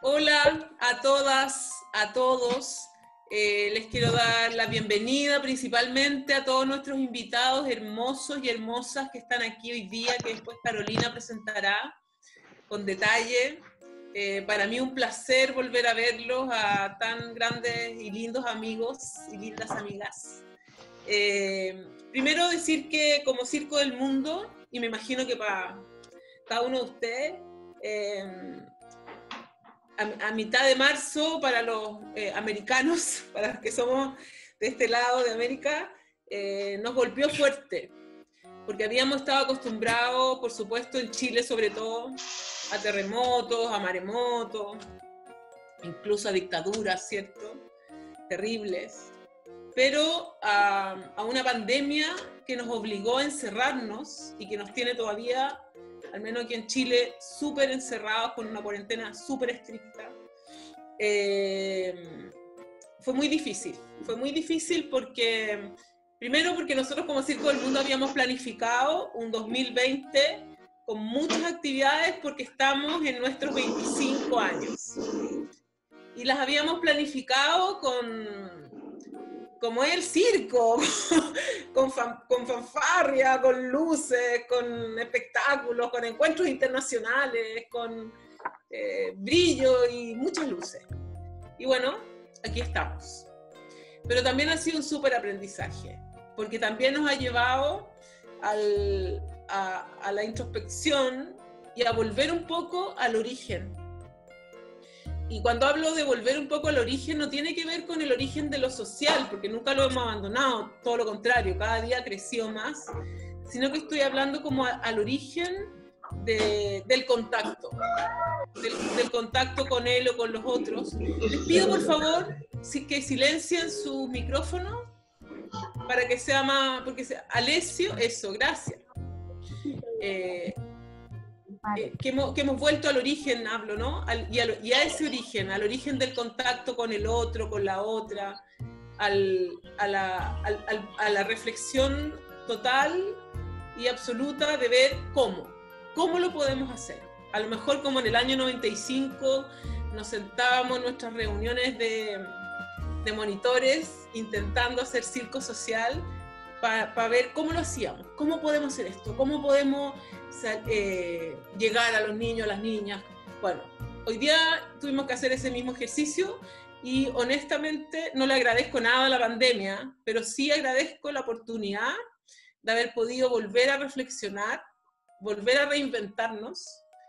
Hola a todas, a todos. Les quiero dar la bienvenida principalmente a todos nuestros invitados hermosos y hermosas que están aquí hoy día, que después Carolina presentará con detalle. Para mí un placer volver a verlos, a tan grandes y lindos amigos y lindas amigas. Primero decir que como Circo del Mundo, y me imagino que para cada uno de ustedes, a mitad de marzo para los americanos, para los que somos de este lado de América, nos golpeó fuerte, porque habíamos estado acostumbrados, por supuesto en Chile sobre todo, a terremotos, a maremotos, incluso a dictaduras, ¿cierto? Terribles, pero a una pandemia que nos obligó a encerrarnos y que nos tiene todavía, al menos aquí en Chile, súper encerrados con una cuarentena súper estricta. Fue muy difícil porque, primero porque nosotros como Circo del Mundo habíamos planificado un 2020 con muchas actividades porque estamos en nuestros 25 años. Y las habíamos planificado como es el circo, con fanfarria, con luces, con espectáculos, con encuentros internacionales, con brillo y muchas luces. Y bueno, aquí estamos. Pero también ha sido un súper aprendizaje, porque también nos ha llevado a la introspección y a volver un poco al origen. Y cuando hablo de volver un poco al origen, no tiene que ver con el origen de lo social, porque nunca lo hemos abandonado, todo lo contrario, cada día creció más, sino que estoy hablando como al origen del contacto, del contacto con él o con los otros. Les pido por favor que silencien su micrófono para que sea más, porque Alessio, eso, gracias. Que hemos vuelto al origen, hablo, ¿no? Y a ese origen, al origen del contacto con el otro, con la otra, a la reflexión total y absoluta de ver cómo lo podemos hacer. A lo mejor como en el año 95 nos sentábamos en nuestras reuniones de monitores intentando hacer circo social para ver cómo lo hacíamos, cómo podemos hacer esto, cómo podemos llegar a los niños, a las niñas. Bueno, hoy día tuvimos que hacer ese mismo ejercicio y honestamente no le agradezco nada a la pandemia, pero sí agradezco la oportunidad de haber podido volver a reflexionar, volver a reinventarnos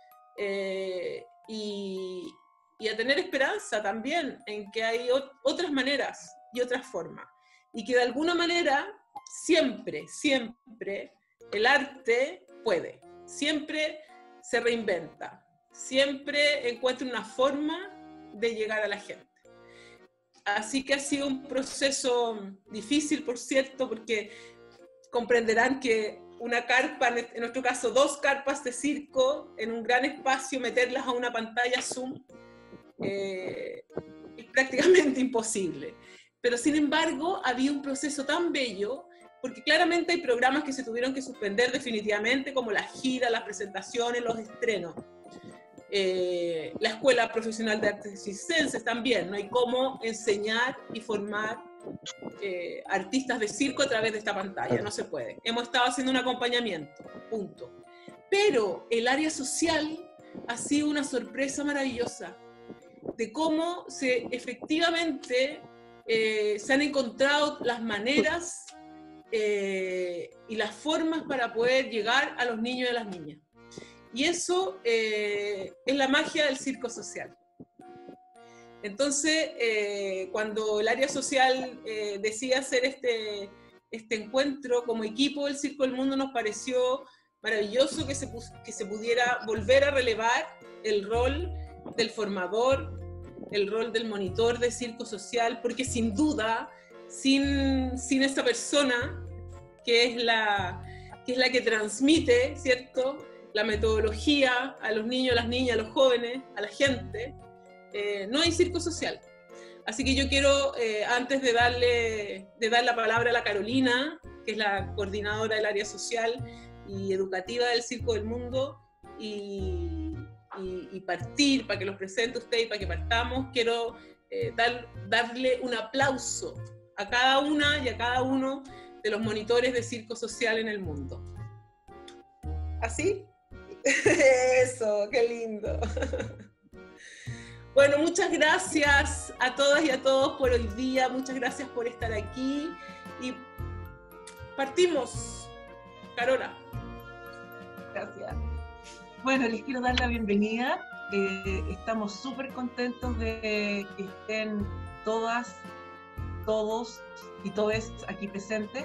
y a tener esperanza también en que hay otras maneras y otras formas. Y que de alguna manera siempre el arte puede, siempre se reinventa, siempre encuentra una forma de llegar a la gente. Así que ha sido un proceso difícil, por cierto, porque comprenderán que una carpa, en nuestro caso 2 carpas de circo, en un gran espacio, meterlas a una pantalla Zoom, es prácticamente imposible. Pero sin embargo, había un proceso tan bello, porque claramente hay programas que se tuvieron que suspender definitivamente, como la gira, las presentaciones, los estrenos. La Escuela Profesional de Artes Circenses también, no hay cómo enseñar y formar artistas de circo a través de esta pantalla, no se puede. Hemos estado haciendo un acompañamiento, punto. Pero el área social ha sido una sorpresa maravillosa, de cómo efectivamente se han encontrado las maneras y las formas para poder llegar a los niños y a las niñas. Y eso es la magia del circo social. Entonces, cuando el área social decide hacer este encuentro como equipo del Circo del Mundo, nos pareció maravilloso que se pudiera volver a relevar el rol del formador, el rol del monitor de circo social, porque sin duda, sin esa persona que es la que transmite, ¿cierto?, la metodología a los niños, a las niñas, a los jóvenes, a la gente, no hay circo social. Así que yo quiero, antes de dar la palabra a la Carolina, que es la coordinadora del área social y educativa del Circo del Mundo, y partir, para que los presente usted y para que partamos, quiero darle un aplauso a cada una y a cada uno de los monitores de circo social en el mundo. ¿Así? Eso, qué lindo. Bueno, muchas gracias a todas y a todos por hoy día, muchas gracias por estar aquí y partimos. Carola. Gracias. Bueno, les quiero dar la bienvenida. Estamos súper contentos de que estén todas, todos y todes aquí presentes.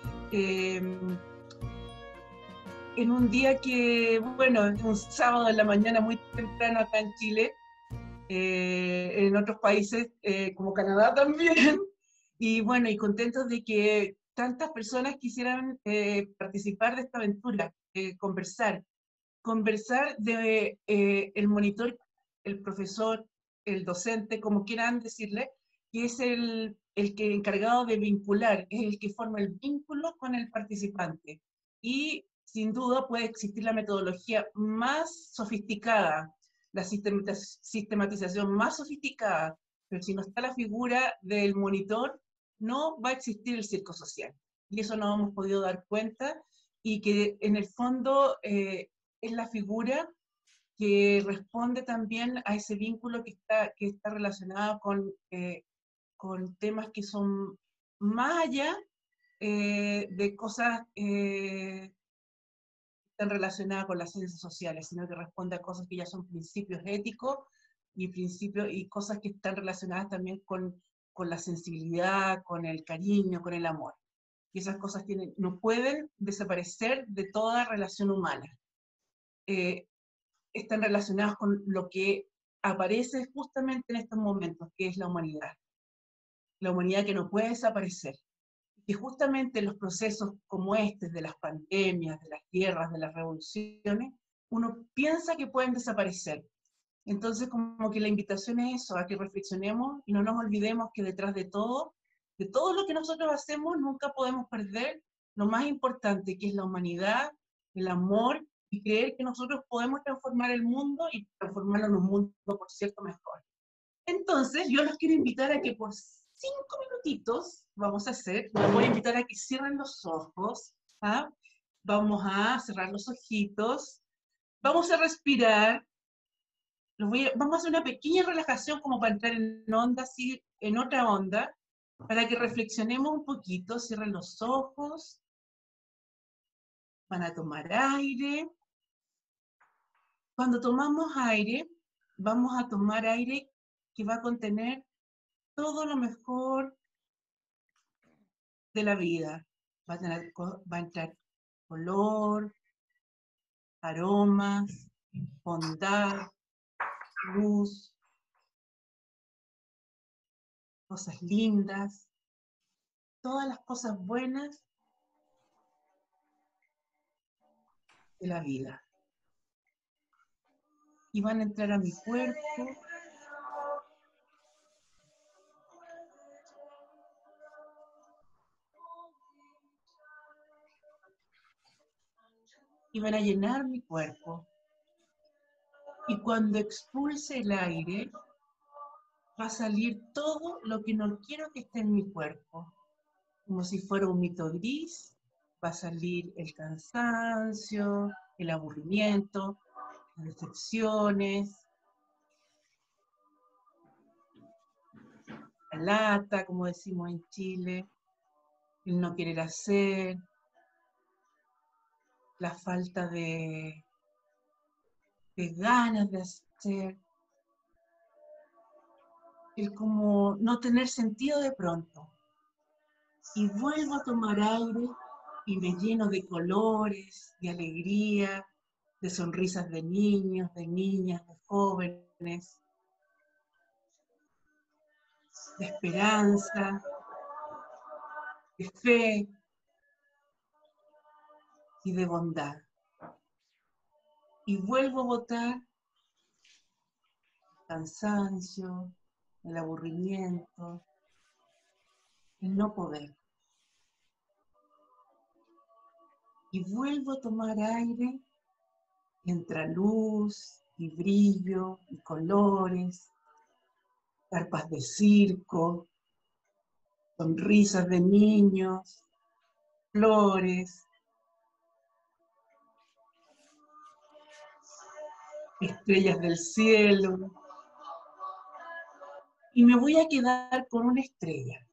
En un día que, bueno, un sábado en la mañana muy temprano acá en Chile, en otros países como Canadá también, y bueno, y contentos de que tantas personas quisieran participar de esta aventura, conversar de el monitor, el profesor, el docente, como quieran decirle, que es el que encargado de vincular, es el que forma el vínculo con el participante. Y sin duda puede existir la metodología más sofisticada, la sistematización más sofisticada, pero si no está la figura del monitor, no va a existir el circo social. Y eso nos hemos podido dar cuenta, y que en el fondo es la figura que responde también a ese vínculo que está relacionado con temas que son más allá de cosas están relacionadas con las ciencias sociales, sino que responde a cosas que ya son principios éticos y cosas que están relacionadas también con la sensibilidad, con el cariño, con el amor. Y esas cosas no pueden desaparecer de toda relación humana. Están relacionadas con lo que aparece justamente en estos momentos, que es la humanidad. La humanidad que no puede desaparecer. Que justamente los procesos como este, de las pandemias, de las guerras, de las revoluciones, uno piensa que pueden desaparecer. Entonces, como que la invitación es eso, a que reflexionemos y no nos olvidemos que detrás de todo lo que nosotros hacemos, nunca podemos perder lo más importante, que es la humanidad, el amor, y creer que nosotros podemos transformar el mundo y transformarlo en un mundo, por cierto, mejor. Entonces, yo los quiero invitar a que por 5 minutitos los voy a invitar a que cierren los ojos, ¿ah? Vamos a cerrar los ojitos, vamos a respirar, vamos a hacer una pequeña relajación como para entrar en onda, así, en otra onda, para que reflexionemos un poquito. Cierren los ojos, van a tomar aire. Cuando tomamos aire, vamos a tomar aire que va a contener todo lo mejor de la vida. Va a entrar color, aromas, bondad, luz, cosas lindas, todas las cosas buenas de la vida. Y van a entrar a mi cuerpo. Y van a llenar mi cuerpo. Y cuando expulse el aire, va a salir todo lo que no quiero que esté en mi cuerpo. Como si fuera un mito gris, va a salir el cansancio, el aburrimiento, las decepciones, la lata, como decimos en Chile, el no querer hacer, la falta de ganas de hacer, el como no tener sentido de pronto. Y vuelvo a tomar aire y me lleno de colores, de alegría, de sonrisas de niños, de niñas, de jóvenes, de esperanza, de fe y de bondad. Y vuelvo a botar el cansancio, el aburrimiento, el no poder. Y vuelvo a tomar aire, entra luz, y brillo, y colores, carpas de circo, sonrisas de niños, flores, estrellas del cielo. Y me voy a quedar con una estrella.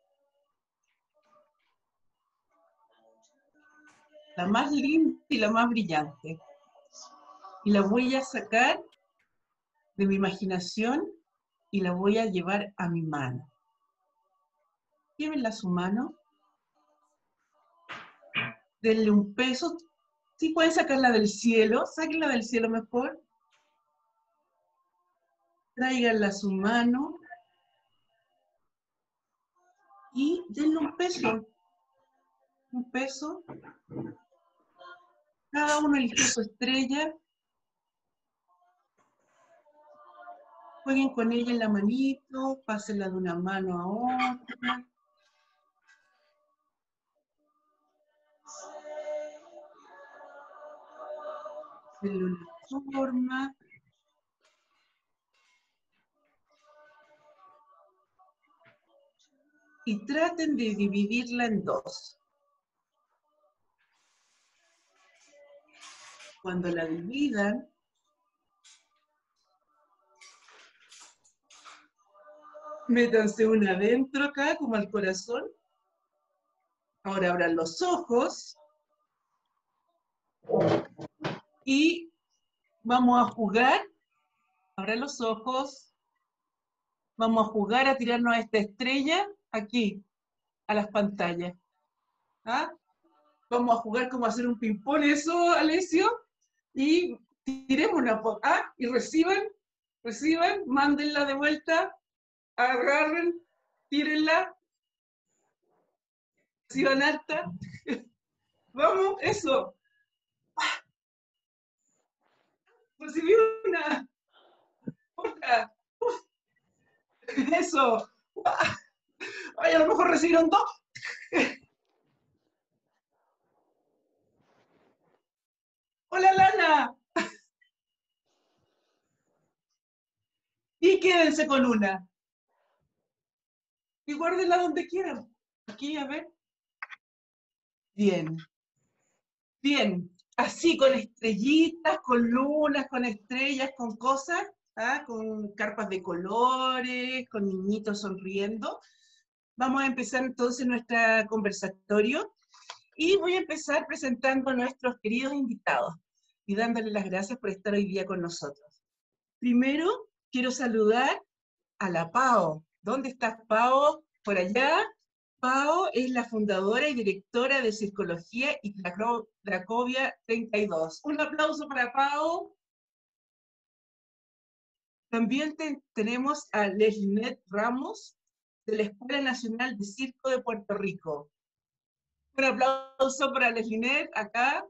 La más linda y la más brillante. Y la voy a sacar de mi imaginación y la voy a llevar a mi mano. Llévenla a su mano. Denle un peso. Si pueden sacarla del cielo, sáquenla del cielo mejor. Tráiganla a su mano. Y denle un peso. Un peso. Cada uno eligió su estrella. Jueguen con ella en la manito, pásenla de una mano a otra. Denle una forma. Y traten de dividirla en dos. Cuando la dividan, métanse una adentro acá, como al corazón. Ahora abran los ojos. Y vamos a jugar. Abran los ojos. Vamos a jugar a tirarnos a esta estrella aquí, a las pantallas. ¿Ah? Vamos a jugar como a hacer un ping-pong, eso, Alessio. Y tiremos una... y reciban, mándenla de vuelta, agarren, tírenla, reciban harta. Vamos, eso. Recibí una. Otra. Eso. Ay, a lo mejor recibieron dos. Hola, Lana. Y quédense con una. Y guárdenla donde quieran. Aquí, a ver. Bien. Bien. Así, con estrellitas, con lunas, con estrellas, con cosas, ¿ah? Con carpas de colores, con niñitos sonriendo. Vamos a empezar entonces nuestro conversatorio. Y voy a empezar presentando a nuestros queridos invitados y dándoles las gracias por estar hoy día con nosotros. Primero, quiero saludar a la Pao. ¿Dónde estás, Pao? Por allá. Pao es la fundadora y directora de Circología y Cracovia 32. Un aplauso para Pao. También tenemos a Leslinet Ramos, de la Escuela Nacional de Circo de Puerto Rico. Un aplauso para Leslinet, acá.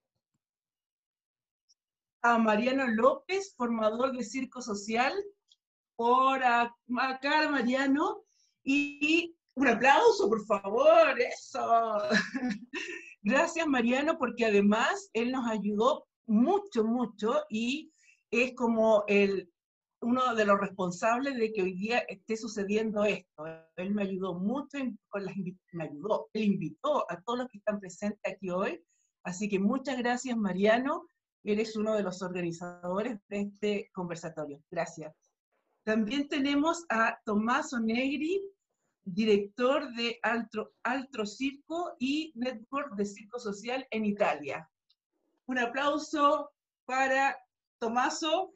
A Mariano López, formador de Circo Social, por acá, Mariano. Y un aplauso, por favor, eso. Gracias, Mariano, porque además él nos ayudó mucho, mucho, y es como uno de los responsables de que hoy día esté sucediendo esto. Él me ayudó mucho, él invitó a todos los que están presentes aquí hoy, así que muchas gracias, Mariano, eres uno de los organizadores de este conversatorio. Gracias. También tenemos a Tommaso Negri, director de Altro Circo y Network de Circo Social en Italia. Un aplauso para Tommaso.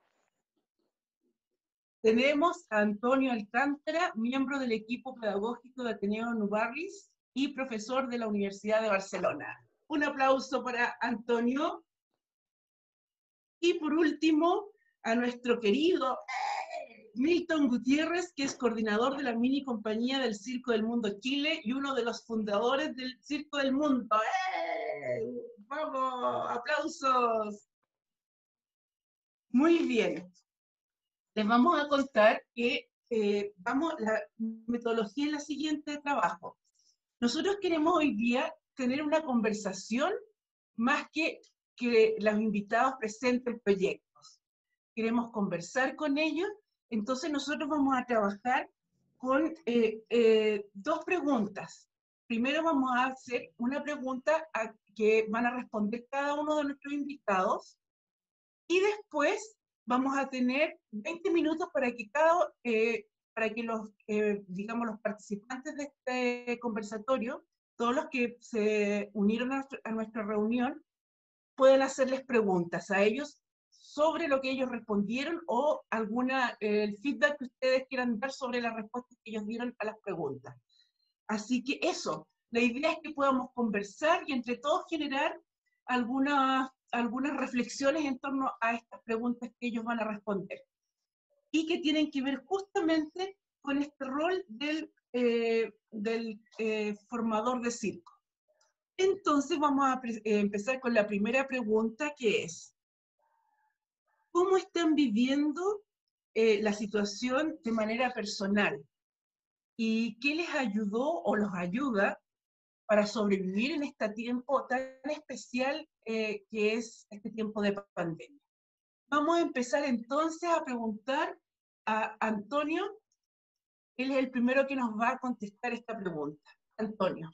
Tenemos a Antonio Alcántara, miembro del equipo pedagógico de Ateneo Nubarris y profesor de la Universidad de Barcelona. Un aplauso para Antonio. Y por último, a nuestro querido Milton Gutiérrez, que es coordinador de la mini compañía del Circo del Mundo Chile y uno de los fundadores del Circo del Mundo. ¡Vamos! ¡Aplausos! Muy bien. Les vamos a contar que la metodología es la siguiente de trabajo. Nosotros queremos hoy día tener una conversación más que los invitados presenten proyectos. queremos conversar con ellos, entonces nosotros vamos a trabajar con dos preguntas. Primero vamos a hacer una pregunta que van a responder cada uno de nuestros invitados y después vamos a tener 20 minutos para que los, digamos, los participantes de este conversatorio, todos los que se unieron a nuestra reunión, pueden hacerles preguntas a ellos sobre lo que ellos respondieron o el feedback que ustedes quieran dar sobre las respuestas que ellos dieron a las preguntas. Así que eso, la idea es que podamos conversar y entre todos generar algunas reflexiones en torno a estas preguntas que ellos van a responder y que tienen que ver justamente con este rol del formador de circo. Entonces vamos a empezar con la primera pregunta, que es: ¿cómo están viviendo la situación de manera personal? ¿Y qué les ayudó o los ayuda para sobrevivir en este tiempo tan especial que es este tiempo de pandemia? Vamos a empezar entonces a preguntar a Antonio. Él es el primero que nos va a contestar esta pregunta. Antonio.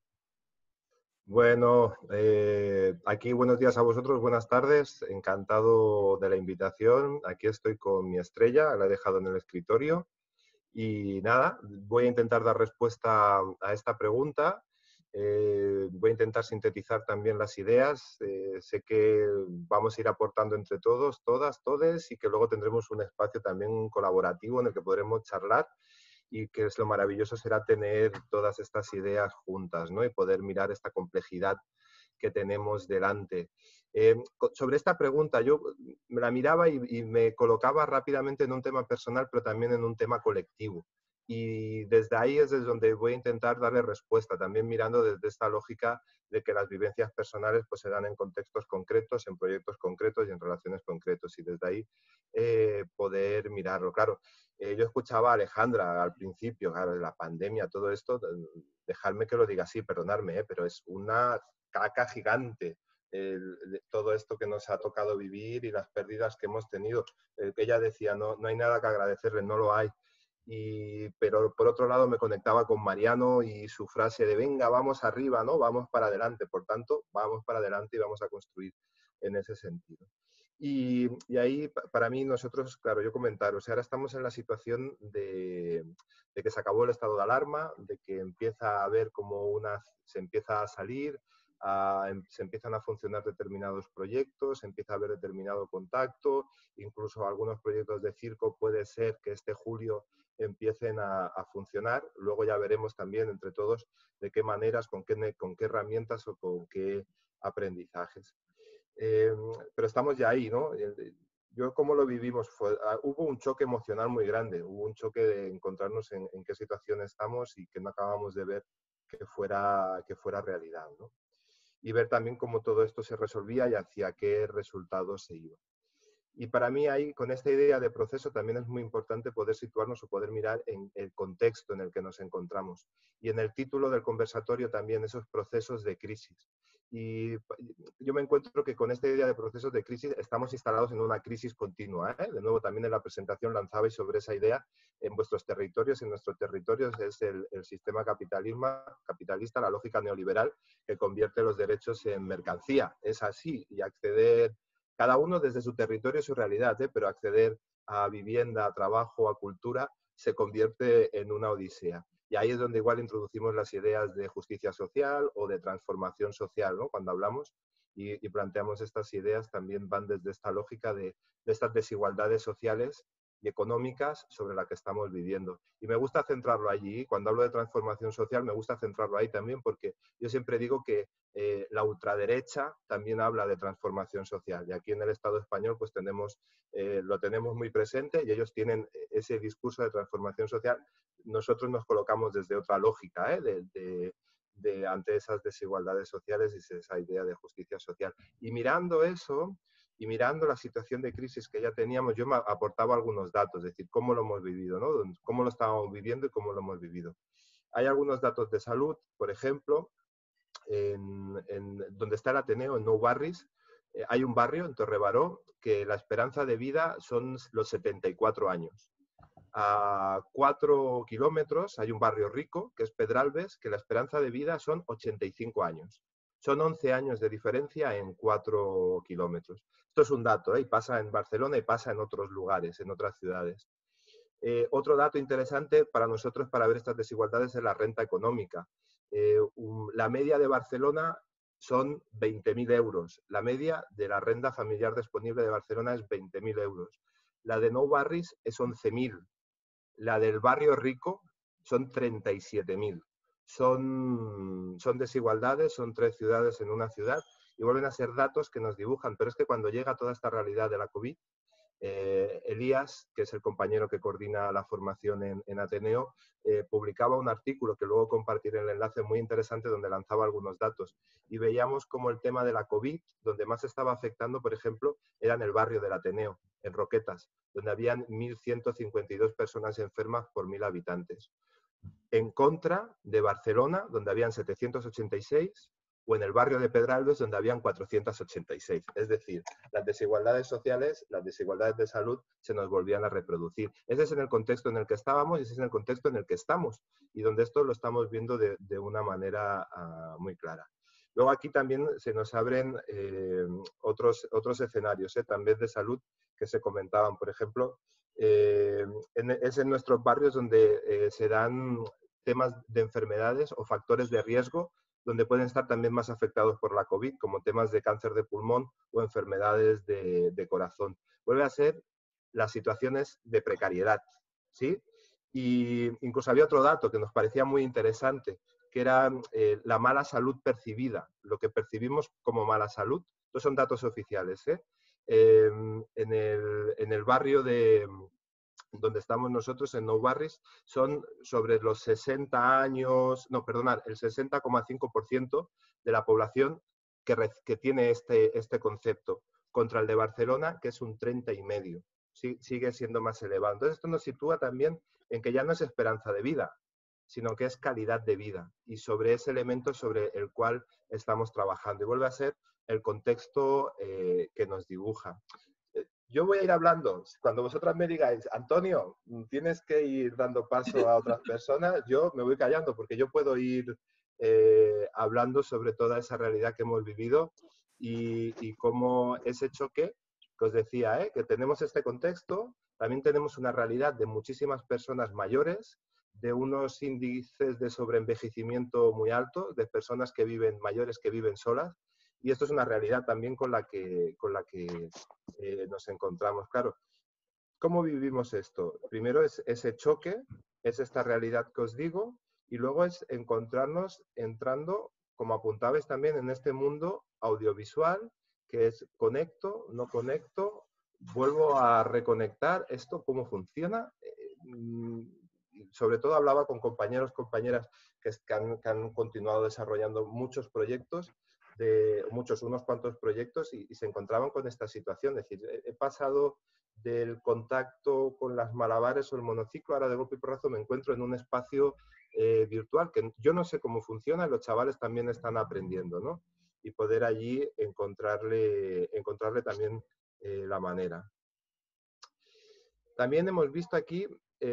Bueno, aquí buenos días a vosotros, buenas tardes, encantado de la invitación. Aquí estoy con mi estrella, la he dejado en el escritorio y nada, voy a intentar dar respuesta a esta pregunta. Voy a intentar sintetizar también las ideas. Sé que vamos a ir aportando entre todos, todas, todes, y que luego tendremos un espacio también colaborativo en el que podremos charlar, y que es lo maravilloso será tener todas estas ideas juntas, ¿no? Y poder mirar esta complejidad que tenemos delante. Sobre esta pregunta, yo me la miraba y me colocaba rápidamente en un tema personal, pero también en un tema colectivo. Y desde ahí es desde donde voy a intentar darle respuesta, también mirando desde esta lógica de que las vivencias personales pues, se dan en contextos concretos, en proyectos concretos y en relaciones concretos. Y desde ahí poder mirarlo. Claro, yo escuchaba a Alejandra al principio, claro, de la pandemia, todo esto, dejadme que lo diga así, perdonadme, pero es una caca gigante todo esto que nos ha tocado vivir y las pérdidas que hemos tenido. Ella decía, no hay nada que agradecerle, no lo hay. Pero por otro lado me conectaba con Mariano y su frase de venga, vamos arriba, ¿no? Vamos para adelante. Por tanto, vamos para adelante y vamos a construir en ese sentido. Y ahí, para mí, nosotros, claro, yo comentar, o sea, ahora estamos en la situación de que se acabó el estado de alarma, de que empieza a haber como se empieza a salir, se empiezan a funcionar determinados proyectos, se empieza a haber determinado contacto, incluso algunos proyectos de circo puede ser que este julio empiecen a funcionar. Luego ya veremos también entre todos de qué maneras, con qué herramientas o con qué aprendizajes. Pero estamos ya ahí, ¿no? Yo, ¿cómo lo vivimos? Hubo un choque emocional muy grande, hubo un choque de encontrarnos en qué situación estamos y que no acabamos de ver que fuera realidad, ¿no? Y ver también cómo todo esto se resolvía y hacia qué resultados se iba. Y para mí ahí, con esta idea de proceso, también es muy importante poder situarnos o poder mirar en el contexto en el que nos encontramos. Y en el título del conversatorio también esos procesos de crisis. Y yo me encuentro que con esta idea de procesos de crisis estamos instalados en una crisis continua, ¿eh? De nuevo, también en la presentación lanzabais sobre esa idea en vuestros territorios. En nuestros territorios es el sistema capitalista, la lógica neoliberal que convierte los derechos en mercancía. Es así, y acceder cada uno desde su territorio y su realidad, pero acceder a vivienda, a trabajo, a cultura, se convierte en una odisea. Y ahí es donde igual introducimos las ideas de justicia social o de transformación social, ¿no? Cuando hablamos y planteamos estas ideas, también van desde esta lógica de estas desigualdades sociales y económicas sobre la que estamos viviendo. Y me gusta centrarlo allí. Cuando hablo de transformación social, me gusta centrarlo ahí también, porque yo siempre digo que la ultraderecha también habla de transformación social. Y aquí en el Estado español pues lo tenemos muy presente y ellos tienen ese discurso de transformación social. Nosotros nos colocamos desde otra lógica, ante esas desigualdades sociales y esa idea de justicia social. Y mirando eso, y mirando la situación de crisis que ya teníamos, yo me aportaba algunos datos, es decir, cómo lo hemos vivido, ¿no? Cómo lo estábamos viviendo y cómo lo hemos vivido. Hay algunos datos de salud, por ejemplo, donde está el Ateneo, en Nou Barris, Hay un barrio en Torrebaró que la esperanza de vida son los 74 años. A 4 kilómetros hay un barrio rico, que es Pedralbes, que la esperanza de vida son 85 años. Son 11 años de diferencia en 4 kilómetros. Esto es un dato, y pasa en Barcelona y pasa en otros lugares, en otras ciudades. Otro dato interesante para nosotros para ver estas desigualdades es la renta económica. La media de Barcelona son 20.000 euros. La media de la renta familiar disponible de Barcelona es 20.000 euros. La de Nou Barris es 11.000. La del barrio rico son 37.000. Son desigualdades, son 3 ciudades en una ciudad y vuelven a ser datos que nos dibujan. Pero es que cuando llega toda esta realidad de la COVID, Elías, que es el compañero que coordina la formación en Ateneo, publicaba un artículo que luego compartiré el enlace muy interesante donde lanzaba algunos datos y veíamos como el tema de la COVID, donde más estaba afectando, por ejemplo, era en el barrio del Ateneo, en Roquetas, donde habían 1.152 personas enfermas por 1.000 habitantes. En contra de Barcelona, donde habían 786, o en el barrio de Pedralbes, donde habían 486. Es decir, las desigualdades sociales, las desigualdades de salud se nos volvían a reproducir. Ese es en el contexto en el que estábamos y ese es en el contexto en el que estamos y donde esto lo estamos viendo de una manera muy clara. Luego aquí también se nos abren otros escenarios también de salud que se comentaban. Por ejemplo, es en nuestros barrios donde se dan temas de enfermedades o factores de riesgo donde pueden estar también más afectados por la COVID, como temas de cáncer de pulmón o enfermedades de corazón. Vuelve a ser las situaciones de precariedad, ¿sí? Y incluso había otro dato que nos parecía muy interesante, que era la mala salud percibida, lo que percibimos como mala salud. Estos son datos oficiales, en el barrio donde estamos nosotros, en Nou Barris, son sobre los 60 años, no, perdonad, el 60,5% de la población que tiene este concepto, contra el de Barcelona, que es un 30,5%. Sigue siendo más elevado. Entonces, esto nos sitúa también en que ya no es esperanza de vida, sino que es calidad de vida. Y sobre ese elemento sobre el cual estamos trabajando. Y vuelve a ser el contexto que nos dibuja. Yo voy a ir hablando. Cuando vosotras me digáis, Antonio, tienes que ir dando paso a otras personas, yo me voy callando porque yo puedo ir hablando sobre toda esa realidad que hemos vivido y cómo ese choque, que os decía, que tenemos este contexto, también tenemos una realidad de muchísimas personas mayores, de unos índices de sobreenvejecimiento muy altos, de personas que viven mayores que viven solas. Y esto es una realidad también con la que nos encontramos. Claro, ¿cómo vivimos esto? Primero es ese choque, es esta realidad que os digo, y luego es encontrarnos entrando, como apuntabais también, en este mundo audiovisual, que es conecto, no conecto, vuelvo a reconectar, esto cómo funciona. Sobre todo hablaba con compañeros, compañeras que han continuado desarrollando muchos proyectos, unos cuantos proyectos y se encontraban con esta situación. Es decir, he pasado del contacto con las malabares o el monociclo, ahora de golpe y porrazo me encuentro en un espacio virtual que yo no sé cómo funciona, los chavales también están aprendiendo, ¿no? Y poder allí encontrarle también la manera. También hemos visto aquí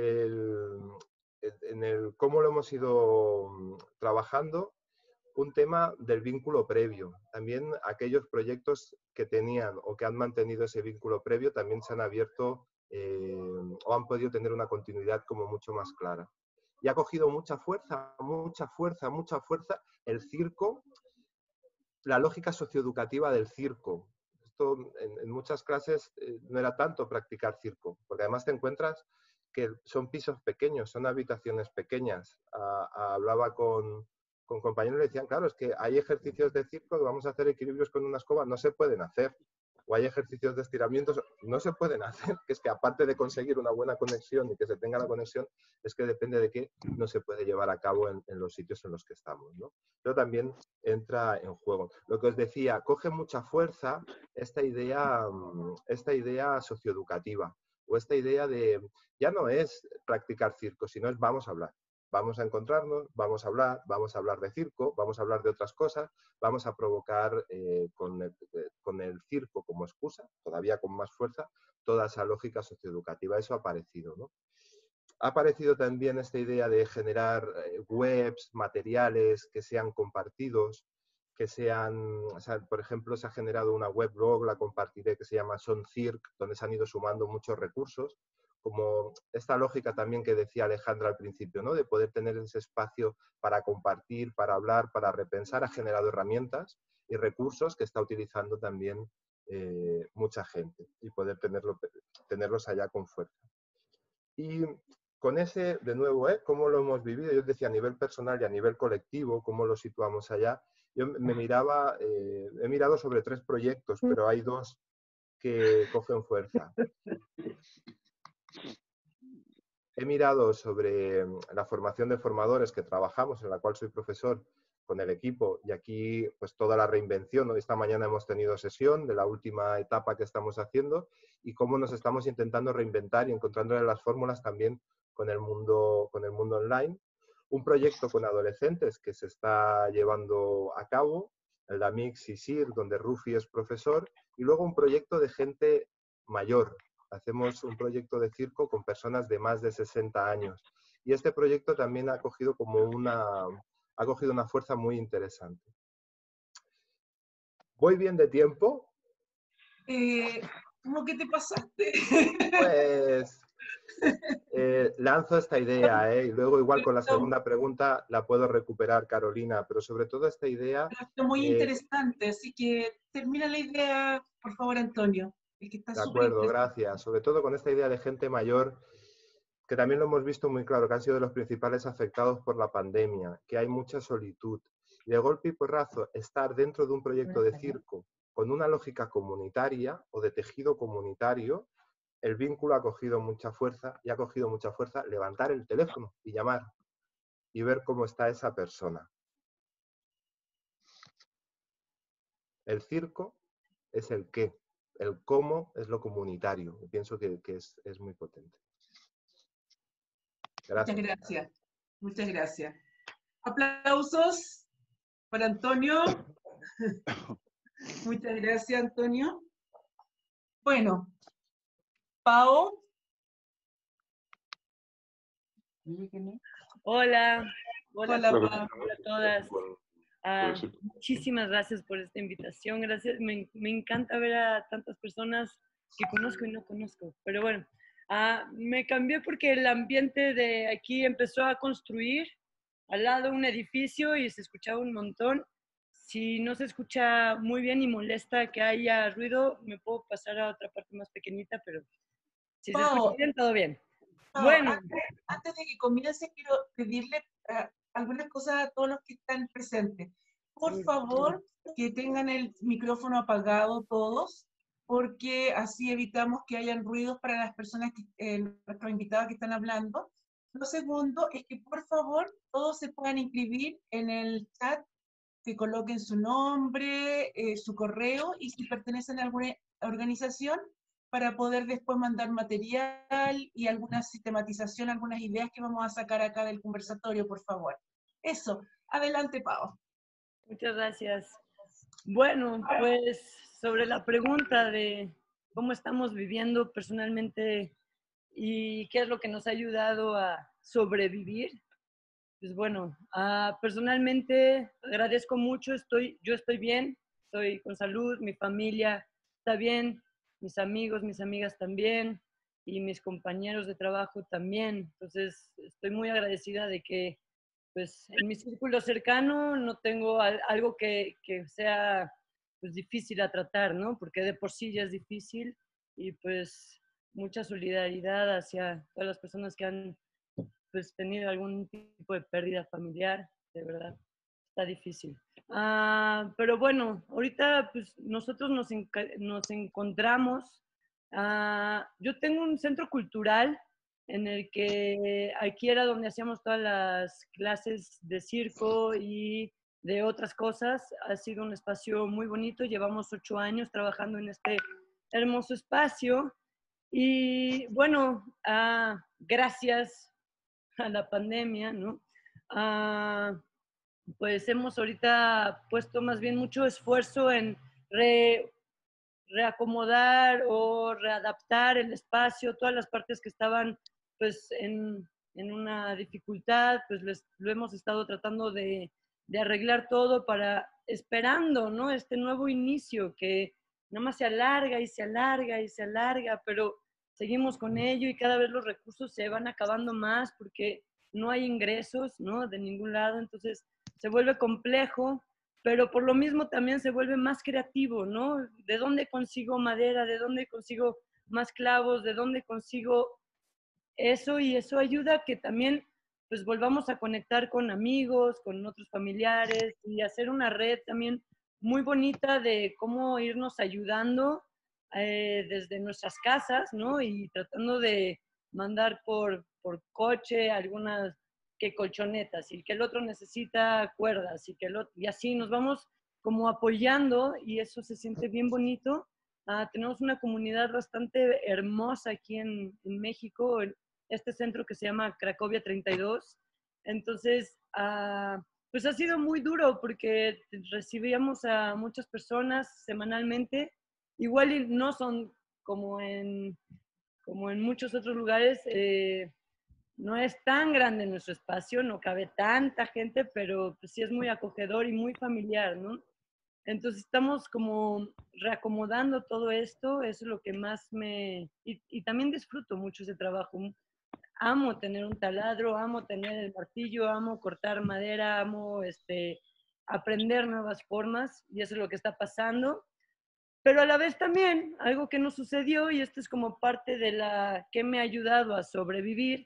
cómo lo hemos ido trabajando, un tema del vínculo previo. También aquellos proyectos que tenían o que han mantenido ese vínculo previo también se han abierto o han podido tener una continuidad como mucho más clara. Y ha cogido mucha fuerza el circo, la lógica socioeducativa del circo. Esto en muchas clases no era tanto practicar circo, porque además te encuentras que son pisos pequeños, son habitaciones pequeñas. Hablaba con compañeros y decían, claro, es que hay ejercicios de circo que vamos a hacer equilibrios con una escoba, no se pueden hacer. O hay ejercicios de estiramientos, no se pueden hacer, que es que aparte de conseguir una buena conexión y que se tenga la conexión, es que depende de qué no se puede llevar a cabo en los sitios en los que estamos, ¿no? Pero también entra en juego. Lo que os decía, coge mucha fuerza esta idea socioeducativa o esta idea de, ya no es practicar circo, sino es vamos a hablar. Vamos a encontrarnos, vamos a hablar de circo, vamos a hablar de otras cosas, vamos a provocar con el circo como excusa, todavía con más fuerza, toda esa lógica socioeducativa. Eso ha aparecido, ¿no? Ha aparecido también esta idea de generar webs, materiales que sean compartidos, que sean, o sea, por ejemplo, se ha generado una weblog, la compartiré, que se llama Son Circ, donde se han ido sumando muchos recursos, como esta lógica también que decía Alejandra al principio, ¿no? De poder tener ese espacio para compartir, para hablar, para repensar, ha generado herramientas y recursos que está utilizando también mucha gente y poder tenerlos allá con fuerza. Y con ese, de nuevo, ¿cómo lo hemos vivido? Yo decía a nivel personal y a nivel colectivo, cómo lo situamos allá. Yo me miraba, he mirado sobre 3 proyectos, pero hay 2 que cogen fuerza. He mirado sobre la formación de formadores que trabajamos, en la cual soy profesor con el equipo, y aquí pues toda la reinvención, ¿no? Esta mañana hemos tenido sesión de la última etapa que estamos haciendo y cómo nos estamos intentando reinventar y encontrándole las fórmulas también con el mundo online. Un proyecto con adolescentes que se está llevando a cabo, el Mix y SIR, donde Rufi es profesor, y luego un proyecto de gente mayor. Hacemos un proyecto de circo con personas de más de 60 años. Y este proyecto también ha cogido una fuerza muy interesante. ¿Voy bien de tiempo? ¿Cómo que te pasaste? Pues lanzo esta idea, y luego igual con la segunda pregunta la puedo recuperar, Carolina, pero sobre todo esta idea... Está muy interesante, así que termina la idea, por favor, Antonio. Es que está De súper acuerdo, interesante. gracias. Sobre todo con esta idea de gente mayor, que también lo hemos visto muy claro, que han sido de los principales afectados por la pandemia, que hay mucha solitud. Y de golpe y porrazo, estar dentro de un proyecto de circo con una lógica comunitaria o de tejido comunitario, el vínculo ha cogido mucha fuerza y ha cogido mucha fuerza levantar el teléfono y llamar y ver cómo está esa persona. El circo es el qué, el cómo es lo comunitario. Yo pienso que es muy potente. Gracias. Muchas gracias. Muchas gracias. Aplausos para Antonio. Muchas gracias, Antonio. Bueno, Pao. Hola, hola, Hola, Pau, Pao. hola a todas. Muchísimas gracias por esta invitación. Gracias, me encanta ver a tantas personas que conozco y no conozco. Pero bueno, me cambié porque el ambiente de aquí empezó a construir al lado un edificio y se escuchaba un montón. Si no se escucha muy bien y molesta que haya ruido, me puedo pasar a otra parte más pequeñita, pero si se escucha bien, todo bien. Bueno, antes de que comience, quiero pedirle algunas cosas a todos los que están presentes. Por favor, que tengan el micrófono apagado todos, porque así evitamos que hayan ruidos para las personas, nuestros invitados que están hablando. Lo segundo es que, por favor, todos se puedan inscribir en el chat, que coloquen su nombre, su correo, y si pertenecen a alguna organización, para poder después mandar material y alguna sistematización, algunas ideas que vamos a sacar acá del conversatorio, por favor. Eso. Adelante, Pao. muchas gracias. Bueno, pues sobre la pregunta de cómo estamos viviendo personalmente y qué es lo que nos ha ayudado a sobrevivir, pues bueno, personalmente agradezco mucho, yo estoy bien, estoy con salud, mi familia está bien, mis amigos, mis amigas también y mis compañeros de trabajo también. Entonces, estoy muy agradecida de que pues en mi círculo cercano no tengo algo que sea pues difícil a tratar, ¿no? Porque de por sí ya es difícil y pues mucha solidaridad hacia todas las personas que han pues tenido algún tipo de pérdida familiar, de verdad, está difícil. Pero bueno, ahorita pues nosotros nos encontramos, yo tengo un centro cultural en el que aquí era donde hacíamos todas las clases de circo y de otras cosas. Ha sido un espacio muy bonito, llevamos 8 años trabajando en este hermoso espacio y bueno, gracias a la pandemia, ¿no? Pues hemos ahorita puesto más bien mucho esfuerzo en reacomodar o readaptar el espacio, todas las partes que estaban pues en una dificultad, pues lo hemos estado tratando de arreglar todo para esperando, ¿no? Este nuevo inicio que nada más se alarga y se alarga y se alarga, pero seguimos con ello y cada vez los recursos se van acabando más porque no hay ingresos, ¿no? De ningún lado, entonces se vuelve complejo, pero por lo mismo también se vuelve más creativo, ¿no? ¿De dónde consigo madera? ¿De dónde consigo más clavos? ¿De dónde consigo eso? Y eso ayuda a que también pues volvamos a conectar con amigos, con otros familiares y hacer una red también muy bonita de cómo irnos ayudando desde nuestras casas, ¿no? Y tratando de mandar por coche algunas que colchonetas y que el otro necesita cuerdas y que el otro, y así nos vamos como apoyando y eso se siente bien bonito. Tenemos una comunidad bastante hermosa aquí en México, este centro que se llama Cracovia 32. Entonces, pues ha sido muy duro porque recibíamos a muchas personas semanalmente. Igual y no son como en muchos otros lugares, no es tan grande nuestro espacio, no cabe tanta gente, pero pues sí es muy acogedor y muy familiar, ¿no? Entonces estamos como reacomodando todo esto, eso es lo que más y también disfruto mucho ese trabajo. Amo tener un taladro, amo tener el martillo, amo cortar madera, amo aprender nuevas formas y eso es lo que está pasando. Pero a la vez también, algo que nos sucedió, y esto es como parte de la que me ha ayudado a sobrevivir,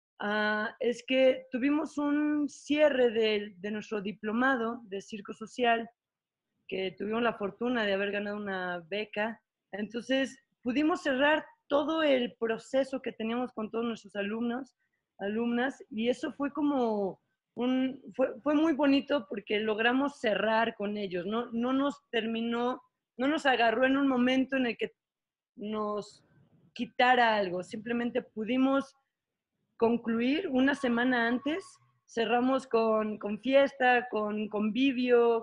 es que tuvimos un cierre de nuestro diplomado de circo social, que tuvimos la fortuna de haber ganado una beca. Entonces, pudimos cerrar todo el proceso que teníamos con todos nuestros alumnos, alumnas, y eso fue como fue muy bonito porque logramos cerrar con ellos, ¿no? No nos terminó, no nos agarró en un momento en el que nos quitara algo, simplemente pudimos concluir una semana antes, cerramos con fiesta, con convivio,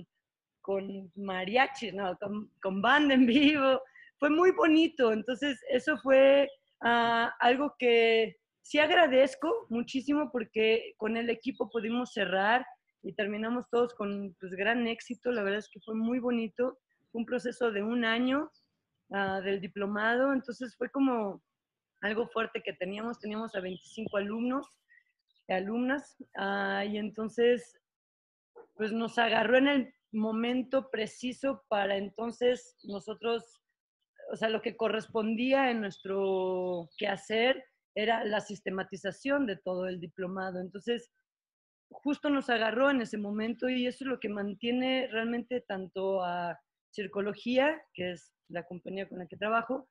con mariachis, no, con banda en vivo. Fue muy bonito. Entonces, eso fue algo que sí agradezco muchísimo porque con el equipo pudimos cerrar y terminamos todos con pues, gran éxito. La verdad es que fue muy bonito. Fue un proceso de un año del diplomado. Entonces, fue como algo fuerte que teníamos a 25 alumnos y alumnas, y entonces pues nos agarró en el momento preciso para entonces nosotros, o sea, lo que correspondía en nuestro quehacer era la sistematización de todo el diplomado. Entonces, justo nos agarró en ese momento y eso es lo que mantiene realmente tanto a Circología, que es la compañía con la que trabajo,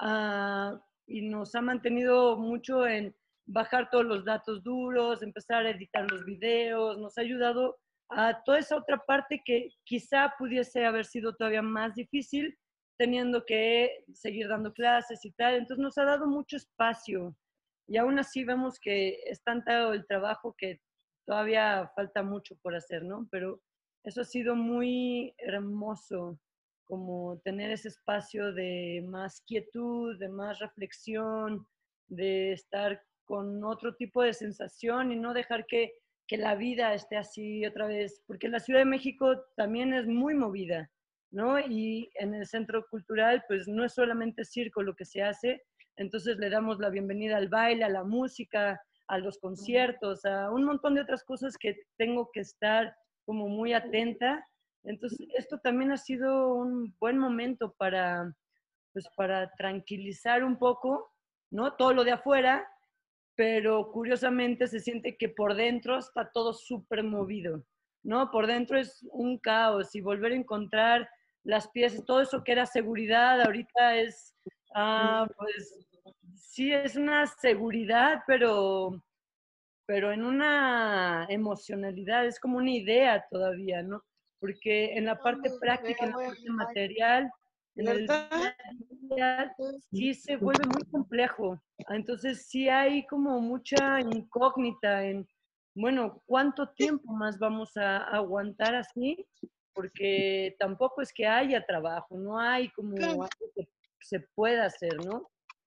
y nos ha mantenido mucho en bajar todos los datos duros, empezar a editar los videos, nos ha ayudado a toda esa otra parte que quizá pudiese haber sido todavía más difícil, teniendo que seguir dando clases y tal. Entonces nos ha dado mucho espacio y aún así vemos que es tanto el trabajo que todavía falta mucho por hacer, ¿no? Pero eso ha sido muy hermoso, como tener ese espacio de más quietud, de más reflexión, de estar con otro tipo de sensación y no dejar que la vida esté así otra vez, porque la Ciudad de México también es muy movida, ¿no? Y en el Centro Cultural, pues no es solamente circo lo que se hace, entonces le damos la bienvenida al baile, a la música, a los conciertos, a un montón de otras cosas que tengo que estar como muy atenta. Entonces, esto también ha sido un buen momento pues, para tranquilizar un poco, ¿no? Todo lo de afuera, pero curiosamente se siente que por dentro está todo súper movido, ¿no? Por dentro es un caos y volver a encontrar las piezas, todo eso que era seguridad, ahorita es, pues sí, es una seguridad, pero en una emocionalidad, es como una idea todavía, ¿no? Porque en la parte práctica, en la parte material, en el día a día, sí se vuelve muy complejo. Entonces sí hay como mucha incógnita en, bueno, ¿cuánto tiempo más vamos a aguantar así? Porque tampoco es que haya trabajo, no hay como algo que se pueda hacer, ¿no?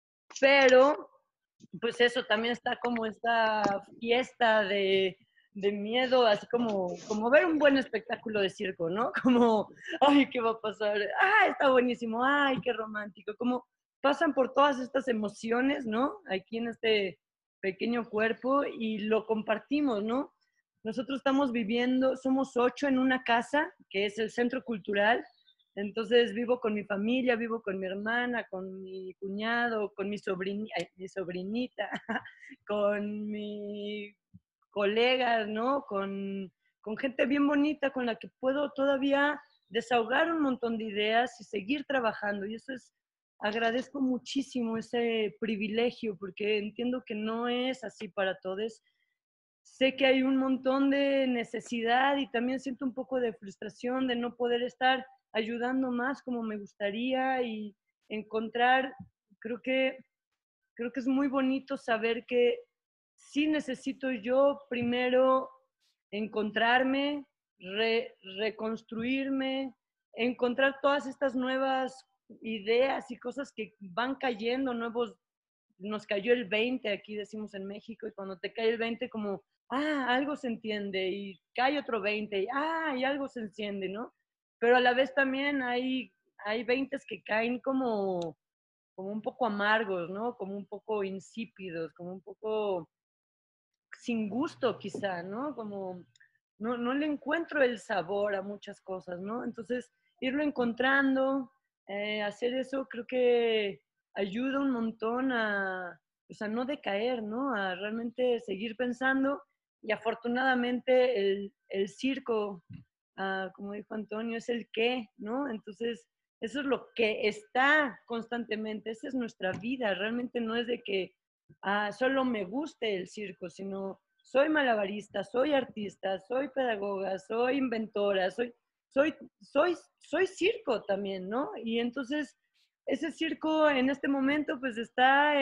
Pero pues eso también está como esta fiesta de miedo, así como ver un buen espectáculo de circo, ¿no? Como, ay, ¿qué va a pasar? Ah, está buenísimo, ay, qué romántico. Como pasan por todas estas emociones, ¿no? Aquí en este pequeño cuerpo y lo compartimos, ¿no? Nosotros estamos viviendo, somos 8 en una casa, que es el centro cultural. Entonces vivo con mi familia, vivo con mi hermana, con mi cuñado, con mi sobrinita, con mi colega, ¿no? Con gente bien bonita con la que puedo todavía desahogar un montón de ideas y seguir trabajando. Y eso es, agradezco muchísimo ese privilegio porque entiendo que no es así para todos. Sé que hay un montón de necesidad y también siento un poco de frustración de no poder estar ayudando más como me gustaría y encontrar, creo que, creo que es muy bonito saber que sí necesito yo primero encontrarme, reconstruirme, encontrar todas estas nuevas ideas y cosas que van cayendo, nuevos, nos cayó el 20, aquí decimos en México, y cuando te cae el 20 como, algo se entiende, y cae otro 20, y algo se enciende, ¿no? Pero a la vez también hay 20 que caen como un poco amargos, ¿no? Como un poco insípidos, como un poco sin gusto quizá, ¿no? Como no le encuentro el sabor a muchas cosas, ¿no? Entonces, irlo encontrando, hacer eso creo que ayuda un montón a, pues a no decaer, ¿no? A realmente seguir pensando y afortunadamente el circo, como dijo Antonio, es el qué, ¿no? Entonces, eso es lo que está constantemente, esa es nuestra vida, realmente no es de que solo me guste el circo, sino soy malabarista, soy artista, soy pedagoga, soy inventora, soy circo también, ¿no? Y entonces ese circo en este momento pues está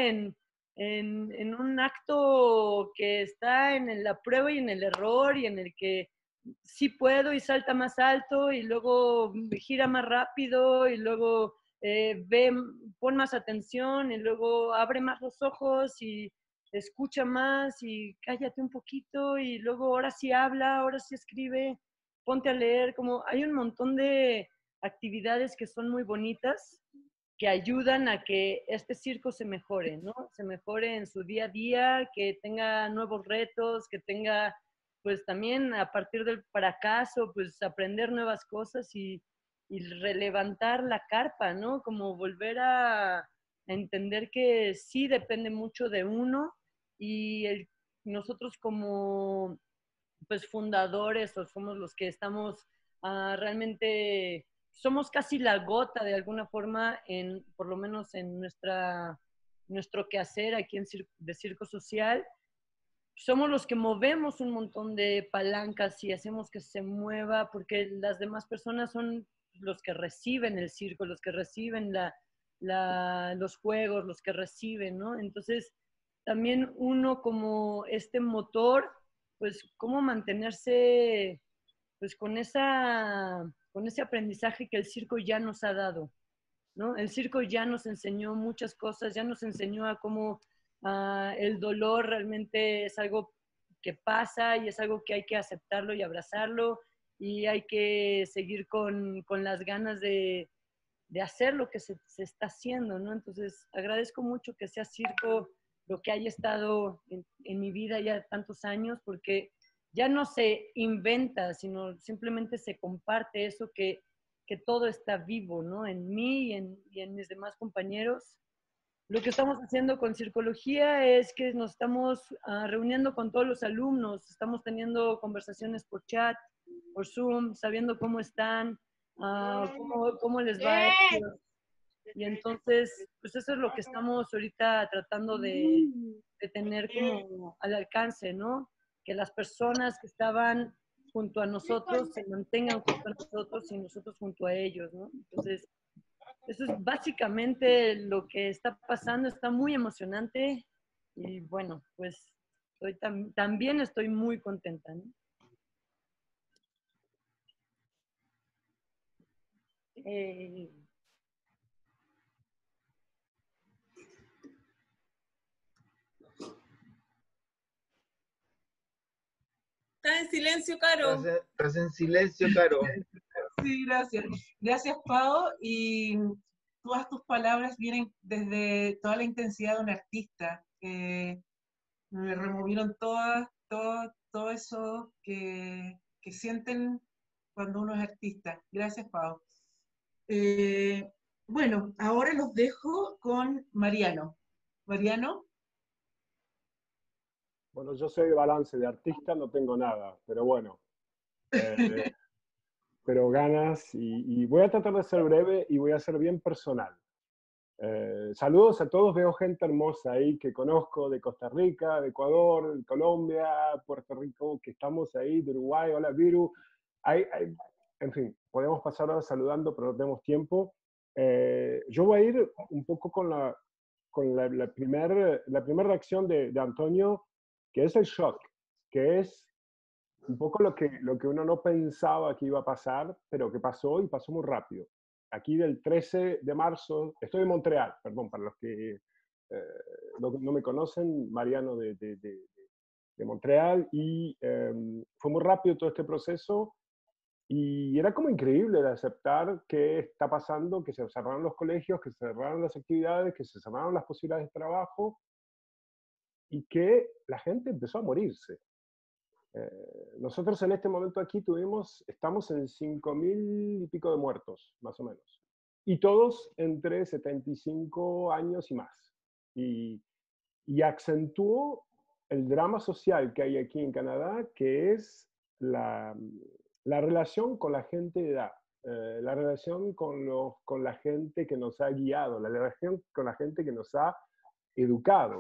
en un acto que está en la prueba y en el error y en el que sí puedo y salta más alto y luego gira más rápido y luego pon más atención y luego abre más los ojos y escucha más y cállate un poquito y luego ahora sí habla, ahora sí escribe, ponte a leer, como hay un montón de actividades que son muy bonitas que ayudan a que este circo se mejore, ¿no? Se mejore en su día a día, que tenga nuevos retos, que tenga, pues también a partir del fracaso, pues aprender nuevas cosas y relevantar la carpa, ¿no? Como volver a entender que sí depende mucho de uno y nosotros como pues fundadores o somos los que estamos realmente, somos casi la gota de alguna forma en, por lo menos en nuestro quehacer aquí de Circo Social. Somos los que movemos un montón de palancas y hacemos que se mueva porque las demás personas son los que reciben el circo, los que reciben los juegos, los que reciben, ¿no? Entonces, también uno como este motor, pues cómo mantenerse pues con ese aprendizaje que el circo ya nos ha dado, ¿no? El circo ya nos enseñó muchas cosas, ya nos enseñó a cómo el dolor realmente es algo que pasa y es algo que hay que aceptarlo y abrazarlo y hay que seguir con las ganas de hacer lo que se está haciendo, ¿no? Entonces, agradezco mucho que sea circo lo que haya estado en mi vida ya tantos años, porque ya no se inventa, sino simplemente se comparte eso que todo está vivo, ¿no? En mí y en mis demás compañeros. Lo que estamos haciendo con Circología es que nos estamos reuniendo con todos los alumnos, estamos teniendo conversaciones por chat, por Zoom, sabiendo cómo están, cómo les va a ellos. Y entonces, pues eso es lo que estamos ahorita tratando de tener como al alcance, ¿no? Que las personas que estaban junto a nosotros se mantengan junto a nosotros y nosotros junto a ellos, ¿no? Entonces, eso es básicamente lo que está pasando, está muy emocionante y bueno, pues también estoy muy contenta, ¿no? Eh, Está en silencio, Caro. Estás en silencio, Caro. Sí, gracias. Gracias, Pau. Y todas tus palabras vienen desde toda la intensidad de un artista. Me removieron todo eso que sienten cuando uno es artista. Gracias, Pau. Bueno, ahora los dejo con Mariano. Mariano. Bueno, yo soy de balance, de artista no tengo nada, pero bueno, pero ganas y voy a tratar de ser breve y voy a ser bien personal. Saludos a todos, veo gente hermosa ahí que conozco de Costa Rica, de Ecuador, de Colombia, Puerto Rico, que estamos ahí, de Uruguay, hola Viru. En fin, podemos pasar ahora saludando, pero no tenemos tiempo. Yo voy a ir un poco con la primera reacción de Antonio, que es el shock, que es un poco lo que uno no pensaba que iba a pasar, pero que pasó y pasó muy rápido. Aquí del 13 de marzo, estoy en Montreal, perdón, para los que no me conocen, Mariano de Montreal, y fue muy rápido todo este proceso y era como increíble de aceptar qué está pasando, que se cerraron los colegios, que se cerraron las actividades, que se cerraron las posibilidades de trabajo y que la gente empezó a morirse. Nosotros en este momento aquí estamos en 5.000 y pico de muertos, más o menos. Y todos entre 75 años y más. Y acentuó el drama social que hay aquí en Canadá, que es la relación con la gente de edad, la relación con la gente que nos ha guiado, la relación con la gente que nos ha educado.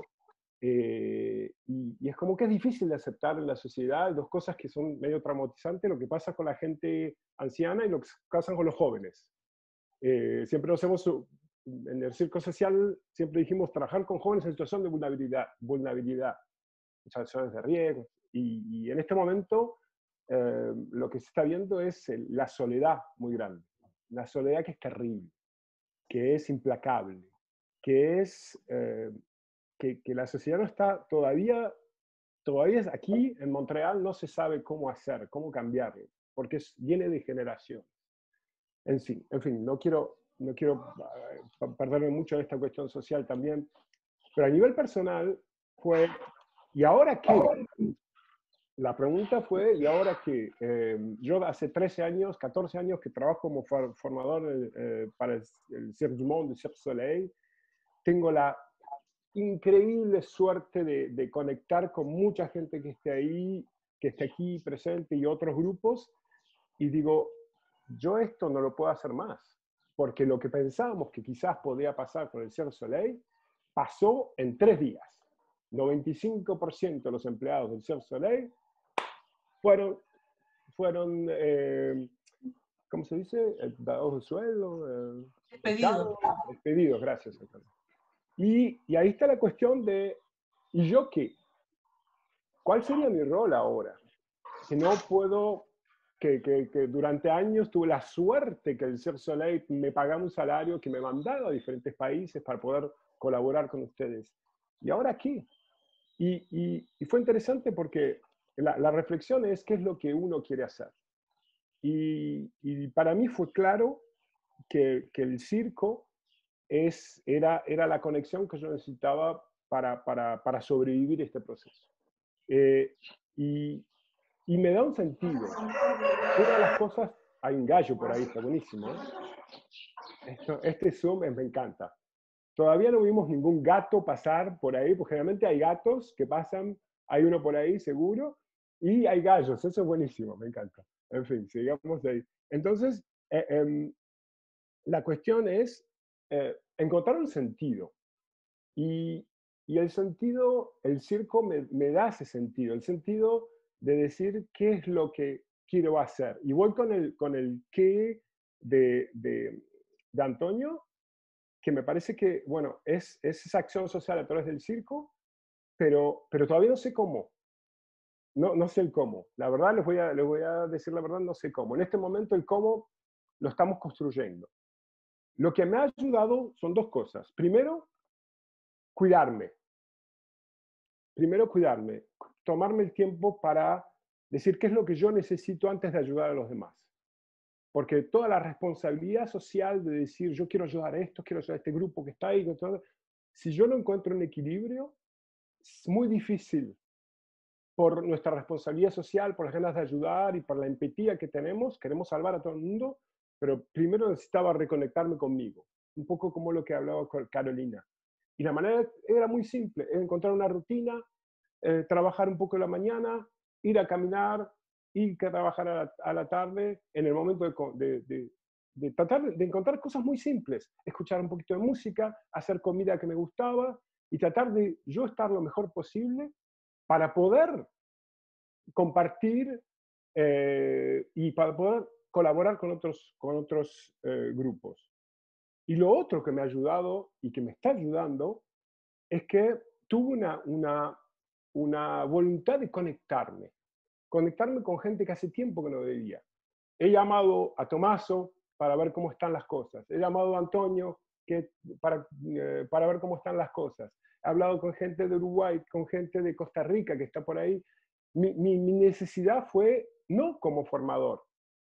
Y es como que es difícil de aceptar en la sociedad dos cosas que son medio traumatizantes, lo que pasa con la gente anciana y lo que pasa con los jóvenes. Siempre nos hemos, en el círculo social, siempre dijimos trabajar con jóvenes en situación de vulnerabilidad, en situaciones de riesgo. Y en este momento lo que se está viendo es la soledad muy grande, la soledad que es terrible, que es implacable, que es... que la sociedad no está todavía es aquí en Montreal no se sabe cómo hacer, cómo cambiarlo, porque viene de generación. En fin, no quiero perderme mucho en esta cuestión social también, pero a nivel personal fue, ¿y ahora qué? La pregunta fue, ¿y ahora qué? Yo hace 13 años, 14 años que trabajo como formador para el Cirque du Monde, el Cirque du Soleil. Tengo la increíble suerte de conectar con mucha gente que esté ahí, que esté aquí presente y otros grupos, y digo, yo esto no lo puedo hacer más, porque lo que pensábamos que quizás podía pasar con el Cirque du Soleil, pasó en 3 días. 95% de los empleados del Cirque du Soleil fueron ¿cómo se dice? Dados de sueldo, despedidos, gracias. Y ahí está la cuestión de, ¿y yo qué? ¿Cuál sería mi rol ahora? Que no puedo, que durante años tuve la suerte que el Cirque du Soleil me pagaba un salario que me mandaba a diferentes países para poder colaborar con ustedes. ¿Y ahora qué? Y fue interesante porque la reflexión es qué es lo que uno quiere hacer. Y para mí fue claro que el circo era la conexión que yo necesitaba para sobrevivir este proceso. Y me da un sentido. Una de las cosas, hay un gallo por ahí, está buenísimo. Este Zoom me encanta. Todavía no vimos ningún gato pasar por ahí, porque generalmente hay gatos que pasan, hay uno por ahí seguro, y hay gallos, eso es buenísimo, me encanta. En fin, sigamos de ahí. Entonces, la cuestión es encontrar un sentido. Y el sentido, el circo me da ese sentido, el sentido de decir qué es lo que quiero hacer. Y voy con el qué de Antonio, que me parece que, bueno, es esa acción social a través del circo, pero todavía no sé cómo. No sé el cómo. La verdad, les voy a decir la verdad, no sé cómo. En este momento el cómo lo estamos construyendo. Lo que me ha ayudado son dos cosas. Primero, cuidarme. Primero, cuidarme. Tomarme el tiempo para decir qué es lo que yo necesito antes de ayudar a los demás. Porque toda la responsabilidad social de decir yo quiero ayudar a esto, quiero ayudar a este grupo que está ahí, si yo no encuentro un equilibrio, es muy difícil por nuestra responsabilidad social, por las ganas de ayudar y por la empatía que tenemos, queremos salvar a todo el mundo, pero primero necesitaba reconectarme conmigo, un poco como lo que hablaba con Carolina. Y la manera era muy simple, encontrar una rutina, trabajar un poco en la mañana, ir a caminar, ir a trabajar a la tarde, en el momento de tratar de encontrar cosas muy simples, escuchar un poquito de música, hacer comida que me gustaba y tratar de yo estar lo mejor posible para poder compartir y para poder colaborar con otros grupos. Y lo otro que me ha ayudado y que me está ayudando es que tuve una voluntad de conectarme con gente que hace tiempo que no veía. He llamado a Tomaso para ver cómo están las cosas. He llamado a Antonio para ver cómo están las cosas. He hablado con gente de Uruguay, con gente de Costa Rica que está por ahí. Mi necesidad fue, no como formador,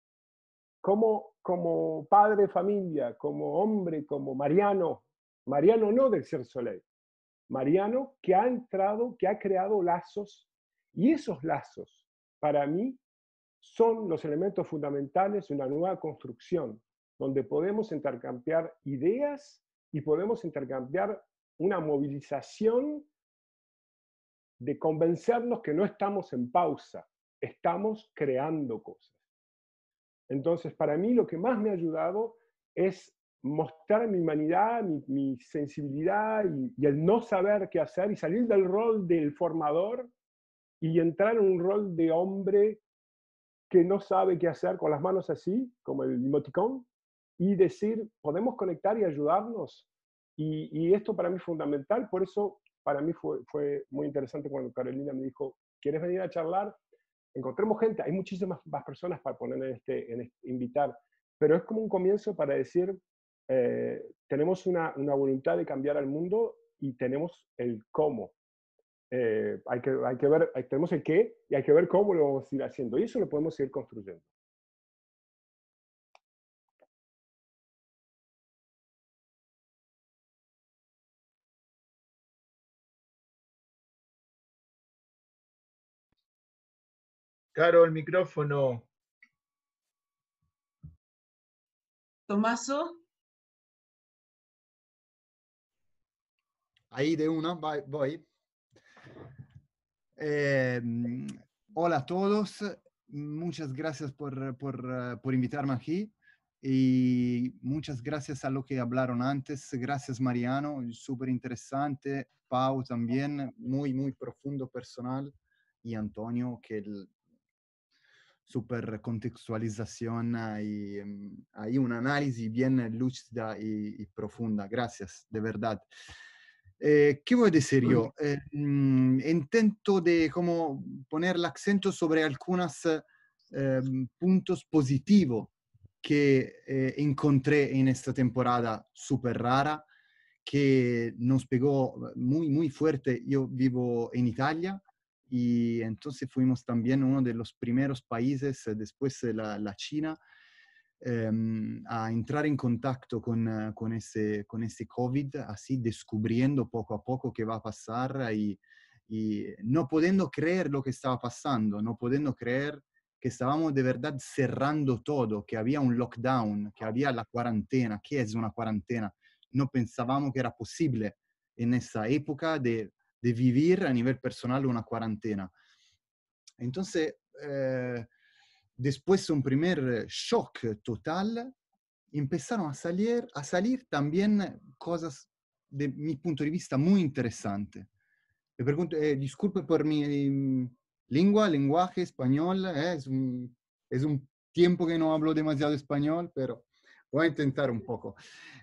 como padre de familia, como hombre, como Mariano no del Cirque du Soleil, Mariano que ha entrado, que ha creado lazos, y esos lazos, para mí, son los elementos fundamentales de una nueva construcción, donde podemos intercambiar ideas y podemos intercambiar una movilización de convencernos que no estamos en pausa, estamos creando cosas. Entonces, para mí lo que más me ha ayudado es mostrar mi humanidad, mi sensibilidad y el no saber qué hacer y salir del rol del formador y entrar en un rol de hombre que no sabe qué hacer con las manos así, como el emoticón, y decir, podemos conectar y ayudarnos. Y esto para mí es fundamental, por eso para mí fue muy interesante cuando Carolina me dijo, ¿quieres venir a charlar? Encontremos gente, hay muchísimas más personas para poner invitar, pero es como un comienzo para decir, tenemos una voluntad de cambiar al mundo y tenemos el cómo. Hay que ver, tenemos el qué y hay que ver cómo lo vamos a ir haciendo. Y eso lo podemos ir construyendo. Caro, el micrófono. Tomaso. Ahí de una, voy. Hola a todos, muchas gracias por invitarme aquí y muchas gracias a lo que hablaron antes. Gracias Mariano, súper interesante. Pau también, muy, muy profundo, personal. Y Antonio, que el súper contextualización y hay un análisis bien lúcida y profunda. Gracias, de verdad. ¿Qué voy a decir yo? Intento de como poner el acento sobre algunos puntos positivos que encontré en esta temporada súper rara, que nos pegó muy, muy fuerte. Yo vivo en Italia y entonces fuimos también uno de los primeros países, después de la China, a entrar en contacto con ese COVID, así descubriendo poco a poco qué va a pasar y no pudiendo creer lo que estaba pasando, no pudiendo creer que estábamos de verdad cerrando todo, que había un lockdown, que había la cuarentena. ¿Qué es una cuarentena? No pensábamos que era posible en esa época de vivir a nivel personal una cuarentena. Entonces, después de un primer shock total, empezaron a salir también cosas, de mi punto de vista, muy interesantes. Me pregunto, disculpe por mi lenguaje español, es un tiempo que no hablo demasiado español, pero Voy a intentar un poco.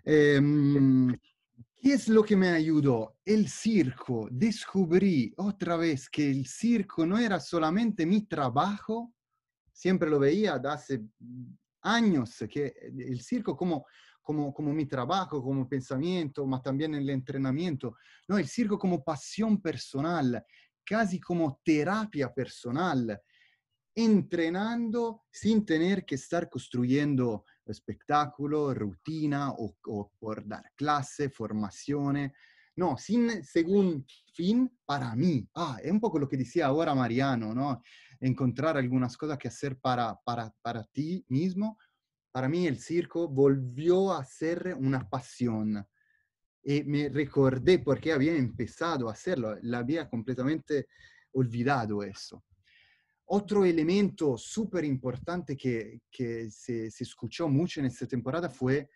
¿Qué es lo que me ayudó? El circo. Descubrí otra vez que el circo no era solamente mi trabajo. Siempre lo veía de hace años, que el circo como mi trabajo, como pensamiento, pero también el entrenamiento. No, el circo como pasión personal, casi como terapia personal, entrenando sin tener que estar construyendo espectáculo, rutina o por dar clase, formación. No, sin según fin para mí. Es un poco lo que decía ahora Mariano, ¿no? Encontrar algunas cosas que hacer para ti mismo. Para mí el circo volvió a ser una pasión. Y me recordé por qué había empezado a hacerlo. La había completamente olvidado eso. Otro elemento súper importante que se escuchó mucho en esta temporada fue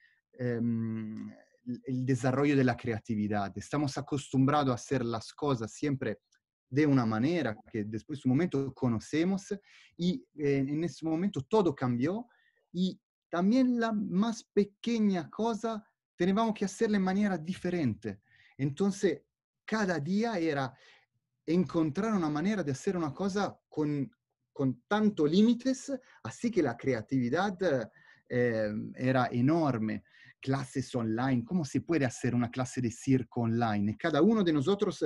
el desarrollo de la creatividad. Estamos acostumbrados a hacer las cosas siempre de una manera que después de un momento conocemos y en ese momento todo cambió y también la más pequeña cosa teníamos que hacerla de manera diferente. Entonces, cada día era encontrar una manera de hacer una cosa con tanto límites, así que la creatividad era enorme. Clases online, ¿cómo se puede hacer una clase de circo online? Cada uno de nosotros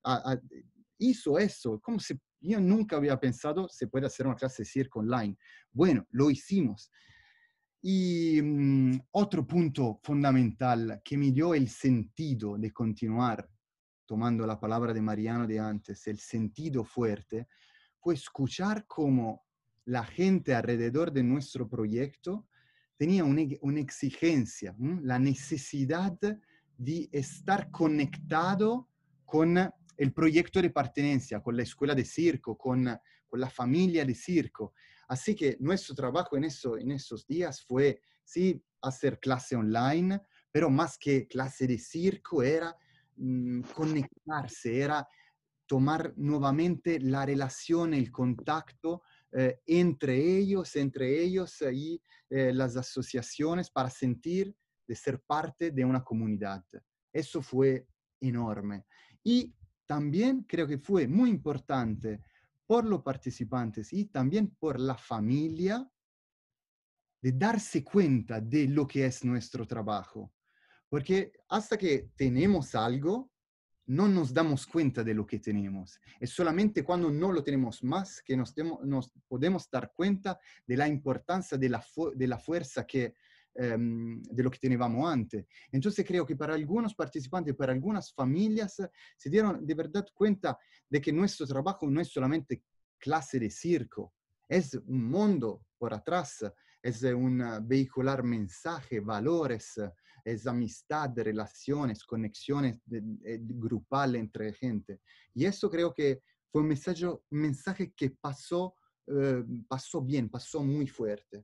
hizo eso. Yo nunca había pensado se puede hacer una clase de circo online. Bueno, lo hicimos. Y otro punto fundamental que me dio el sentido de continuar, tomando la palabra de Mariano de antes, el sentido fuerte, fue escuchar cómo la gente alrededor de nuestro proyecto tenía una exigencia, la necesidad de estar conectado con el proyecto de pertenencia, con la escuela de circo, con la familia de circo. Así que nuestro trabajo en esos días fue, sí, hacer clase online, pero más que clase de circo era conectarse, era tomar nuevamente la relación, el contacto entre ellos y las asociaciones para sentir de ser parte de una comunidad. Eso fue enorme. Y también creo que fue muy importante por los participantes y también por la familia de darse cuenta de lo que es nuestro trabajo. Porque hasta que tenemos algo, no nos damos cuenta de lo que tenemos. Es solamente cuando no lo tenemos más que nos podemos dar cuenta de la importancia de la fuerza de lo que teníamos antes. Entonces creo que para algunos participantes, para algunas familias, se dieron de verdad cuenta de que nuestro trabajo no es solamente clase de circo, es un mundo por atrás, es un vehicular mensaje, valores, es amistad, relaciones, conexiones grupales entre gente. Y eso creo que fue un mensaje que pasó bien, pasó muy fuerte.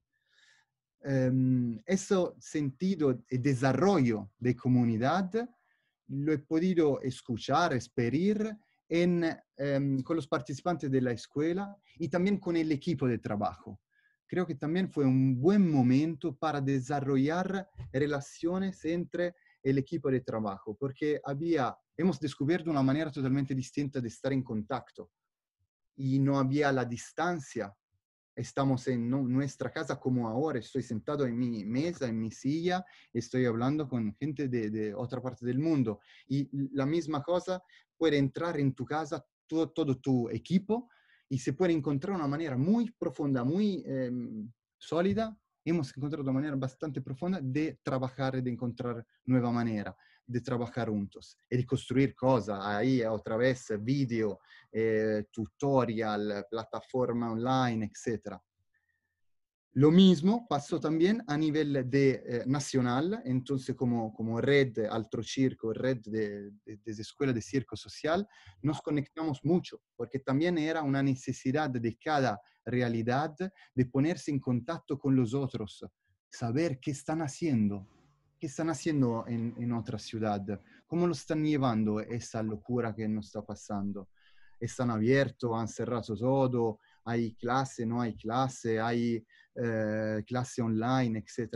Ese sentido de desarrollo de comunidad lo he podido escuchar, experir con los participantes de la escuela y también con el equipo de trabajo. Creo que también fue un buen momento para desarrollar relaciones entre el equipo de trabajo, porque hemos descubierto una manera totalmente distinta de estar en contacto y no había la distancia. Estamos en nuestra casa como ahora, estoy sentado en mi mesa, en mi silla, estoy hablando con gente de otra parte del mundo. Y la misma cosa puede entrar en tu casa, todo tu equipo, y se puede encontrar una manera muy profunda, muy sólida. Hemos encontrado una manera bastante profunda de trabajar, de encontrar nueva manera de trabajar juntos y de construir cosas. Ahí otra vez video, tutorial, plataforma online, etc. Lo mismo pasó también a nivel nacional, entonces como red Altro Circo, red de escuela de circo social, nos conectamos mucho, porque también era una necesidad de cada realidad de ponerse en contacto con los otros, saber qué están haciendo en otra ciudad, cómo lo están llevando esa locura que nos está pasando. Están abiertos, han cerrado todo, hay clase, no hay clase, hay clase online, etc.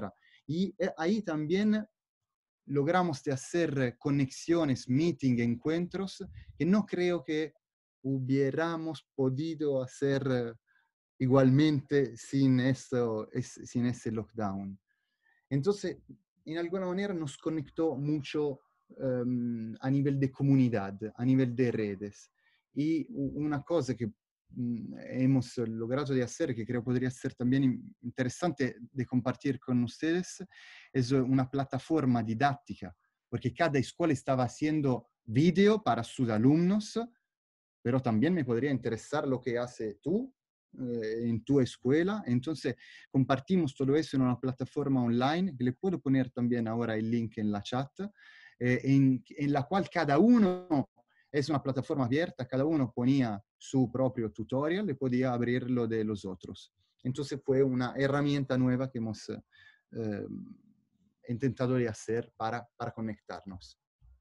Y ahí también logramos de hacer conexiones, meeting, encuentros, que no creo que hubiéramos podido hacer igualmente sin sin ese lockdown. Entonces, en alguna manera nos conectó mucho a nivel de comunidad, a nivel de redes. Y una cosa que hemos logrado de hacer, que creo podría ser también interesante de compartir con ustedes, es una plataforma didáctica, porque cada escuela estaba haciendo video para sus alumnos, pero también me podría interesar lo que hace tú en tu escuela. Entonces, compartimos todo eso en una plataforma online, que le puedo poner también ahora el link en la chat, en la cual cada uno, es una plataforma abierta, cada uno ponía su propio tutorial y podía abrirlo de los otros. Entonces fue una herramienta nueva que hemos intentado de hacer para conectarnos.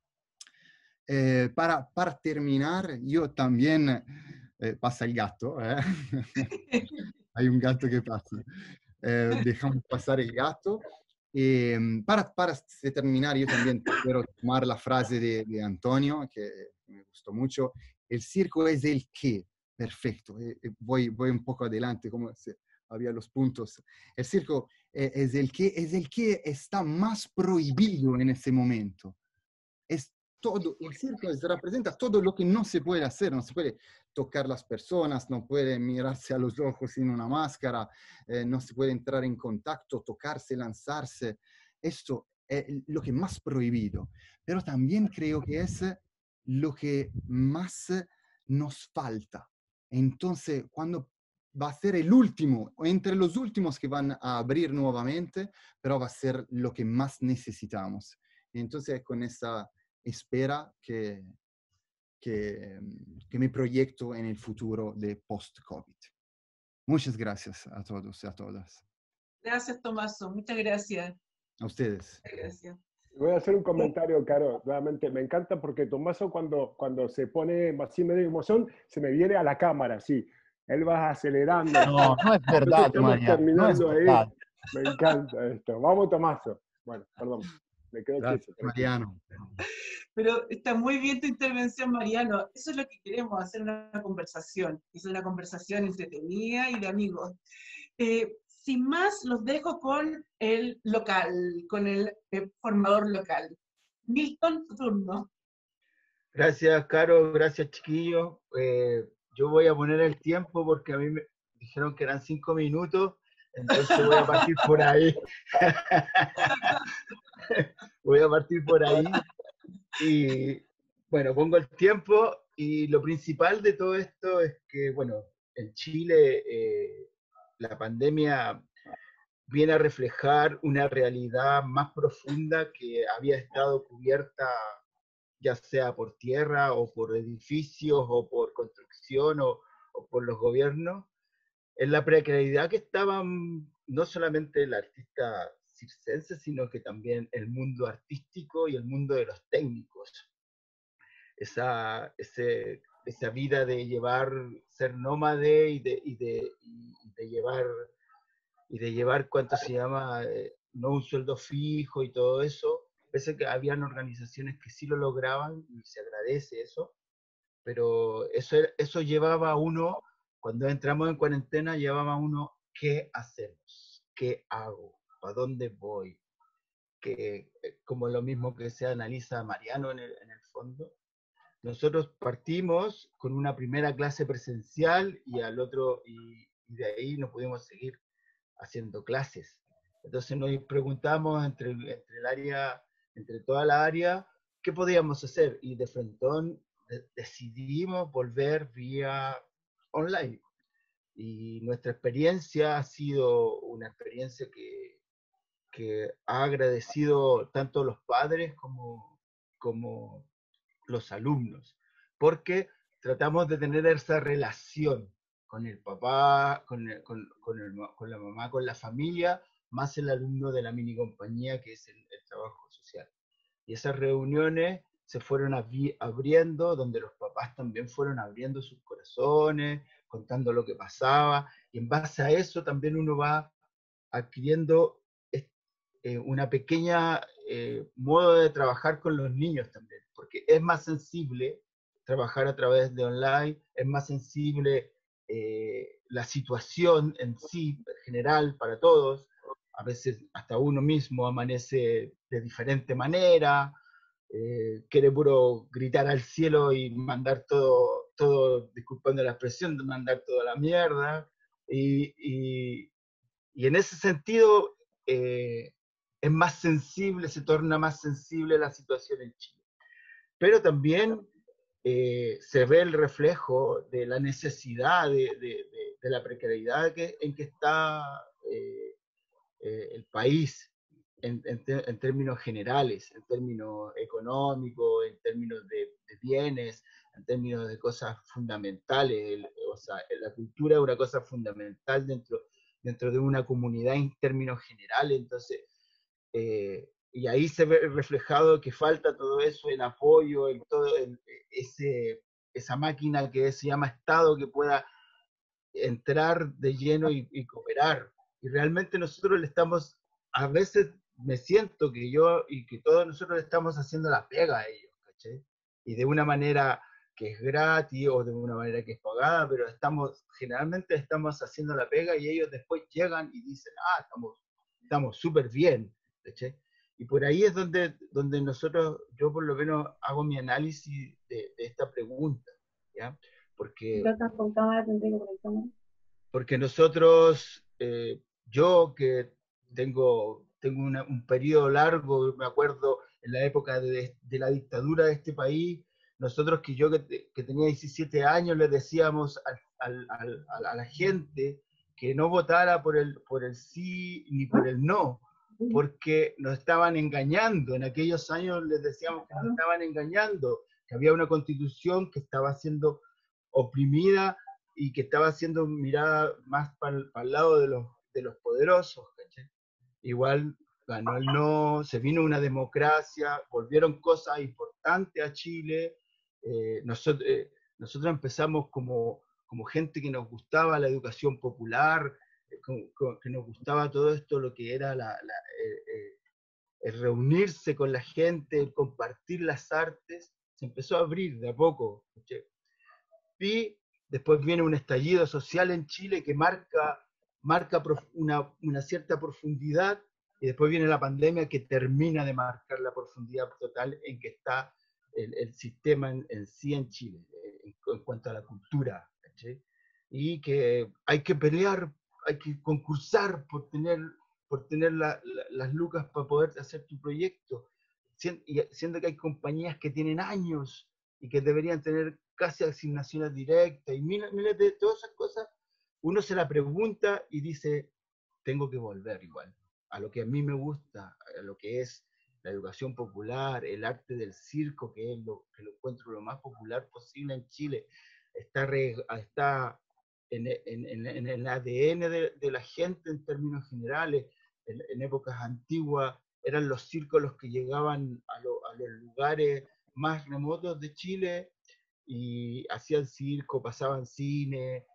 Para terminar, yo también, pasa el gato, hay un gato que pasa, dejamos pasar el gato. Para terminar, yo también quiero tomar la frase de Antonio, que me gustó mucho, el circo es el qué, perfecto, voy un poco adelante, como se había los puntos. El circo es el que está más prohibido en ese momento. Es todo, el circo representa todo lo que no se puede hacer, no se puede tocar las personas, no puede mirarse a los ojos sin una máscara, no se puede entrar en contacto, tocarse, lanzarse. Esto es lo que más prohibido, pero también creo que es lo que más nos falta. Entonces, cuando va a ser el último, o entre los últimos que van a abrir nuevamente, pero va a ser lo que más necesitamos. Entonces, con esa espera que me proyecto en el futuro de post-COVID. Muchas gracias a todos y a todas. Gracias, Tomaso. Muchas gracias. A ustedes. Gracias. Voy a hacer un comentario, Caro. Nuevamente, me encanta porque Tomaso cuando se pone así medio emoción, se me viene a la cámara, sí. Él va acelerando. No, no es verdad, María. No es verdad. Me encanta esto. Vamos, Tomaso. Bueno, perdón. Me quedo Gracias, quieto. Mariano. Pero está muy bien tu intervención, Mariano. Eso es lo que queremos, hacer una conversación. Es una conversación entretenida y de amigos. Sin más, los dejo con el local, con el formador local. Milton, tu turno. Gracias, Caro. Gracias, chiquillos. Yo voy a poner el tiempo porque a mí me dijeron que eran 5 minutos. Entonces voy a partir por ahí. Voy a partir por ahí. Y bueno, pongo el tiempo. Y lo principal de todo esto es que, bueno, en Chile la pandemia viene a reflejar una realidad más profunda que había estado cubierta ya sea por tierra o por edificios o por construcción o por los gobiernos, en la precariedad que estaban no solamente el artista circense, sino que también el mundo artístico y el mundo de los técnicos. Esa vida de ser nómade y de llevar, ¿cuánto se llama? No un sueldo fijo y todo eso. Pese que habían organizaciones que sí lo lograban y se agradece eso, pero eso llevaba a uno, cuando entramos en cuarentena, llevaba a uno, ¿qué hacemos? ¿Qué hago? ¿Para dónde voy? Que, como lo mismo que se analiza Mariano en el fondo. Nosotros partimos con una primera clase presencial y de ahí no pudimos seguir haciendo clases. Entonces nos preguntamos entre toda la área, ¿qué podíamos hacer? Y de frentón decidimos volver vía online. Y nuestra experiencia ha sido una experiencia que ha agradecido tanto los padres como los alumnos, porque tratamos de tener esa relación con el papá, con la mamá, con la familia, más el alumno de la mini compañía, que es el trabajo social. Y esas reuniones se fueron abriendo, donde los papás también fueron abriendo sus corazones, contando lo que pasaba, y en base a eso también uno va adquiriendo una pequeña modo de trabajar con los niños también, porque es más sensible trabajar a través de online, es más sensible la situación en sí, en general, para todos. A veces hasta uno mismo amanece de diferente manera, quiere puro gritar al cielo y mandar todo, disculpando la expresión, mandar toda la mierda. Y en ese sentido es más sensible, se torna más sensible la situación en Chile. Pero también se ve el reflejo de la necesidad, de la precariedad en que está el país en términos generales, en términos económicos, en términos de bienes, en términos de cosas fundamentales. O sea, la cultura es una cosa fundamental dentro de una comunidad en términos generales. Entonces, y ahí se ve reflejado que falta todo eso, el apoyo, esa máquina que se llama Estado, que pueda entrar de lleno y cooperar. Y realmente nosotros le estamos, a veces me siento que yo y que todos nosotros le estamos haciendo la pega a ellos, ¿cachai? Y de una manera que es gratis o de una manera que es pagada, pero generalmente estamos haciendo la pega y ellos después llegan y dicen, estamos súper bien, ¿cachai? Y por ahí es donde yo por lo menos hago mi análisis de esta pregunta, ¿ya? Porque nosotros, yo que tengo un periodo largo, me acuerdo en la época de la dictadura de este país, nosotros que tenía 17 años le decíamos a la gente que no votara por el sí ni por el no, porque nos estaban engañando. En aquellos años les decíamos que nos estaban engañando, que había una constitución que estaba siendo oprimida y que estaba siendo mirada más para el lado de los poderosos, ¿cachai? Igual ganó el no, se vino una democracia, volvieron cosas importantes a Chile. Nosotros empezamos como gente que nos gustaba la educación popular, que nos gustaba todo esto, lo que era el reunirse con la gente, el compartir las artes, se empezó a abrir de a poco, ¿cachai? Y después viene un estallido social en Chile que marca una cierta profundidad, y después viene la pandemia que termina de marcar la profundidad total en que está el sistema en sí en Chile, en cuanto a la cultura, ¿sí? Y que hay que pelear, hay que concursar por tener las lucas para poder hacer tu proyecto, siendo que hay compañías que tienen años y que deberían tener casi asignaciones directas y miles de todas esas cosas. Uno se la pregunta y dice, tengo que volver igual a lo que a mí me gusta, a lo que es la educación popular, el arte del circo, que es que lo encuentro lo más popular posible en Chile. Está en el ADN de la gente en términos generales. En épocas antiguas eran los circos los que llegaban a los lugares más remotos de Chile y hacían circo, pasaban cine,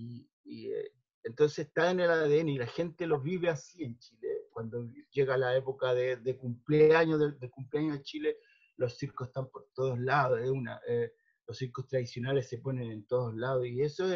entonces está en el ADN y la gente lo vive así en Chile. Cuando llega la época de cumpleaños, de cumpleaños de Chile, los circos están por todos lados, los circos tradicionales se ponen en todos lados, y eso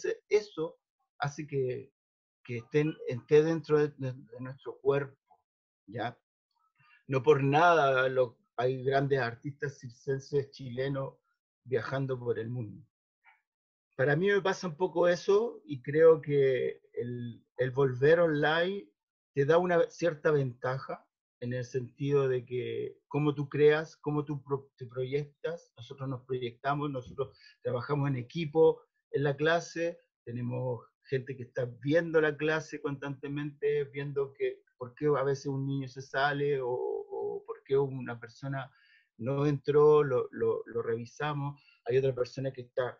hace que esté dentro de nuestro cuerpo, ¿ya? No por nada hay grandes artistas circenses chilenos viajando por el mundo. Para mí me pasa un poco eso, y creo que el volver online te da una cierta ventaja en el sentido de que cómo tú creas, cómo tú te proyectas. Nosotros nos proyectamos, nosotros trabajamos en equipo en la clase, tenemos gente que está viendo la clase constantemente, viendo por qué a veces un niño se sale o por qué una persona no entró, lo revisamos. Hay otra persona que está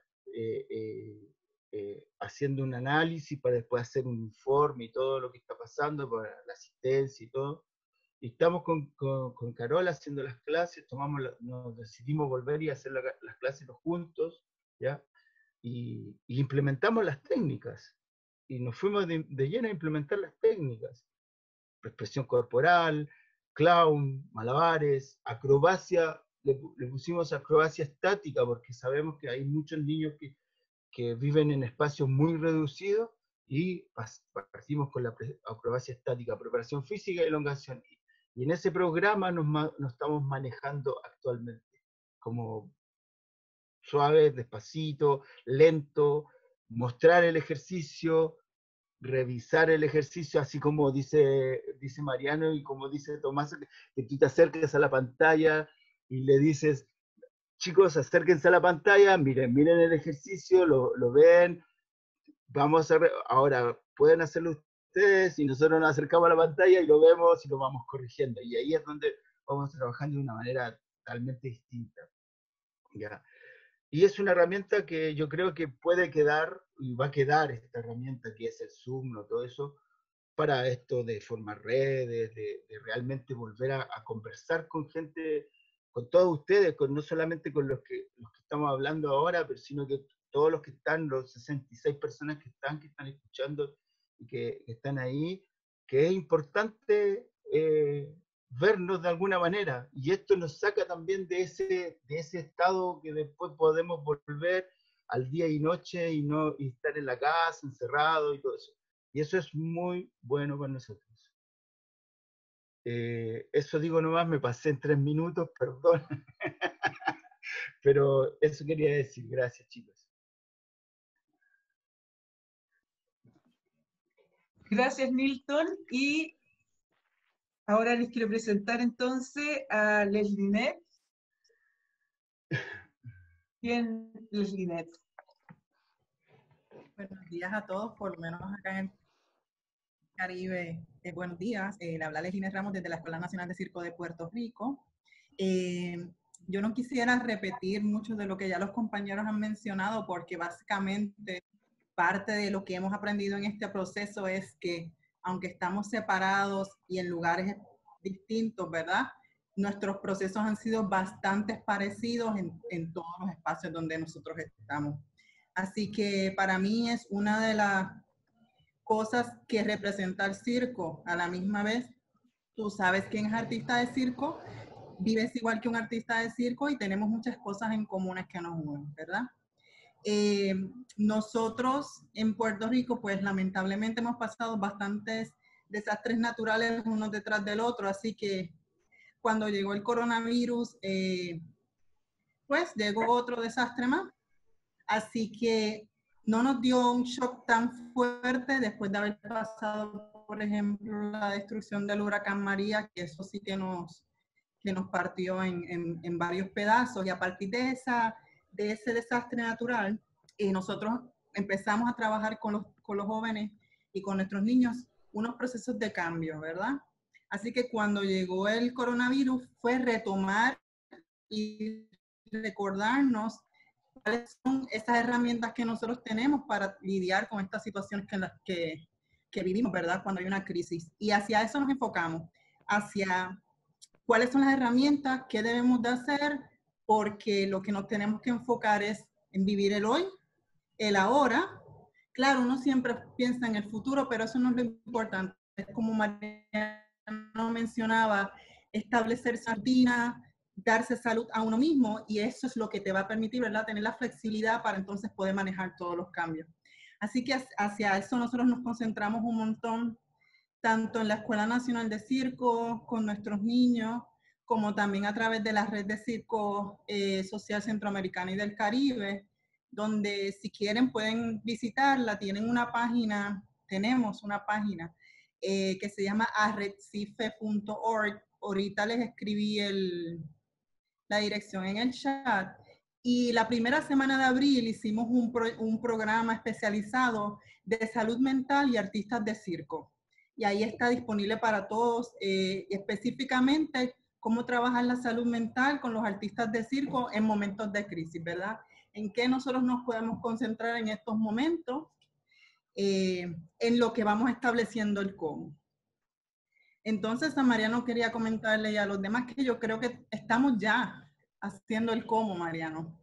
haciendo un análisis para después hacer un informe y todo lo que está pasando, para la asistencia y todo. Y estamos con Carola haciendo las clases, nos decidimos volver y hacer las clases juntos, ¿ya? Y implementamos las técnicas. Y nos fuimos de lleno a implementar las técnicas. expresión corporal, clown, malabares, acrobacia. Le pusimos acrobacia estática porque sabemos que hay muchos niños que viven en espacios muy reducidos, y partimos con la acrobacia estática, preparación física y elongación. Y en ese programa nos estamos manejando actualmente, como suave, despacito, lento, mostrar el ejercicio, revisar el ejercicio, así como dice Mariano y como dice Tomás, que tú te acerques a la pantalla y le dices, chicos, acérquense a la pantalla, miren el ejercicio, lo ven, vamos a ahora pueden hacerlo ustedes y nosotros nos acercamos a la pantalla y lo vemos y lo vamos corrigiendo. Y ahí es donde vamos trabajando de una manera totalmente distinta. ¿Ya? Y es una herramienta que yo creo que puede quedar, y va a quedar esta herramienta que es el Zoom, ¿no? Todo eso, para esto de formar redes, de realmente volver a conversar con gente, con todos ustedes, no solamente con los que estamos hablando ahora, pero sino que todos los que están, los 66 personas que están escuchando y que están ahí, que es importante vernos de alguna manera, y esto nos saca también de ese estado que después podemos volver al día y noche y estar en la casa, encerrado y todo eso. Y eso es muy bueno para nosotros. Eso digo nomás, me pasé en 3 minutos, perdón. Pero eso quería decir. Gracias, chicos. Gracias, Nilton. Y ahora les quiero presentar entonces a Leslie Nett. ¿Quién es Leslie Nett? Buenos días a todos, por lo menos acá en el Caribe. Buenos días, le habla Leslie Nett Ramos desde la Escuela Nacional de Circo de Puerto Rico. Yo no quisiera repetir mucho de lo que ya los compañeros han mencionado, porque básicamente parte de lo que hemos aprendido en este proceso es que, aunque estamos separados y en lugares distintos, ¿verdad? Nuestros procesos han sido bastante parecidos en todos los espacios donde nosotros estamos. Así que para mí es una de las cosas que representa el circo. A la misma vez, tú sabes quién es artista de circo, vives igual que un artista de circo y tenemos muchas cosas en comunes que nos unen, ¿verdad? Nosotros en Puerto Rico, pues lamentablemente hemos pasado bastantes desastres naturales uno detrás del otro, así que cuando llegó el coronavirus, pues llegó otro desastre más. Así que no nos dio un shock tan fuerte después de haber pasado, por ejemplo, la destrucción del huracán María, que eso sí que nos partió en varios pedazos. Y a partir de ese desastre natural, nosotros empezamos a trabajar con los jóvenes y con nuestros niños unos procesos de cambio, ¿verdad? Así que cuando llegó el coronavirus fue retomar y recordarnos cuáles son esas herramientas que nosotros tenemos para lidiar con estas situaciones que vivimos, ¿verdad? Cuando hay una crisis. Y hacia eso nos enfocamos, hacia cuáles son las herramientas, qué debemos de hacer, porque lo que nos tenemos que enfocar es en vivir el hoy, el ahora. Claro, uno siempre piensa en el futuro, pero eso no es lo importante. Es como Mariano mencionaba, establecer rutina, darse salud a uno mismo, y eso es lo que te va a permitir, ¿verdad?, tener la flexibilidad para entonces poder manejar todos los cambios. Así que hacia eso nosotros nos concentramos un montón, tanto en la Escuela Nacional de Circo, con nuestros niños, como también a través de la red de circo social centroamericana y del Caribe, donde si quieren pueden visitarla. Tienen una página, tenemos una página que se llama arrecife.org. Ahorita les escribí la dirección en el chat. Y la primera semana de abril hicimos un programa especializado de salud mental y artistas de circo. Y ahí está disponible para todos, específicamente cómo trabajar la salud mental con los artistas de circo en momentos de crisis, ¿verdad? En qué nosotros nos podemos concentrar en estos momentos, en lo que vamos estableciendo el cómo. Entonces, a Mariano quería comentarle y a los demás que yo creo que estamos ya haciendo el cómo, Mariano.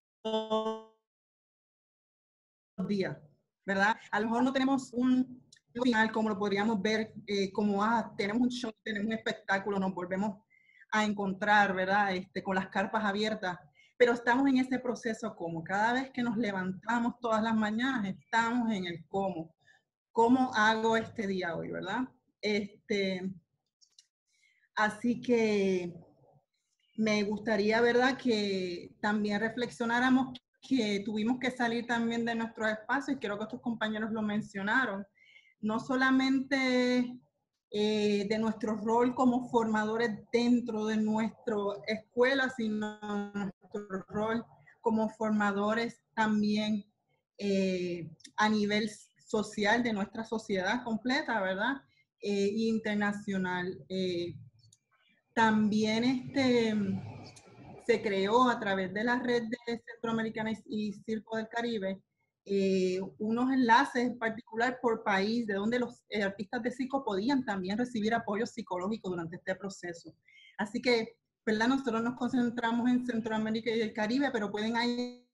Todos los días, ¿verdad? A lo mejor no tenemos final, como lo podríamos ver, como tenemos un show, tenemos un espectáculo, nos volvemos a encontrar, ¿verdad? Con las carpas abiertas, pero estamos en ese proceso como cada vez que nos levantamos todas las mañanas, estamos en el cómo. ¿Cómo hago este día hoy, verdad? Así que me gustaría, ¿verdad?, que también reflexionáramos que tuvimos que salir también de nuestros espacios, y creo que otros compañeros lo mencionaron, no solamente de nuestro rol como formadores dentro de nuestra escuela, sino nuestro rol como formadores también a nivel social de nuestra sociedad completa, ¿verdad? Internacional. También se creó a través de la red de Centroamericana y Circo del Caribe unos enlaces en particular por país de donde los artistas de circo podían también recibir apoyo psicológico durante este proceso. Así que, ¿verdad? Nosotros nos concentramos en Centroamérica y el Caribe, pero pueden ahí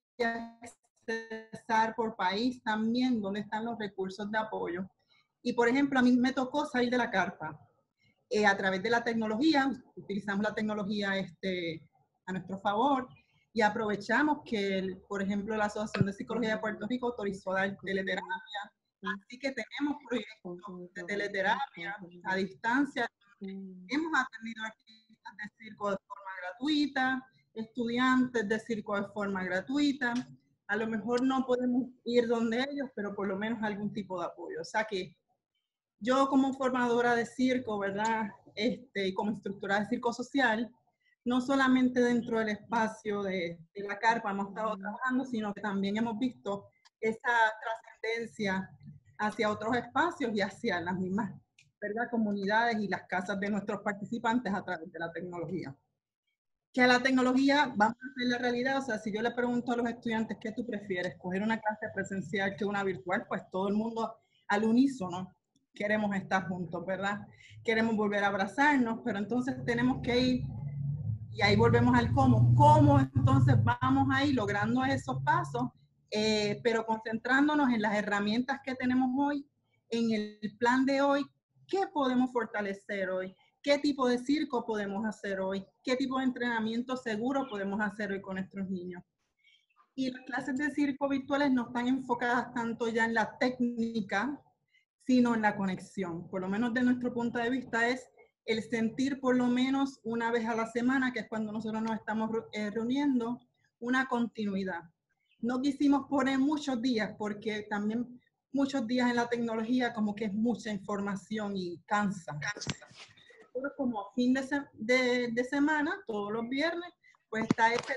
accesar por país también donde están los recursos de apoyo. Y, por ejemplo, a mí me tocó salir de la carpa. A través de la tecnología, utilizamos la tecnología a nuestro favor, y aprovechamos que, por ejemplo, la Asociación de Psicología de Puerto Rico autorizó dar teleterapia, así que tenemos proyectos de teleterapia a distancia. Hemos atendido artistas de circo de forma gratuita, estudiantes de circo de forma gratuita. A lo mejor no podemos ir donde ellos, pero por lo menos algún tipo de apoyo. O sea que yo como formadora de circo, ¿verdad? Y como instructora de circo social, no solamente dentro del espacio de la carpa hemos estado trabajando, sino que también hemos visto esa trascendencia hacia otros espacios y hacia las mismas, ¿verdad?, comunidades y las casas de nuestros participantes a través de la tecnología. Que a la tecnología vamos a hacer la realidad. O sea, si yo le pregunto a los estudiantes qué tú prefieres, coger una clase presencial que una virtual, pues todo el mundo al unísono queremos estar juntos, ¿verdad? Queremos volver a abrazarnos, pero entonces tenemos que ir, y ahí volvemos al cómo. ¿Cómo entonces vamos a ir logrando esos pasos, pero concentrándonos en las herramientas que tenemos hoy, en el plan de hoy? ¿Qué podemos fortalecer hoy? ¿Qué tipo de circo podemos hacer hoy? ¿Qué tipo de entrenamiento seguro podemos hacer hoy con nuestros niños? Y las clases de circo virtuales no están enfocadas tanto ya en la técnica, sino en la conexión. Por lo menos de nuestro punto de vista es el sentir por lo menos una vez a la semana, que es cuando nosotros nos estamos reuniendo, una continuidad. No quisimos poner muchos días, porque también muchos días en la tecnología como que es mucha información y cansa. Pero como fin de semana, todos los viernes, pues está ese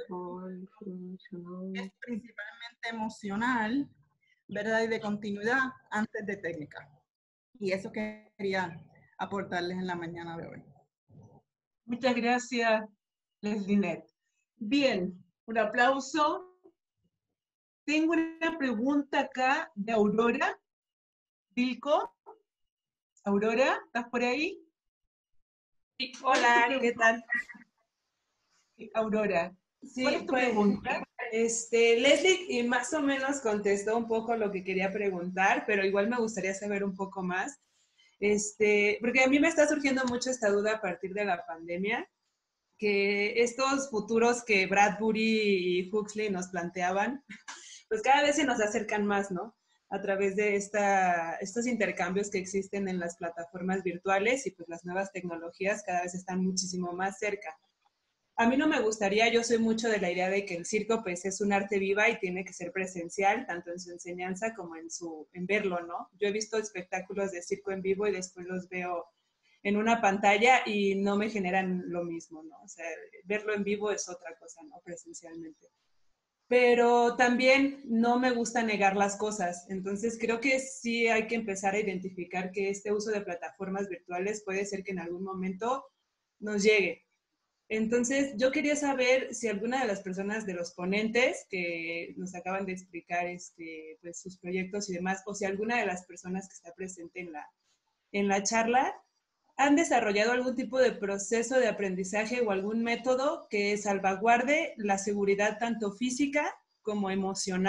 que es principalmente emocional, ¿verdad? Y de continuidad antes de técnica. Y eso quería aportarles en la mañana de hoy. Muchas gracias, Leslinet. Bien, un aplauso. Tengo una pregunta acá de Aurora Vilco. Aurora, ¿estás por ahí? Sí, hola, ¿qué tal? Aurora, sí, ¿cuál es tu pregunta? Leslie más o menos contestó un poco lo que quería preguntar, pero igual me gustaría saber un poco más. Porque a mí me está surgiendo mucho esta duda a partir de la pandemia, que estos futuros que Bradbury y Huxley nos planteaban, pues cada vez se nos acercan más, ¿no? A través de estos intercambios que existen en las plataformas virtuales, y pues las nuevas tecnologías cada vez están muchísimo más cerca. A mí no me gustaría, yo soy mucho de la idea de que el circo pues es un arte viva y tiene que ser presencial, tanto en su enseñanza como en verlo, ¿no? Yo he visto espectáculos de circo en vivo y después los veo en una pantalla y no me generan lo mismo, ¿no? O sea, verlo en vivo es otra cosa, ¿no? Presencialmente. Pero también no me gusta negar las cosas, entonces creo que sí hay que empezar a identificar que este uso de plataformas virtuales puede ser que en algún momento nos llegue. Entonces, yo quería saber si alguna de las personas de los ponentes que nos acaban de explicar pues, sus proyectos y demás, o si alguna de las personas que está presente en la charla, han desarrollado algún tipo de proceso de aprendizaje o algún método que salvaguarde la seguridad tanto física como emocional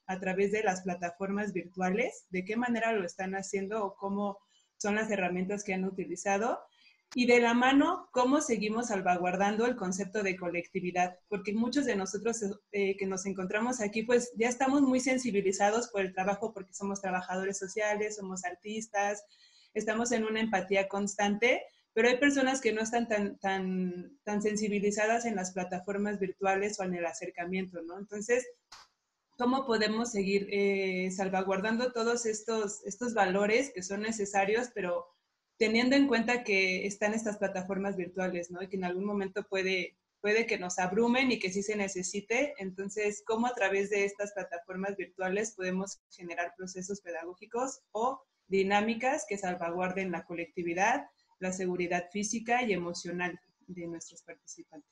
a través de las plataformas virtuales, de qué manera lo están haciendo o cómo son las herramientas que han utilizado. Y de la mano, cómo seguimos salvaguardando el concepto de colectividad, porque muchos de nosotros que nos encontramos aquí, pues ya estamos muy sensibilizados por el trabajo, porque somos trabajadores sociales, somos artistas, estamos en una empatía constante, pero hay personas que no están tan sensibilizadas en las plataformas virtuales o en el acercamiento, ¿no? Entonces, ¿cómo podemos seguir salvaguardando todos estos valores que son necesarios, pero teniendo en cuenta que están estas plataformas virtuales, ¿no? Y que en algún momento puede que nos abrumen y que sí se necesite. Entonces, ¿cómo a través de estas plataformas virtuales podemos generar procesos pedagógicos o dinámicas que salvaguarden la colectividad, la seguridad física y emocional de nuestros participantes?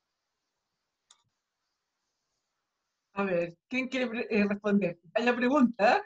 A ver, ¿quién quiere responder? ¿Hay la pregunta?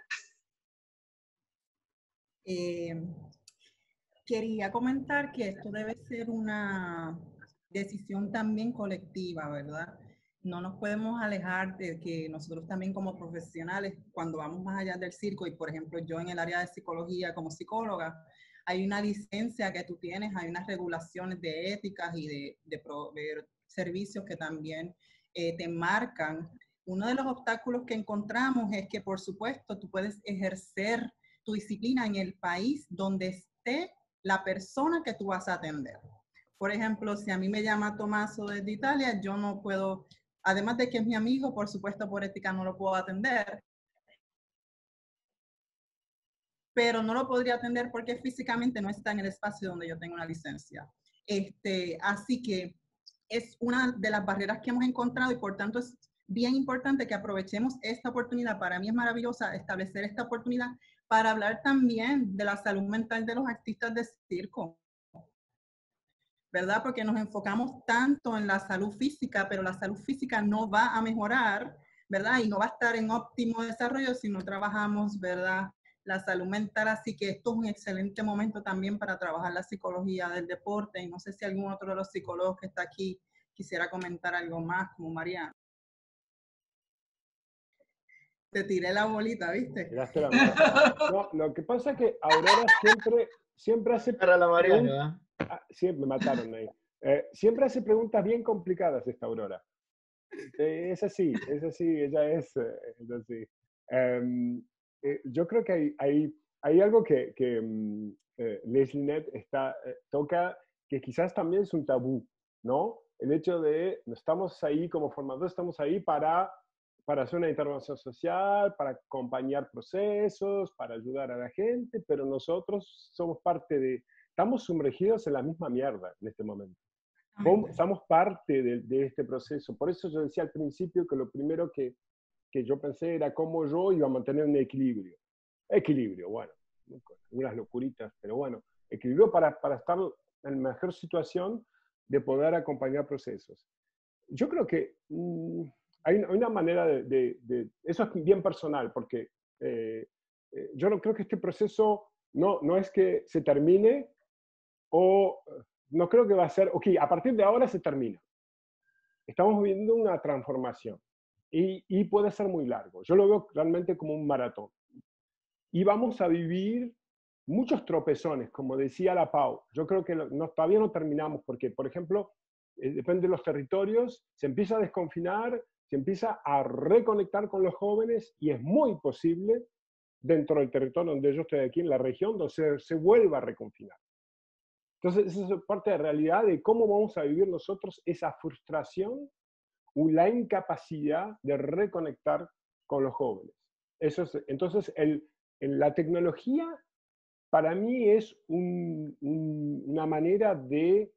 Quería comentar que esto debe ser una decisión también colectiva, ¿verdad? No nos podemos alejar de que nosotros también como profesionales, cuando vamos más allá del circo, y por ejemplo yo en el área de psicología como psicóloga, hay una licencia que tú tienes, hay unas regulaciones de éticas y de proveer servicios que también te marcan. Uno de los obstáculos que encontramos es que, por supuesto, tú puedes ejercer tu disciplina en el país donde esté la persona que tú vas a atender. Por ejemplo, si a mí me llama Tomaso desde Italia, yo no puedo, además de que es mi amigo, por supuesto por ética no lo puedo atender, pero no lo podría atender porque físicamente no está en el espacio donde yo tengo una licencia. Así que es una de las barreras que hemos encontrado y por tanto es bien importante que aprovechemos esta oportunidad. Para mí es maravillosa establecer esta oportunidad para hablar también de la salud mental de los artistas de circo, ¿verdad? Porque nos enfocamos tanto en la salud física, pero la salud física no va a mejorar, ¿verdad? Y no va a estar en óptimo desarrollo si no trabajamos, ¿verdad? La salud mental, así que esto es un excelente momento también para trabajar la psicología del deporte, y no sé si algún otro de los psicólogos que está aquí quisiera comentar algo más, como Mariana. Te tiré la bolita, ¿viste? Tiraste la bolita. No, lo que pasa es que Aurora siempre hace Para la Mariana. Sí, me mataron ahí. Siempre hace preguntas bien complicadas esta Aurora. Es así, ella es así. Yo creo que hay algo que Leslie Nett toca, que quizás también es un tabú, ¿no? El hecho de, estamos ahí como formadores, estamos ahí para hacer una intervención social, para acompañar procesos, para ayudar a la gente, pero nosotros somos estamos sumergidos en la misma mierda en este momento. Somos parte de este proceso. Por eso yo decía al principio que lo primero que yo pensé era cómo yo iba a mantener un equilibrio. Equilibrio, bueno, unas locuritas, pero bueno, equilibrio para estar en la mejor situación de poder acompañar procesos. Yo creo que hay una manera eso es bien personal, porque yo no creo que este proceso no es que se termine o no creo que va a ser, ok, a partir de ahora se termina. Estamos viviendo una transformación y puede ser muy largo. Yo lo veo realmente como un maratón. Y vamos a vivir muchos tropezones, como decía la Pau. Yo creo que todavía no terminamos porque, por ejemplo, depende de los territorios, se empieza a desconfinar, se empieza a reconectar con los jóvenes y es muy posible, dentro del territorio donde yo estoy aquí, en la región, donde se vuelva a reconfinar. Entonces, esa es parte de la realidad de cómo vamos a vivir nosotros esa frustración o la incapacidad de reconectar con los jóvenes. Entonces, la tecnología para mí es una manera de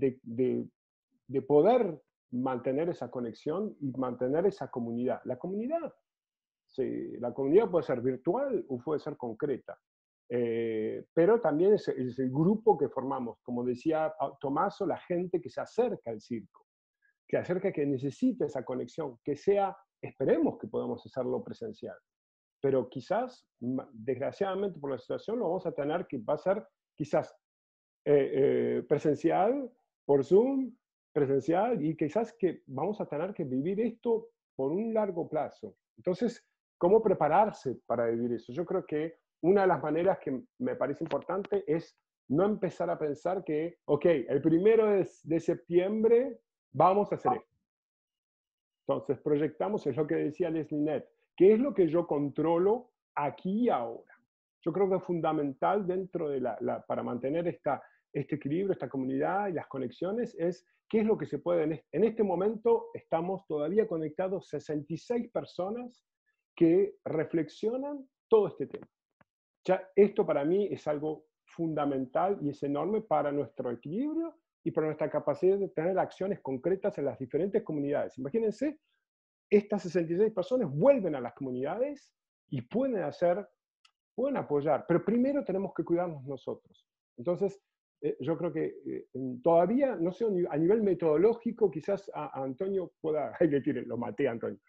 poder mantener esa conexión y mantener esa comunidad. La comunidad puede ser virtual o puede ser concreta. Pero también es el grupo que formamos, como decía Tomaso, la gente que se acerca al circo, que necesita esa conexión, que esperemos que podamos hacerlo presencial, pero quizás, desgraciadamente por la situación, lo vamos a tener que va a ser quizás presencial, por Zoom, presencial, y quizás que vamos a tener que vivir esto por un largo plazo. Entonces, cómo prepararse para vivir eso. Yo creo que una de las maneras que me parece importante es no empezar a pensar que, ok, el 1 de septiembre vamos a hacer esto. Entonces proyectamos, es lo que decía Leslie Nett, ¿qué es lo que yo controlo aquí y ahora? Yo creo que es fundamental dentro de para mantener este equilibrio, esta comunidad y las conexiones, es qué es lo que se puede. En este momento estamos todavía conectados 66 personas que reflexionan todo este tema. Ya esto para mí es algo fundamental y es enorme para nuestro equilibrio y para nuestra capacidad de tener acciones concretas en las diferentes comunidades. Imagínense, estas 66 personas vuelven a las comunidades y pueden apoyar, pero primero tenemos que cuidarnos nosotros. Entonces, yo creo que todavía, no sé, a nivel metodológico, quizás a Antonio pueda, ay, le tire, lo maté a Antonio.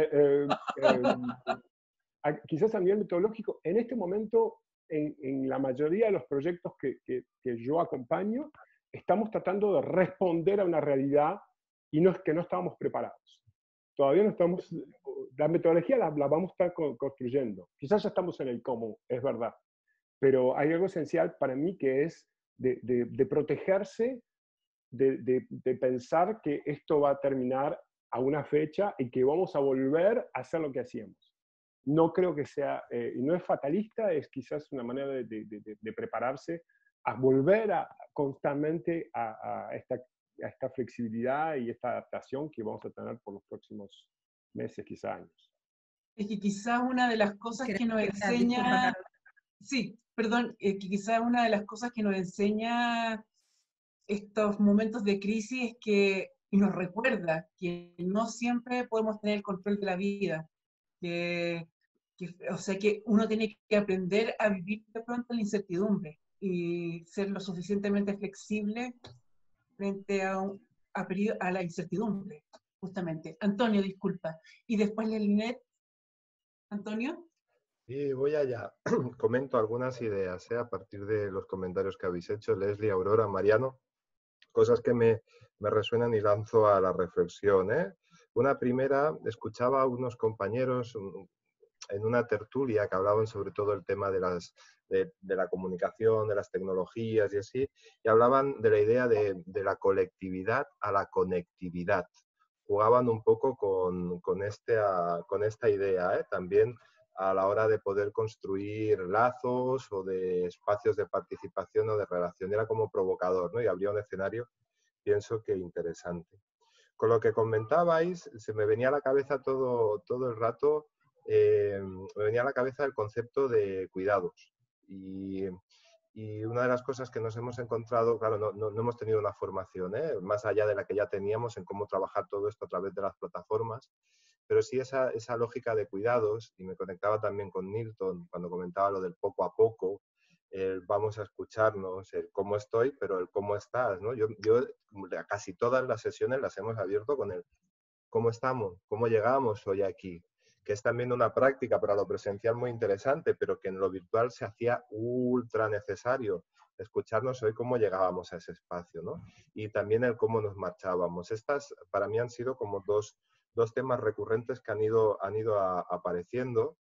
Quizás a nivel metodológico, en este momento, en la mayoría de los proyectos que yo acompaño, estamos tratando de responder a una realidad y no es que no estábamos preparados. Todavía no estamos, la metodología la vamos a estar construyendo. Quizás ya estamos en el cómo, es verdad, pero hay algo esencial para mí que es de protegerse, de pensar que esto va a terminar a una fecha y que vamos a volver a hacer lo que hacíamos. No creo que sea, y no es fatalista, es quizás una manera de prepararse a volver constantemente a esta flexibilidad y esta adaptación que vamos a tener por los próximos meses, quizás años. Es que quizás una de las cosas que nos enseña... Sí, perdón, que quizás una de las cosas que nos enseña estos momentos de crisis es que y nos recuerda que no siempre podemos tener el control de la vida, o sea que uno tiene que aprender a vivir de pronto la incertidumbre y ser lo suficientemente flexible frente a la incertidumbre, justamente. Antonio, disculpa. Y después Lelinet. Antonio. Sí, voy allá. Comento algunas ideas a partir de los comentarios que habéis hecho, Leslie, Aurora, Mariano, cosas que me resuenan y lanzo a la reflexión. Una primera, escuchaba a unos compañeros en una tertulia que hablaban sobre todo el tema de la comunicación, de las tecnologías y así, y hablaban de la idea de la colectividad a la conectividad. Jugaban un poco con esta idea, también a la hora de poder construir lazos o de espacios de participación o de relación. Era como provocador, ¿no? Y habría un escenario, pienso que interesante. Con lo que comentabais, se me venía a la cabeza todo el rato, me venía a la cabeza el concepto de cuidados. Y una de las cosas que nos hemos encontrado, claro, no hemos tenido una formación, más allá de la que ya teníamos en cómo trabajar todo esto a través de las plataformas, pero sí esa lógica de cuidados, y me conectaba también con Nilton cuando comentaba lo del poco a poco, el vamos a escucharnos, el cómo estoy, pero el cómo estás, ¿no? Yo casi todas las sesiones las hemos abierto con el cómo estamos, cómo llegamos hoy aquí, que es también una práctica para lo presencial muy interesante, pero que en lo virtual se hacía ultra necesario escucharnos hoy cómo llegábamos a ese espacio, ¿no? Y también el cómo nos marchábamos. Estas para mí han sido como dos temas recurrentes que han ido apareciendo.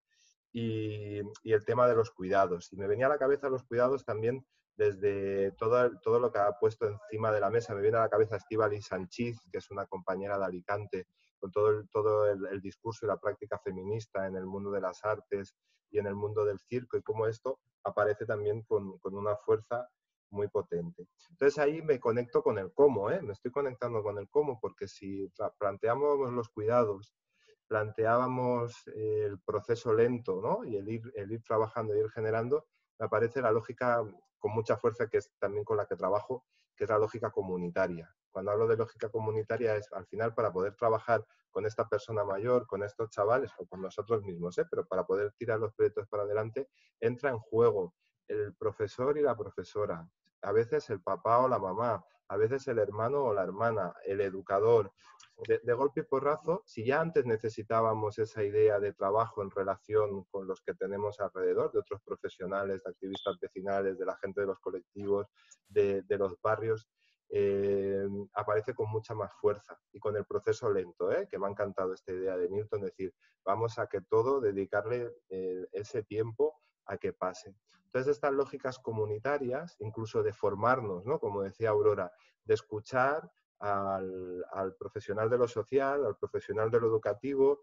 Y el tema de los cuidados. Y me venía a la cabeza los cuidados también desde todo lo que ha puesto encima de la mesa. Me viene a la cabeza Estíbaliz Sanchís, que es una compañera de Alicante, con todo el discurso y la práctica feminista en el mundo de las artes y en el mundo del circo, y cómo esto aparece también con una fuerza muy potente. Entonces ahí me conecto con el cómo, me estoy conectando con el cómo, porque si planteamos los cuidados, planteábamos el proceso lento, ¿no? Y el ir trabajando y ir generando, me parece la lógica con mucha fuerza, que es también con la que trabajo, que es la lógica comunitaria. Cuando hablo de lógica comunitaria es al final para poder trabajar con esta persona mayor, con estos chavales o con nosotros mismos, pero para poder tirar los proyectos para adelante, entra en juego el profesor y la profesora, a veces el papá o la mamá, a veces el hermano o la hermana, el educador. De golpe y porrazo, si ya antes necesitábamos esa idea de trabajo en relación con los que tenemos alrededor, de otros profesionales, de activistas vecinales, de la gente de los colectivos, de los barrios, aparece con mucha más fuerza y con el proceso lento, que me ha encantado esta idea de Newton, decir, vamos a que todo, dedicarle ese tiempo a que pase. Entonces, estas lógicas comunitarias, incluso de formarnos, ¿no? Como decía Aurora, de escuchar al profesional de lo social, al profesional de lo educativo,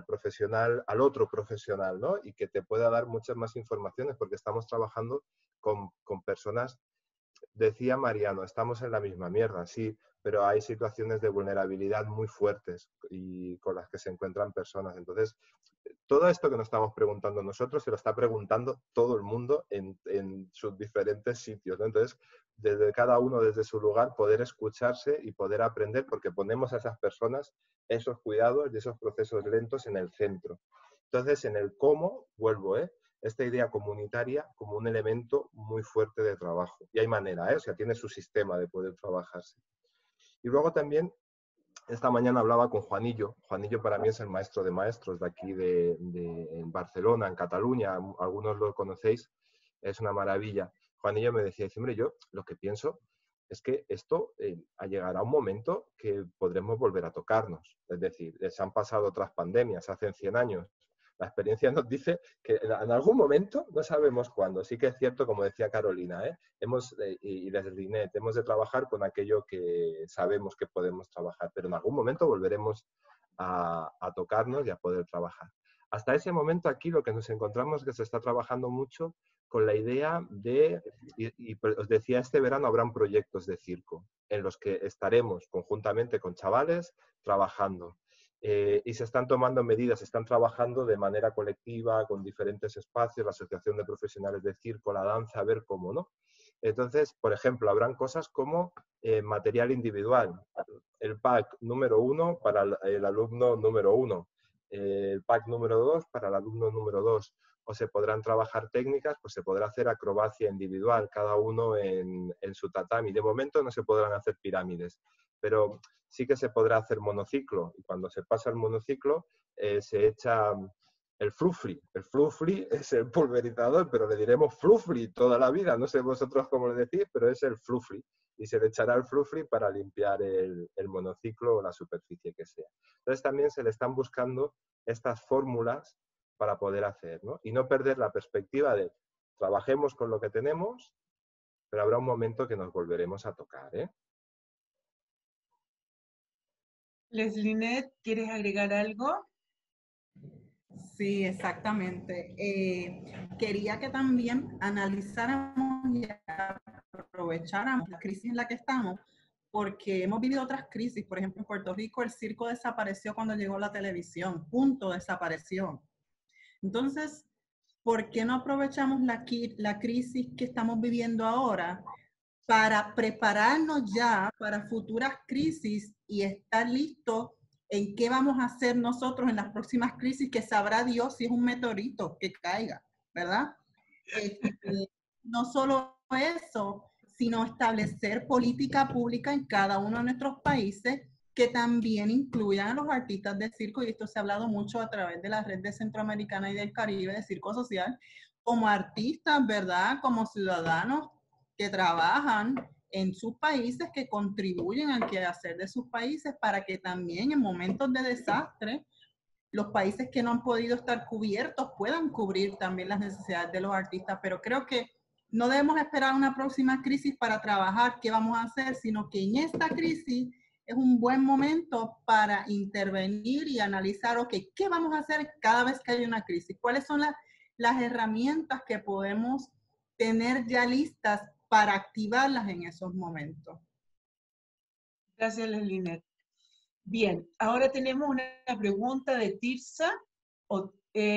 al otro profesional, ¿no? Y que te pueda dar muchas más informaciones, porque estamos trabajando con personas. Decía Mariano, estamos en la misma mierda, sí, pero hay situaciones de vulnerabilidad muy fuertes y con las que se encuentran personas. Entonces, todo esto que nos estamos preguntando nosotros se lo está preguntando todo el mundo en sus diferentes sitios, ¿no? Entonces, desde cada uno, desde su lugar, poder escucharse y poder aprender, porque ponemos a esas personas esos cuidados y esos procesos lentos en el centro. Entonces, en el cómo, vuelvo, esta idea comunitaria como un elemento muy fuerte de trabajo. Y hay manera, o sea, tiene su sistema de poder trabajarse. Y luego también, esta mañana hablaba con Juanillo. Juanillo para mí es el maestro de maestros de aquí en Barcelona, en Cataluña. Algunos lo conocéis, es una maravilla. Juanillo me decía, hombre, yo lo que pienso es que esto llegará un momento que podremos volver a tocarnos. Es decir, se han pasado otras pandemias hace 100 años. La experiencia nos dice que en algún momento, no sabemos cuándo, sí que es cierto, como decía Carolina, y desde Linet, hemos de trabajar con aquello que sabemos que podemos trabajar, pero en algún momento volveremos a tocarnos y a poder trabajar. Hasta ese momento aquí lo que nos encontramos es que se está trabajando mucho con la idea de, y os decía, este verano habrán proyectos de circo en los que estaremos conjuntamente con chavales trabajando. Y se están tomando medidas, se están trabajando de manera colectiva con diferentes espacios, la Asociación de Profesionales de Circo, la danza, a ver cómo, ¿no? Entonces, por ejemplo, habrán cosas como material individual, el pack número 1 para el alumno número 1, el pack número 2 para el alumno número 2, o se podrán trabajar técnicas, pues se podrá hacer acrobacia individual, cada uno en su tatami. De momento no se podrán hacer pirámides, pero sí que se podrá hacer monociclo, y cuando se pasa el monociclo se echa el flufli. El flufli es el pulverizador, pero le diremos flufli toda la vida, no sé vosotros cómo le decís, pero es el flufli, y se le echará el flufli para limpiar el monociclo o la superficie que sea. Entonces también se le están buscando estas fórmulas para poder hacer, ¿no? Y no perder la perspectiva de trabajemos con lo que tenemos, pero habrá un momento que nos volveremos a tocar, Leslinet, ¿quieres agregar algo? Sí, exactamente. Quería que también analizáramos y aprovecháramos la crisis en la que estamos, porque hemos vivido otras crisis. Por ejemplo, en Puerto Rico el circo desapareció cuando llegó la televisión, punto, desapareció. Entonces, ¿por qué no aprovechamos la crisis que estamos viviendo ahora para prepararnos ya para futuras crisis y estar listos en qué vamos a hacer nosotros en las próximas crisis, que sabrá Dios si es un meteorito que caiga, ¿verdad? No solo eso, sino establecer política pública en cada uno de nuestros países que también incluyan a los artistas de circo, y esto se ha hablado mucho a través de la red de Centroamericana y del Caribe de Circo Social, como artistas, ¿verdad? Como ciudadanos que trabajan en sus países, que contribuyen al quehacer de sus países, para que también en momentos de desastre los países que no han podido estar cubiertos puedan cubrir también las necesidades de los artistas. Pero creo que no debemos esperar una próxima crisis para trabajar qué vamos a hacer, sino que en esta crisis es un buen momento para intervenir y analizar, ok, ¿qué vamos a hacer cada vez que hay una crisis? ¿Cuáles son las herramientas que podemos tener ya listas para activarlas en esos momentos? Gracias, Leslinet. Bien, ahora tenemos una pregunta de Tirsa. No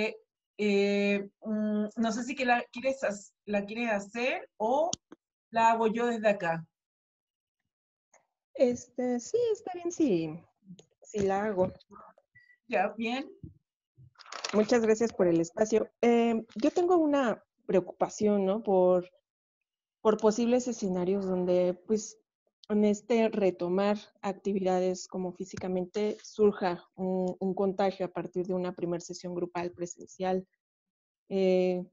sé si la quieres hacer o la hago yo desde acá. Sí, está bien si la hago. Ya, bien. Muchas gracias por el espacio. Yo tengo una preocupación, ¿no? Por posibles escenarios donde, pues, en retomar actividades como físicamente surja un contagio a partir de una primera sesión grupal presencial. ¿Qué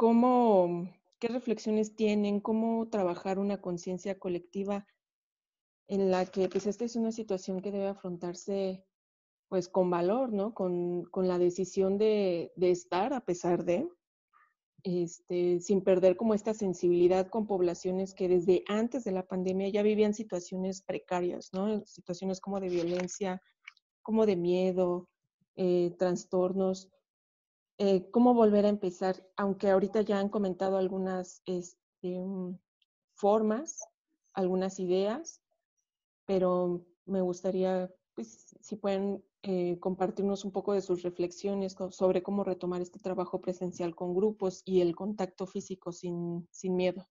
reflexiones tienen? ¿Cómo trabajar una conciencia colectiva en la que pues esta es una situación que debe afrontarse pues con valor, ¿no? Con la decisión de estar a pesar de, sin perder como esta sensibilidad con poblaciones que desde antes de la pandemia ya vivían situaciones precarias, ¿no? Situaciones como de violencia, como de miedo, trastornos. ¿Cómo volver a empezar? Aunque ahorita ya han comentado algunas formas, algunas ideas, pero me gustaría, pues, si pueden compartirnos un poco de sus reflexiones sobre cómo retomar este trabajo presencial con grupos y el contacto físico sin miedo.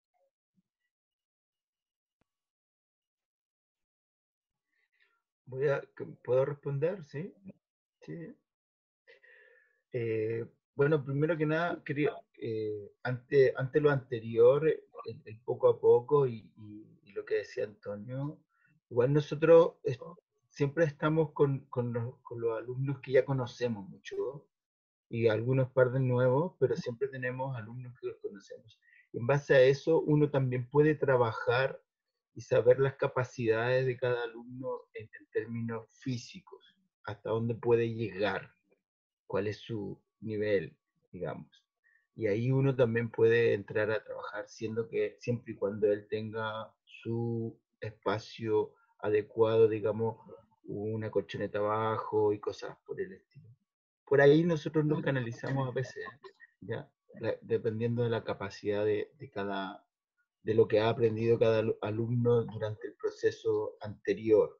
¿Puedo responder? ¿Sí? Sí. Bueno, primero que nada, ante lo anterior, el poco a poco y lo que decía Antonio, igual nosotros siempre estamos con los alumnos que ya conocemos mucho y algunos par de nuevos, pero siempre tenemos alumnos que los conocemos. En base a eso, uno también puede trabajar y saber las capacidades de cada alumno en términos físicos, hasta dónde puede llegar, cuál es su nivel, digamos. Y ahí uno también puede entrar a trabajar, siendo que siempre y cuando él tenga su espacio adecuado, digamos, una colchoneta abajo y cosas por el estilo. Por ahí nosotros nos canalizamos a veces, ¿ya? Dependiendo de la capacidad de lo que ha aprendido cada alumno durante el proceso anterior.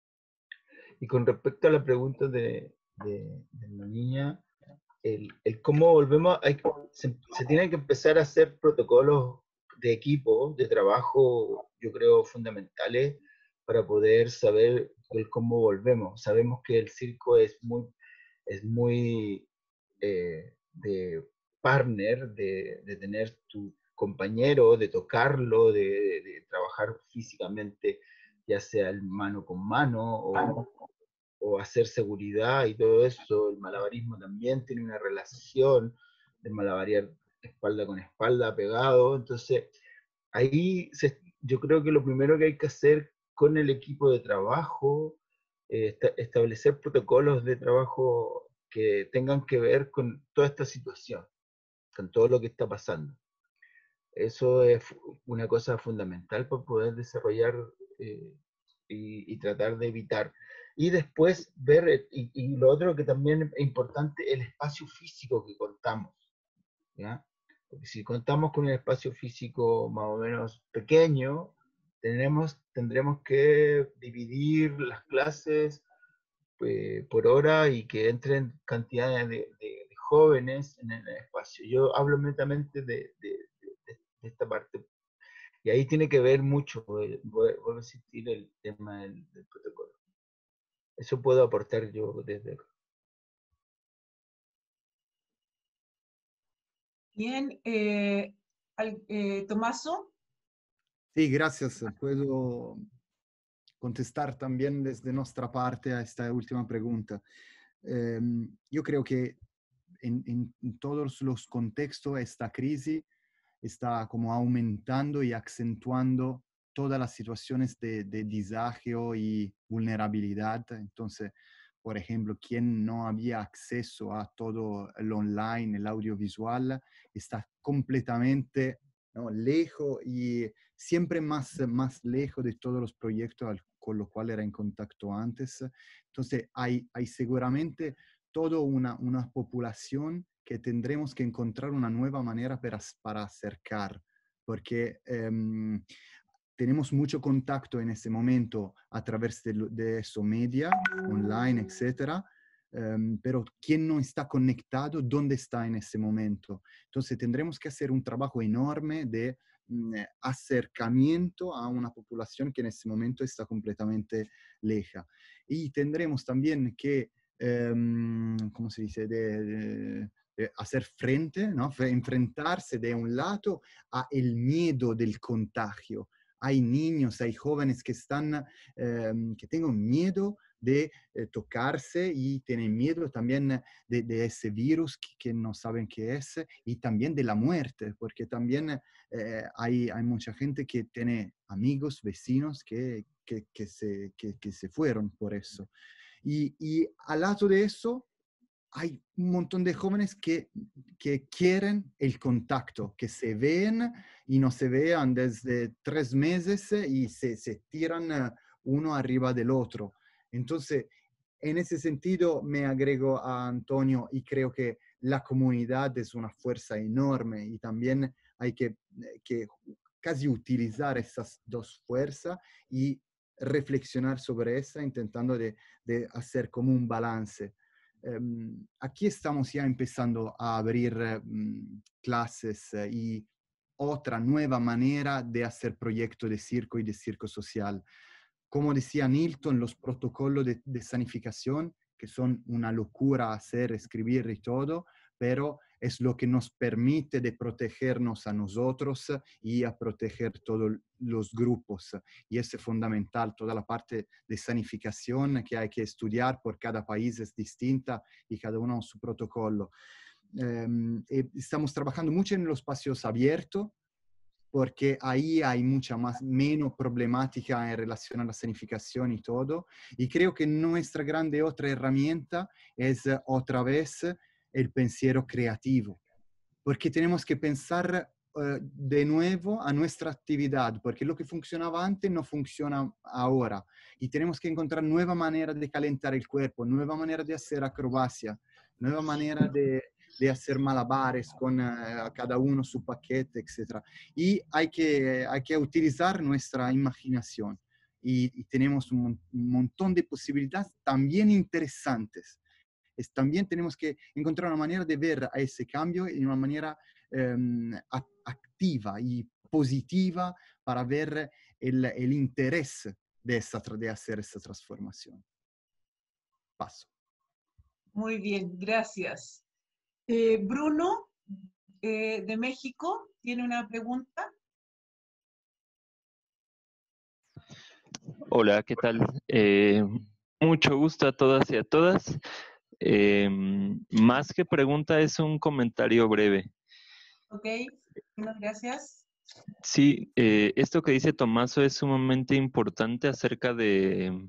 Y con respecto a la pregunta de la niña, el cómo volvemos, se tienen que empezar a hacer protocolos de equipo, de trabajo, yo creo, fundamentales para poder saber el cómo volvemos. Sabemos que el circo es muy de partner, de tener tu compañero, de tocarlo, de trabajar físicamente, ya sea el mano con mano o hacer seguridad y todo eso. El malabarismo también tiene una relación de malabarear espalda con espalda, pegado. Entonces, ahí yo creo que lo primero que hay que hacer con el equipo de trabajo, establecer protocolos de trabajo que tengan que ver con toda esta situación, con todo lo que está pasando. Eso es una cosa fundamental para poder desarrollar y tratar de evitar. Y después ver, y lo otro que también es importante, el espacio físico que contamos, ¿ya? Porque si contamos con un espacio físico más o menos pequeño, tendremos que dividir las clases por hora y que entren cantidades de jóvenes en el espacio. Yo hablo netamente de esta parte. Y ahí tiene que ver mucho, vuelvo a insistir, el tema del protocolo. Eso puedo aportar yo desde acá. Bien, Tomaso. Sí, gracias. Puedo contestar también desde nuestra parte a esta última pregunta. Yo creo que en todos los contextos esta crisis está como aumentando y acentuando todas las situaciones de desagio y vulnerabilidad. Entonces, por ejemplo, quien no había acceso a todo el online, el audiovisual, está completamente, ¿no?, lejos y siempre más lejos de todos los proyectos con los cuales era en contacto antes. Entonces, hay seguramente toda una población que tendremos que encontrar una nueva manera para acercar, porque tenemos mucho contacto en este momento a través de esos media, online, etcétera, pero ¿quién no está conectado? ¿Dónde está en ese momento? Entonces tendremos que hacer un trabajo enorme de acercamiento a una población que en este momento está completamente leja. Y tendremos también que, ¿cómo se dice?, de hacer frente, ¿no?, enfrentarse de un lado a el miedo del contagio. Hay niños, hay jóvenes que tengan miedo de tocarse y tienen miedo también de ese virus que no saben qué es y también de la muerte, porque también hay mucha gente que tiene amigos, vecinos que se fueron por eso. Y al lado de eso, hay un montón de jóvenes que quieren el contacto, que se ven y no se vean desde 3 meses y se tiran uno arriba del otro. Entonces, en ese sentido, me agrego a Antonio y creo que la comunidad es una fuerza enorme y también hay que casi utilizar esas dos fuerzas y reflexionar sobre esa, intentando de hacer como un balance. Aquí estamos ya empezando a abrir clases y otra nueva manera de hacer proyectos de circo y de circo social. Como decía Nilton, los protocolos de sanificación, que son una locura hacer, escribir y todo, pero es lo que nos permite de protegernos a nosotros y a proteger todos los grupos. Y es fundamental, toda la parte de sanificación que hay que estudiar, por cada país es distinta y cada uno su protocolo. Estamos trabajando mucho en los espacios abiertos, porque ahí hay menos problemática en relación a la sanificación y todo. Y creo que nuestra grande otra herramienta es otra vez el pensiero creativo, porque tenemos que pensar de nuevo a nuestra actividad, porque lo que funcionaba antes no funciona ahora. Y tenemos que encontrar nueva manera de calentar el cuerpo, nueva manera de hacer acrobacia, nueva manera de hacer malabares con cada uno su paquete, etc. Y hay que utilizar nuestra imaginación. Y tenemos un montón de posibilidades también interesantes. También tenemos que encontrar una manera de ver a ese cambio de una manera activa y positiva para ver el interés de hacer esa transformación. Paso. Muy bien, gracias. Bruno, de México, tiene una pregunta. Hola, ¿qué tal? Mucho gusto a todas y a todas. Más que pregunta, es un comentario breve. Ok, muchas gracias. Sí, esto que dice Tomaso es sumamente importante acerca de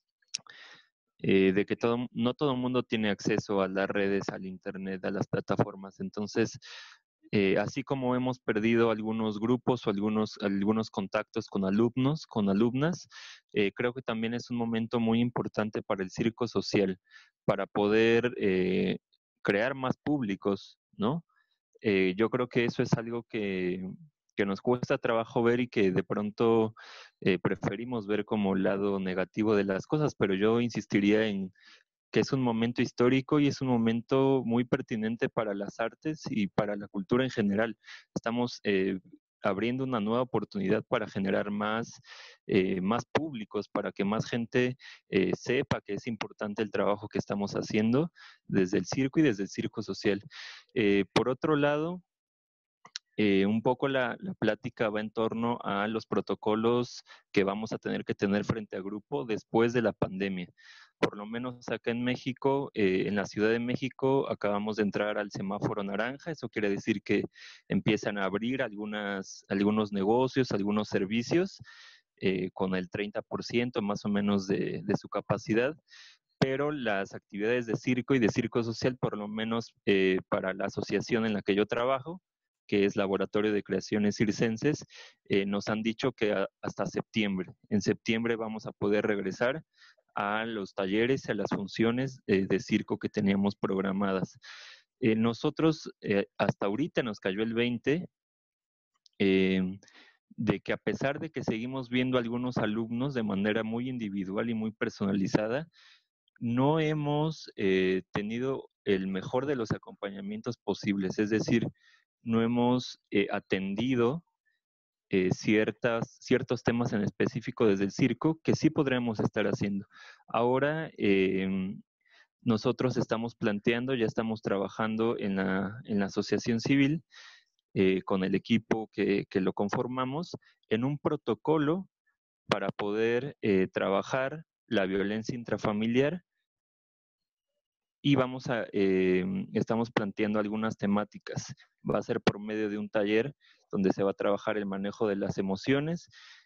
que no todo el mundo tiene acceso a las redes, al internet, a las plataformas. Entonces, así como hemos perdido algunos grupos o algunos contactos con alumnos, con alumnas, creo que también es un momento muy importante para el circo social, para poder crear más públicos, ¿no? Yo creo que eso es algo que nos cuesta trabajo ver y que de pronto preferimos ver como lado negativo de las cosas, pero yo insistiría en que es un momento histórico y es un momento muy pertinente para las artes y para la cultura en general. Estamos abriendo una nueva oportunidad para generar más públicos, para que más gente sepa que es importante el trabajo que estamos haciendo desde el circo y desde el circo social. Por otro lado, un poco la plática va en torno a los protocolos que vamos a tener que tener frente a grupo después de la pandemia. Por lo menos acá en México, en la Ciudad de México, acabamos de entrar al semáforo naranja. Eso quiere decir que empiezan a abrir algunos negocios, algunos servicios con el 30% más o menos de su capacidad, pero las actividades de circo y de circo social, por lo menos para la asociación en la que yo trabajo, que es Laboratorio de Creaciones Circenses, nos han dicho que hasta septiembre. En septiembre vamos a poder regresar a los talleres y a las funciones de circo que teníamos programadas. Nosotros hasta ahorita nos cayó el 20 de que a pesar de que seguimos viendo a algunos alumnos de manera muy individual y muy personalizada, no hemos tenido el mejor de los acompañamientos posibles, es decir, no hemos atendido ciertos temas en específico desde el circo que sí podremos estar haciendo. Ahora nosotros estamos planteando, ya estamos trabajando en la asociación civil con el equipo que lo conformamos en un protocolo para poder trabajar la violencia intrafamiliar y estamos planteando algunas temáticas. Va a ser por medio de un taller donde se va a trabajar el manejo de las emociones,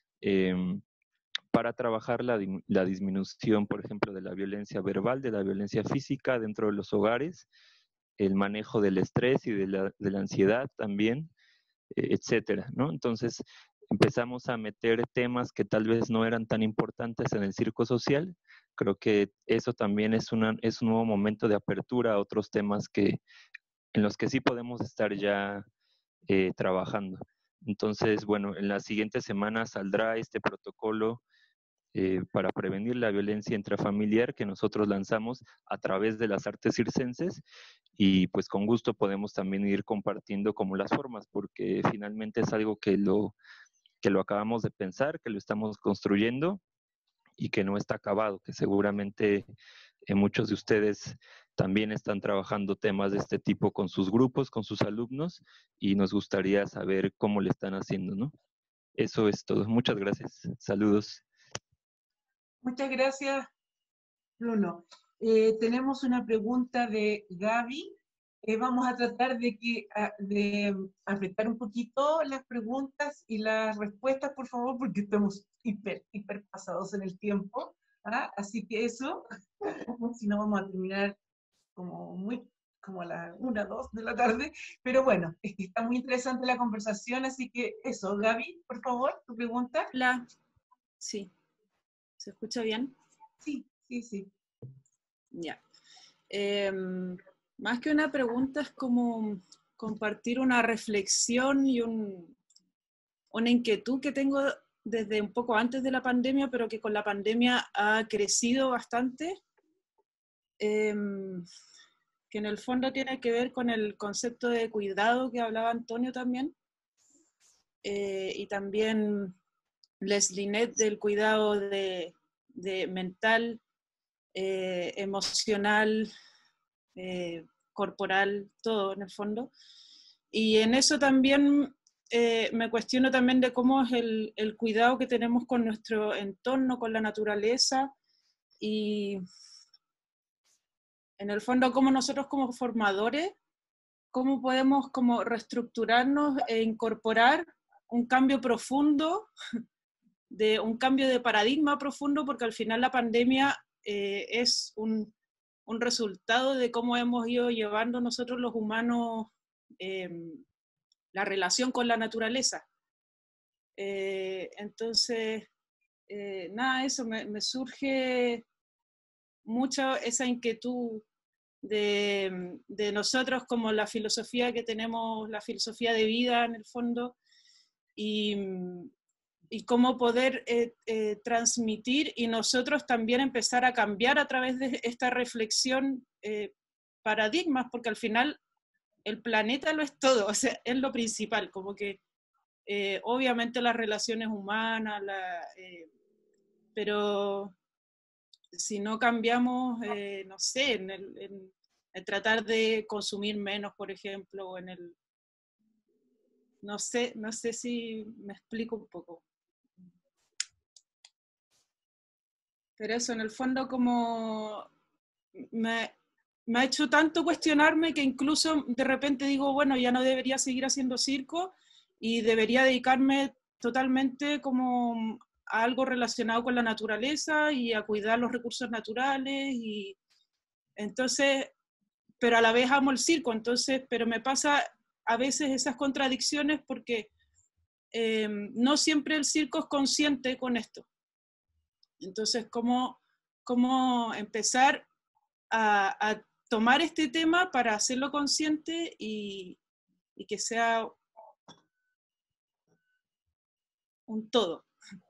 para trabajar la disminución, por ejemplo, de la violencia verbal, de la violencia física dentro de los hogares, el manejo del estrés y de la ansiedad también, etcétera, ¿no? Entonces, empezamos a meter temas que tal vez no eran tan importantes en el circo social. Creo que eso también es un nuevo momento de apertura a otros temas en los que sí podemos estar ya trabajando. Entonces, bueno, en las siguientes semanas saldrá este protocolo para prevenir la violencia intrafamiliar que nosotros lanzamos a través de las artes circenses, y pues con gusto podemos también ir compartiendo como las formas, porque finalmente es algo que lo acabamos de pensar, que lo estamos construyendo y que no está acabado, que seguramente muchos de ustedes también están trabajando temas de este tipo con sus grupos, con sus alumnos, y nos gustaría saber cómo le están haciendo, ¿no? Eso es todo. Muchas gracias. Saludos. Muchas gracias, Bruno. Tenemos una pregunta de Gaby. Vamos a tratar de apretar un poquito las preguntas y las respuestas, por favor, porque estamos hiper pasados en el tiempo. ¿Ah? Así que eso, si no vamos a terminar como a las 1, 2 de la tarde. Pero bueno, es que está muy interesante la conversación, así que eso, Gaby, por favor, tu pregunta. Hola. Sí. ¿Se escucha bien? Sí, sí, sí. Ya. Más que una pregunta, es como compartir una reflexión y una inquietud que tengo desde un poco antes de la pandemia, pero que con la pandemia ha crecido bastante, que en el fondo tiene que ver con el concepto de cuidado que hablaba Antonio también, y también Leslie Nett del cuidado de mental, emocional, corporal, todo en el fondo. Y en eso también me cuestiono también de cómo es el cuidado que tenemos con nuestro entorno, con la naturaleza, y en el fondo cómo nosotros como formadores, cómo podemos como reestructurarnos e incorporar un cambio profundo, un cambio de paradigma profundo, porque al final la pandemia es un resultado de cómo hemos ido llevando nosotros los humanos la relación con la naturaleza. Entonces, nada, eso me surge mucho esa inquietud de nosotros como la filosofía que tenemos, la filosofía de vida en el fondo, y cómo poder transmitir y nosotros también empezar a cambiar a través de esta reflexión paradigmas, porque al final el planeta lo es todo, o sea, es lo principal, como que obviamente las relaciones humanas, pero si no cambiamos, no sé, en tratar de consumir menos, por ejemplo, o no sé si me explico un poco. Pero eso, en el fondo, como me ha hecho tanto cuestionarme que incluso de repente digo, bueno, ya no debería seguir haciendo circo y debería dedicarme totalmente como a algo relacionado con la naturaleza y a cuidar los recursos naturales, y entonces, pero a la vez amo el circo, entonces, pero me pasa a veces esas contradicciones porque no siempre el circo es consciente con esto. Entonces, ¿cómo empezar a tomar este tema para hacerlo consciente y que sea un todo?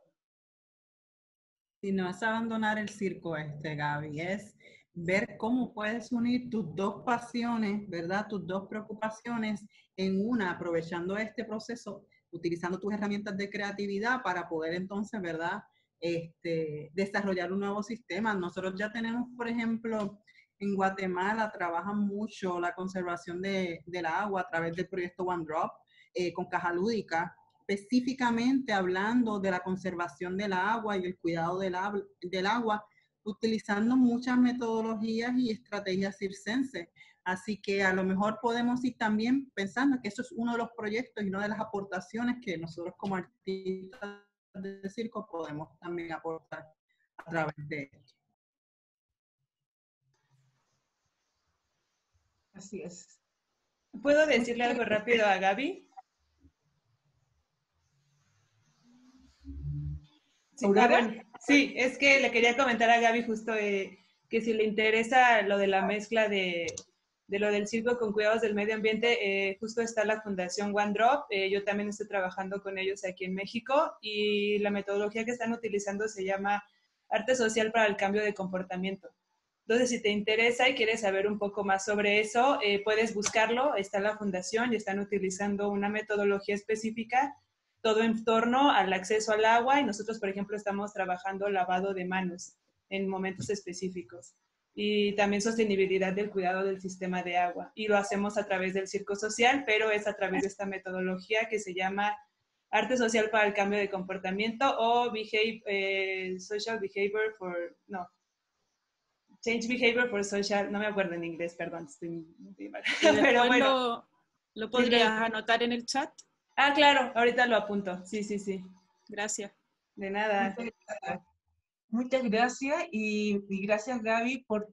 Si no es abandonar el circo, Gaby, es ver cómo puedes unir tus dos pasiones, ¿verdad? Tus dos preocupaciones en una, aprovechando este proceso, utilizando tus herramientas de creatividad para poder entonces, ¿verdad? Desarrollar un nuevo sistema. Nosotros ya tenemos, por ejemplo, en Guatemala trabajan mucho la conservación del agua a través del proyecto One Drop, con Caja Lúdica, específicamente hablando de la conservación del agua y el cuidado del agua utilizando muchas metodologías y estrategias circenses. Así que a lo mejor podemos ir también pensando que eso es uno de los proyectos y una de las aportaciones que nosotros como artistas de circo podemos también aportar a través de esto. Así es. ¿Puedo decirle algo rápido a Gaby? Sí, bueno, sí, es que le quería comentar a Gaby justo que si le interesa lo de la mezcla de lo del circo con cuidados del medio ambiente, justo está la Fundación One Drop. Yo también estoy trabajando con ellos aquí en México y la metodología que están utilizando se llama Arte Social para el Cambio de Comportamiento. Entonces, si te interesa y quieres saber un poco más sobre eso, puedes buscarlo. Está la fundación y están utilizando una metodología específica, todo en torno al acceso al agua. Y nosotros, por ejemplo, estamos trabajando lavado de manos en momentos específicos. Y también sostenibilidad del cuidado del sistema de agua. Y lo hacemos a través del circo social, pero es a través de esta metodología que se llama Arte Social para el Cambio de Comportamiento o Social Behavior for... No. Change Behavior for Social, no me acuerdo en inglés, perdón, estoy muy mal. Pero bueno, ¿lo podrías anotar en el chat? Ah, claro, ahorita lo apunto. Sí, sí, sí. Gracias. De nada. Muchas gracias y gracias Gaby por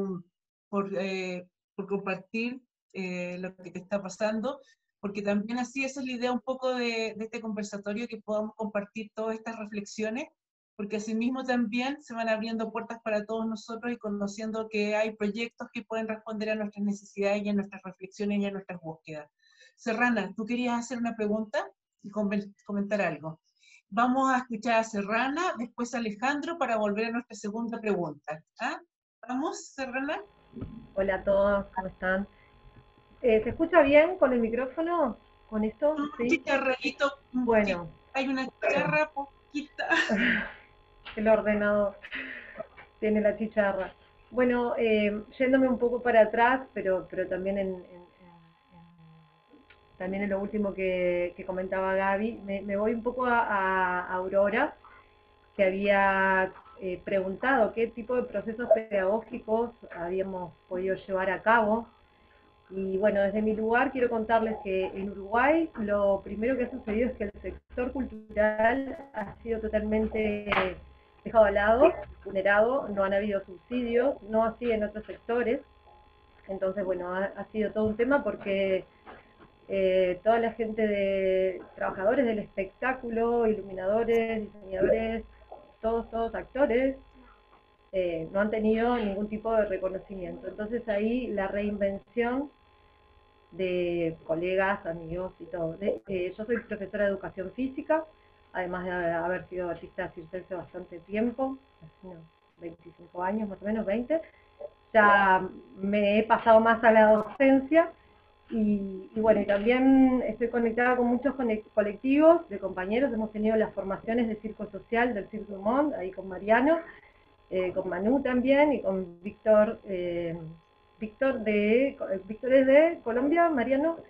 compartir lo que te está pasando, porque también así esa es la idea un poco de este conversatorio, que podamos compartir todas estas reflexiones, porque asimismo también se van abriendo puertas para todos nosotros y conociendo que hay proyectos que pueden responder a nuestras necesidades y a nuestras reflexiones y a nuestras búsquedas. Serrana, ¿tú querías hacer una pregunta y comentar algo? Vamos a escuchar a Serrana, después a Alejandro para volver a nuestra segunda pregunta. ¿Ah? ¿Vamos, Serrana? Hola a todos, ¿cómo están? ¿Se escucha bien con el micrófono? ¿Con esto? ¿Sí? Chicharradito. Bueno. Hay una chicharra poquita. El ordenador tiene la chicharra. Bueno, yéndome un poco para atrás, pero también también en lo último que comentaba Gaby, me voy un poco a Aurora, que había preguntado qué tipo de procesos pedagógicos habíamos podido llevar a cabo. Y bueno, desde mi lugar quiero contarles que en Uruguay lo primero que ha sucedido es que el sector cultural ha sido totalmente dejado al lado, vulnerado, no han habido subsidios, no así en otros sectores. Entonces, bueno, ha sido todo un tema porque toda la gente de trabajadores del espectáculo, iluminadores, diseñadores, todos actores, no han tenido ningún tipo de reconocimiento. Entonces ahí la reinvención de colegas, amigos y todo. Yo soy profesora de educación física, además de haber sido artista circense bastante tiempo, unos 25 años más o menos, 20. Ya me he pasado más a la docencia y bueno, y también estoy conectada con muchos colectivos de compañeros. Hemos tenido las formaciones de circo social del Cirque du Monde, ahí con Mariano, con Manu también y con Víctor. Víctor es de Colombia, Mariano,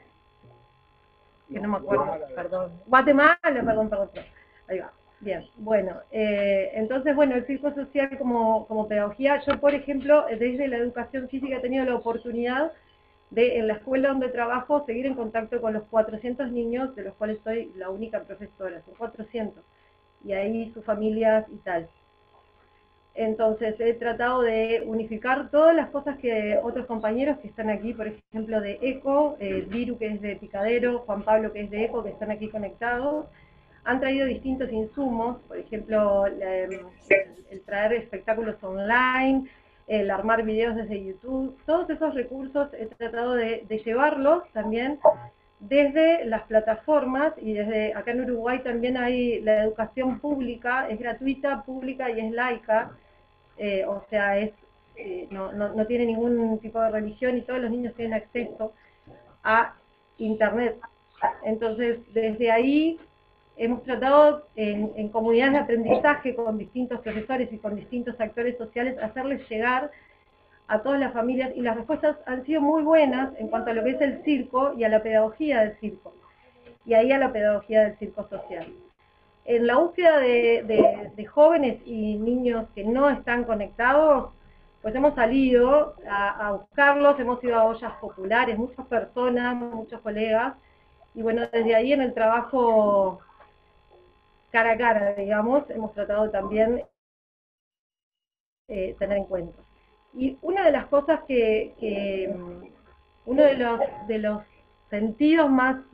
que no me acuerdo, perdón. Guatemala, perdón. Ahí va. Bien, bueno, entonces, bueno, el circo social como pedagogía, yo, por ejemplo, desde la educación física he tenido la oportunidad de, en la escuela donde trabajo, seguir en contacto con los 400 niños, de los cuales soy la única profesora, son 400, y ahí sus familias y tal. Entonces he tratado de unificar todas las cosas que otros compañeros que están aquí, por ejemplo de ECO, Viru que es de Picadero, Juan Pablo que es de ECO, que están aquí conectados, han traído distintos insumos, por ejemplo el traer espectáculos online, el armar videos desde YouTube, todos esos recursos he tratado de llevarlos también desde las plataformas, y desde acá en Uruguay también hay la educación pública, es gratuita, pública y es laica, o sea, no tiene ningún tipo de religión y todos los niños tienen acceso a internet. Entonces, desde ahí hemos tratado en comunidades de aprendizaje con distintos profesores y con distintos actores sociales hacerles llegar a todas las familias, y las respuestas han sido muy buenas en cuanto a lo que es el circo y a la pedagogía del circo, y ahí a la pedagogía del circo social. en la búsqueda de jóvenes y niños que no están conectados, pues hemos salido a buscarlos, hemos ido a ollas populares, muchas personas, muchos colegas, y bueno, desde ahí en el trabajo cara a cara, digamos, hemos tratado también tener en cuenta. Y una de las cosas uno de los sentidos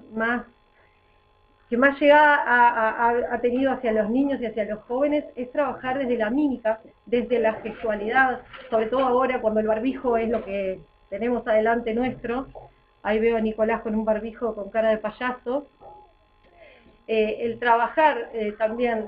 que más llegada ha tenido hacia los niños y hacia los jóvenes es trabajar desde la mímica, desde la gestualidad, sobre todo ahora cuando el barbijo es lo que tenemos adelante nuestro. Ahí veo a Nicolás con un barbijo con cara de payaso. El trabajar también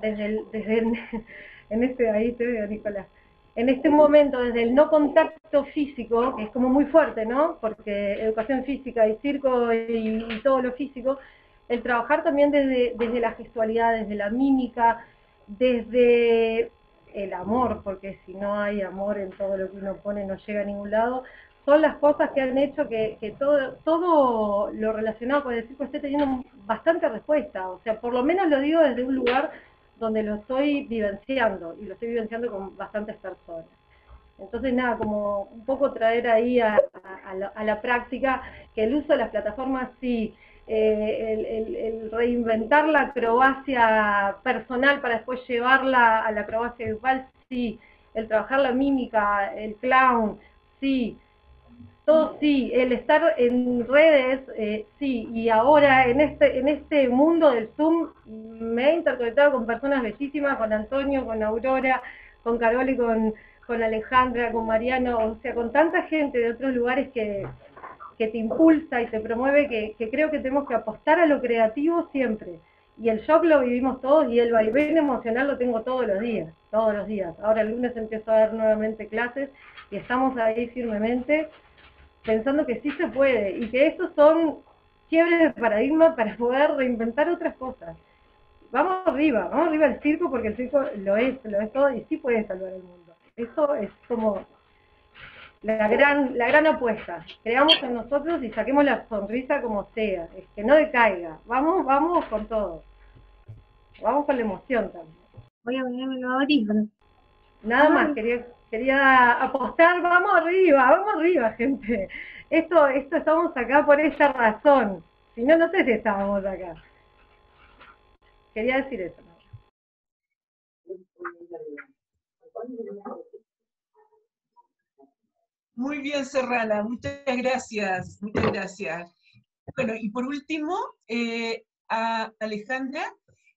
ahí te veo, Nicolás, en este momento desde el no contacto físico, que es como muy fuerte, ¿no? Porque educación física y circo y todo lo físico, el trabajar también desde la gestualidad, desde la mímica, desde el amor, porque si no hay amor en todo lo que uno pone no llega a ningún lado, son las cosas que han hecho que todo lo relacionado con el circo esté teniendo bastante respuesta. O sea, por lo menos lo digo desde un lugar donde lo estoy vivenciando, y lo estoy vivenciando con bastantes personas. Entonces, nada, como un poco traer ahí a la práctica que el uso de las plataformas sí, el reinventar la acrobacia personal para después llevarla a la acrobacia grupal, sí, el trabajar la mímica, el clown, sí, todo sí, el estar en redes, sí, y ahora en este mundo del Zoom me he interconectado con personas bellísimas, con Antonio, con Aurora, con Carol y con Alejandra, con Mariano, o sea, con tanta gente de otros lugares que te impulsa y te promueve, que creo que tenemos que apostar a lo creativo siempre. Y el shock lo vivimos todos y el vaivén emocional lo tengo todos los días, todos los días. Ahora el lunes empiezo a dar nuevamente clases y estamos ahí firmemente pensando que sí se puede y que estos son quiebres de paradigma para poder reinventar otras cosas. Vamos arriba al circo, porque el circo lo es todo y sí puede salvar el mundo. Eso es como la gran apuesta. Creamos en nosotros y saquemos la sonrisa como sea, que no decaiga. Vamos con todo. Vamos con la emoción también. Voy a ponerme los audífonos. Nada más, quería apostar, vamos arriba, gente. Esto estamos acá por esa razón. Si no, no sé si estábamos acá. Quería decir eso. Muy bien, Serrana, muchas gracias, muchas gracias. Bueno, y por último, a Alejandra,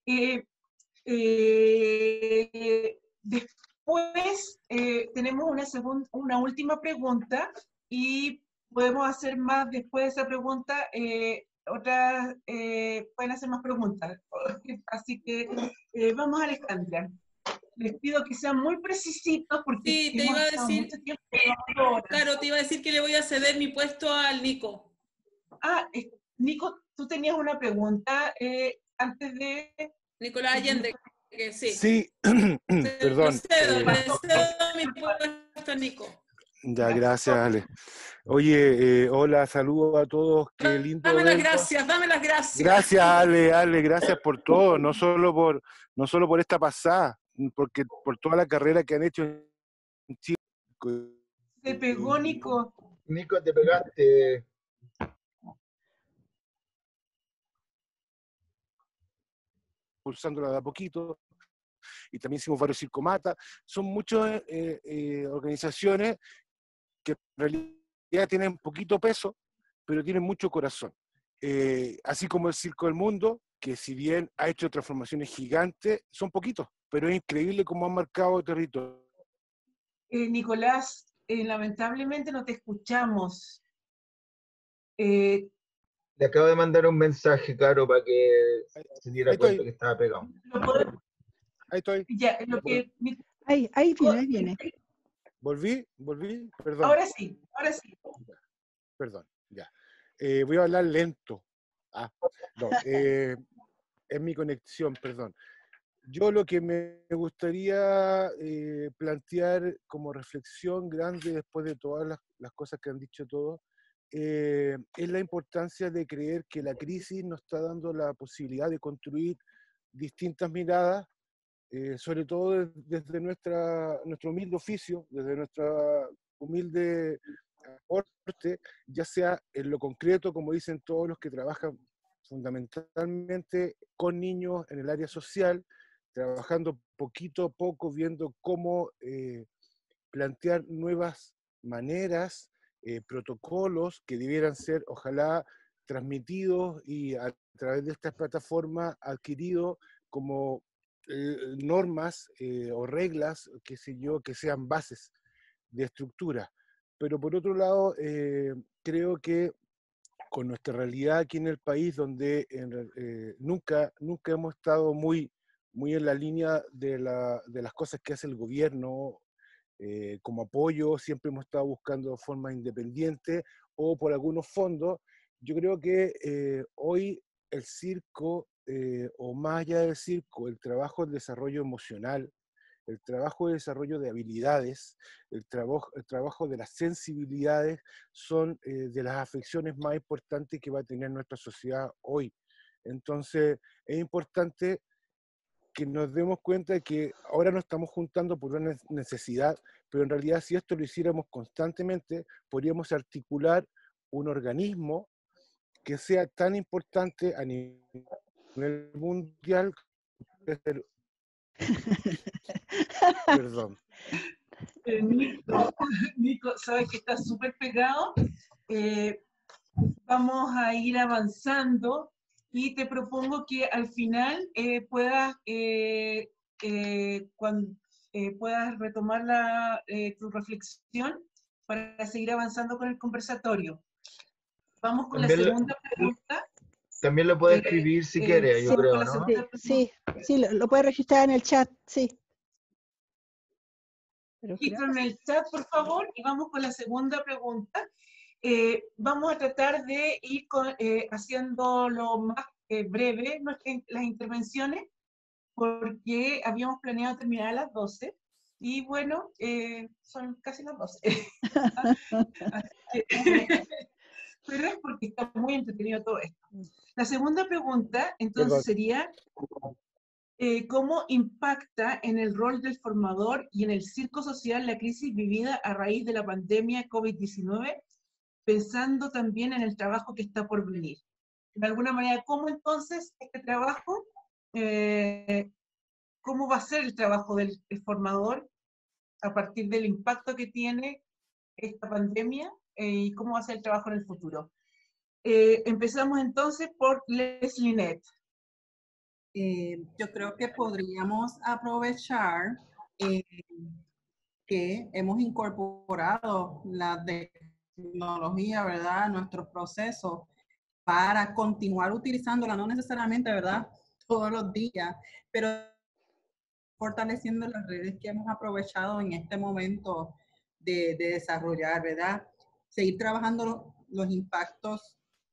después tenemos una última pregunta y podemos hacer más después de esa pregunta, otras pueden hacer más preguntas. Así que vamos, Alejandra. Les pido que sean muy precisitos porque sí, te iba a decir, claro, te iba a decir que le voy a ceder mi puesto al Nico. Nico, tú tenías una pregunta antes de... Nicolás Allende, que sí. Sí, perdón. Le cedo mi puesto a Nico. Ya, gracias, Ale. Oye, hola, saludos a todos, qué lindo. Dame las gracias. Gracias, Ale, gracias por todo, no solo por esta pasada, porque por toda la carrera que han hecho en Chile. Te pegó, Nico. Nico, te pegaste. Pulsándola de a poquito, y también hicimos varios circomata. Son muchas organizaciones que en realidad tienen poquito peso, pero tienen mucho corazón. Así como el Circo del Mundo, que si bien ha hecho transformaciones gigantes, son poquitos, pero es increíble cómo han marcado territorio. Nicolás, lamentablemente no te escuchamos. Le acabo de mandar un mensaje, Caro, para que se diera cuenta que estaba pegado. Ahí estoy. Ya, Ahí viene. ¿Volví? Perdón. Ahora sí. Perdón, ya. Voy a hablar lento. No, es mi conexión, perdón. Yo lo que me gustaría plantear como reflexión grande después de todas las cosas que han dicho todos, es la importancia de creer que la crisis nos está dando la posibilidad de construir distintas miradas, sobre todo desde nuestro humilde oficio, desde nuestra humilde aporte, ya sea en lo concreto, como dicen todos los que trabajan fundamentalmente con niños en el área social, trabajando poquito a poco, viendo cómo plantear nuevas maneras, protocolos que debieran ser, ojalá, transmitidos y a través de estas plataformas adquiridos como normas o reglas, qué sé yo, que sean bases de estructura. Pero por otro lado, creo que con nuestra realidad aquí en el país, donde nunca hemos estado muy en la línea de las cosas que hace el gobierno como apoyo, siempre hemos estado buscando formas independientes o por algunos fondos. Yo creo que hoy el circo, o más allá del circo, el trabajo de desarrollo emocional, el trabajo de desarrollo de habilidades, el trabajo de las sensibilidades son de las afecciones más importantes que va a tener nuestra sociedad hoy. Entonces, es importante que nos demos cuenta de que ahora nos estamos juntando por una necesidad, pero en realidad si esto lo hiciéramos constantemente, podríamos articular un organismo que sea tan importante a nivel mundial. Perdón. Nico, sabes que estás súper pegado. Vamos a ir avanzando y te propongo que al final puedas retomar tu reflexión para seguir avanzando con el conversatorio. Vamos con también la segunda pregunta. También lo puede escribir si quiere, yo creo, ¿no? Sí, lo puede registrar en el chat, sí. Registro en el chat, por favor, y vamos con la segunda pregunta. Vamos a tratar de ir haciendo lo más breve las intervenciones, porque habíamos planeado terminar a las 12, y bueno, son casi las 12. Pero es porque está muy entretenido todo esto. La segunda pregunta, entonces, sería, ¿cómo impacta en el rol del formador y en el circo social la crisis vivida a raíz de la pandemia COVID-19, pensando también en el trabajo que está por venir? De alguna manera, ¿cómo entonces este trabajo, cómo va a ser el trabajo del formador a partir del impacto que tiene esta pandemia y cómo va a ser el trabajo en el futuro? Empezamos entonces por Leslie Nett. Yo creo que podríamos aprovechar que hemos incorporado la tecnología, ¿verdad?, a nuestros procesos para continuar utilizándola, no necesariamente, ¿verdad?, todos los días, pero fortaleciendo las redes que hemos aprovechado en este momento de desarrollar, ¿verdad? Seguir trabajando los impactos.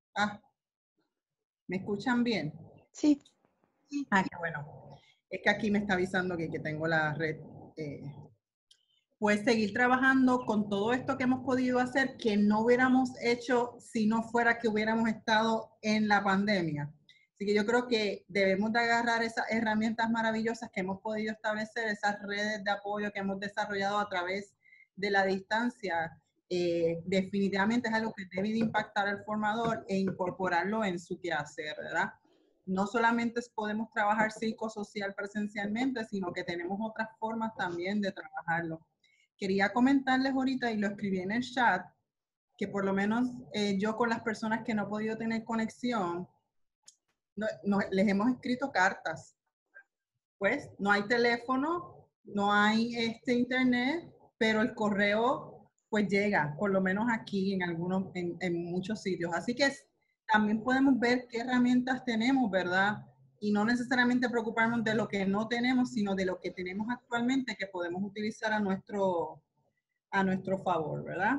¿Me escuchan bien? Sí. Qué bueno. Es que aquí me está avisando que tengo la red. Pues seguir trabajando con todo esto que hemos podido hacer, que no hubiéramos hecho si no fuera que hubiéramos estado en la pandemia. Así que yo creo que debemos de agarrar esas herramientas maravillosas que hemos podido establecer, esas redes de apoyo que hemos desarrollado a través de la distancia. Definitivamente es algo que debe de impactar al formador e incorporarlo en su quehacer, ¿verdad? No solamente podemos trabajar psicosocial presencialmente, sino que tenemos otras formas también de trabajarlo. Quería comentarles ahorita, y lo escribí en el chat, que por lo menos yo con las personas que no he podido tener conexión, les hemos escrito cartas. Pues no hay teléfono, no hay internet, pero el correo pues llega, por lo menos aquí en muchos sitios. Así que también podemos ver qué herramientas tenemos, ¿verdad? Y no necesariamente preocuparnos de lo que no tenemos, sino de lo que tenemos actualmente que podemos utilizar a nuestro favor, ¿verdad?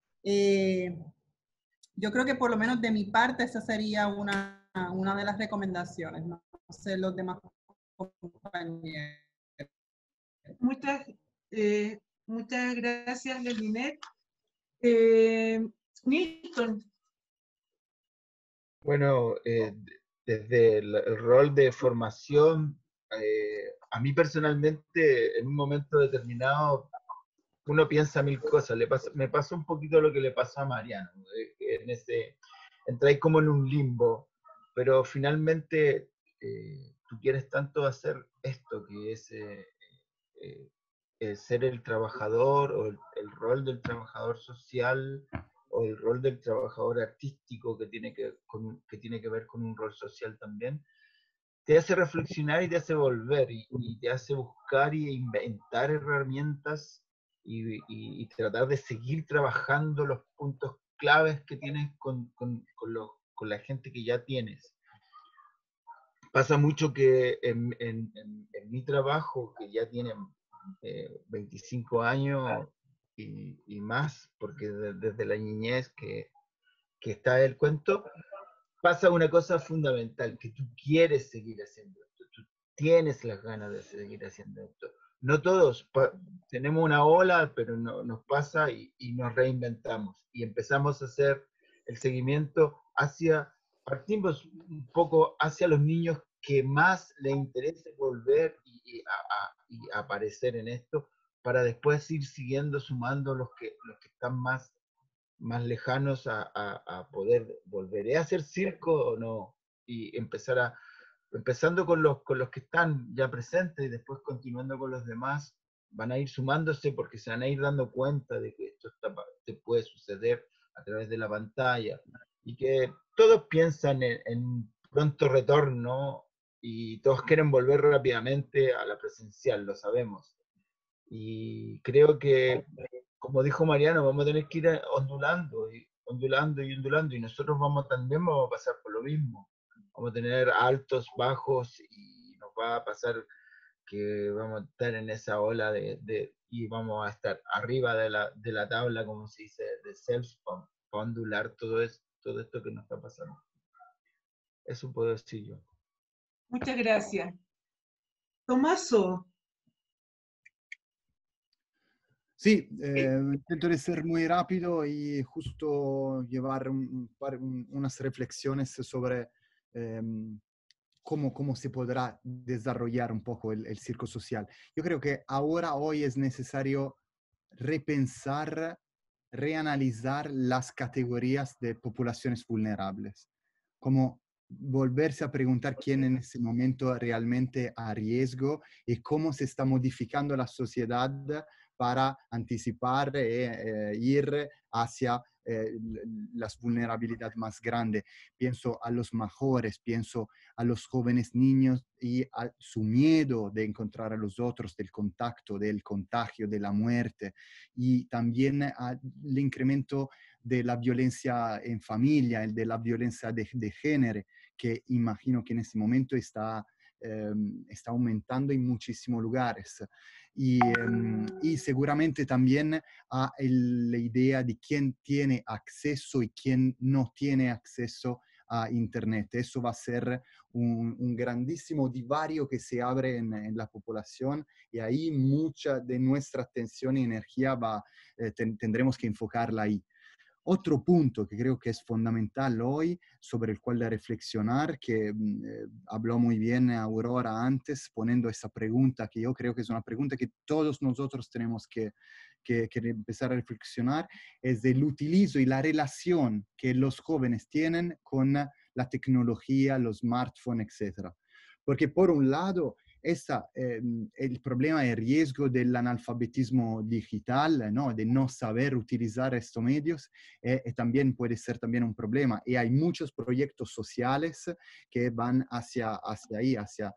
Yo creo que por lo menos de mi parte esa sería una de las recomendaciones. No sé los demás compañeros. Muchas gracias, Lelinet. Nilton. Bueno, desde el rol de formación, a mí personalmente, en un momento determinado, uno piensa mil cosas. Me pasó un poquito lo que le pasó a Mariano. Entré como en un limbo, pero finalmente tú quieres tanto hacer esto, que es ser el trabajador, o el rol del trabajador social, o el rol del trabajador artístico, que tiene que ver con un rol social también, te hace reflexionar y te hace volver, y te hace buscar y inventar herramientas, y tratar de seguir trabajando los puntos claves que tienes con la gente que ya tienes. Pasa mucho que en mi trabajo, que ya tiene 25 años y más, porque desde la niñez que está el cuento, pasa una cosa fundamental, que tú quieres seguir haciendo esto, tú tienes las ganas de seguir haciendo esto. No todos, tenemos una ola, pero nos pasa y nos reinventamos y empezamos a hacer el seguimiento partimos un poco hacia los niños que más les interesa volver y aparecer en esto, para después ir siguiendo, sumando los que están más lejanos a poder volver. ¿Es hacer circo o no? Y empezando con los que están ya presentes, y después continuando con los demás, van a ir sumándose, porque se van a ir dando cuenta de que esto te puede suceder a través de la pantalla, y que todos piensan en pronto retorno, y todos quieren volver rápidamente a la presencial, lo sabemos. Y creo que, como dijo Mariano, vamos a tener que ir ondulando, y nosotros también vamos a pasar por lo mismo. Vamos a tener altos, bajos, y nos va a pasar que vamos a estar en esa ola y vamos a estar arriba de la tabla, como se dice, de self, para ondular todo esto que nos está pasando. Eso puedo decir yo. Muchas gracias. Tomaso. Sí, intento de ser muy rápido y justo llevar unas reflexiones sobre cómo se podrá desarrollar un poco el circo social. Yo creo que hoy es necesario repensar, reanalizar las categorías de poblaciones vulnerables, como volverse a preguntar quién en ese momento realmente a riesgo y cómo se está modificando la sociedad para anticipar e ir hacia las vulnerabilidades más grandes. Pienso a los mayores, pienso a los jóvenes niños y a su miedo de encontrar a los otros, del contacto, del contagio, de la muerte, y también al incremento de la violencia en familia, de la violencia de género, que imagino que en este momento está aumentando en muchísimos lugares. Y seguramente también a la idea de quién tiene acceso y quién no tiene acceso a Internet. Eso va a ser un grandísimo divario que se abre en la población, y ahí mucha de nuestra atención y energía tendremos que enfocarla ahí. Otro punto que creo que es fundamental hoy, sobre el cual de reflexionar, que habló muy bien Aurora antes, poniendo esa pregunta, que yo creo que es una pregunta que todos nosotros tenemos que empezar a reflexionar, es el utilizo y la relación que los jóvenes tienen con la tecnología, los smartphones, etc. Porque por un lado, el problema, el riesgo del analfabetismo digital, ¿no? De no saber utilizar estos medios, también puede ser también un problema. Y hay muchos proyectos sociales que van hacia ahí, hacia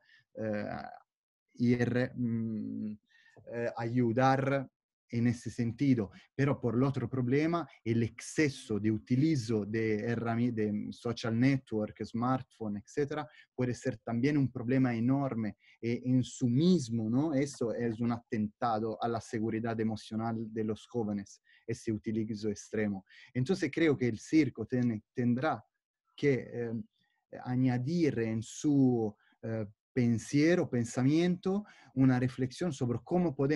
ayudar en ese sentido. Pero por el otro problema, el exceso de utilizo de social network, smartphone, etc., puede ser también un problema enorme. En su mismo, ¿no? Eso es un atentado a la seguridad emocional de los jóvenes, ese utilizo extremo. Entonces creo que el circo tendrá que añadir en su pensamiento una reflexión sobre cómo podemos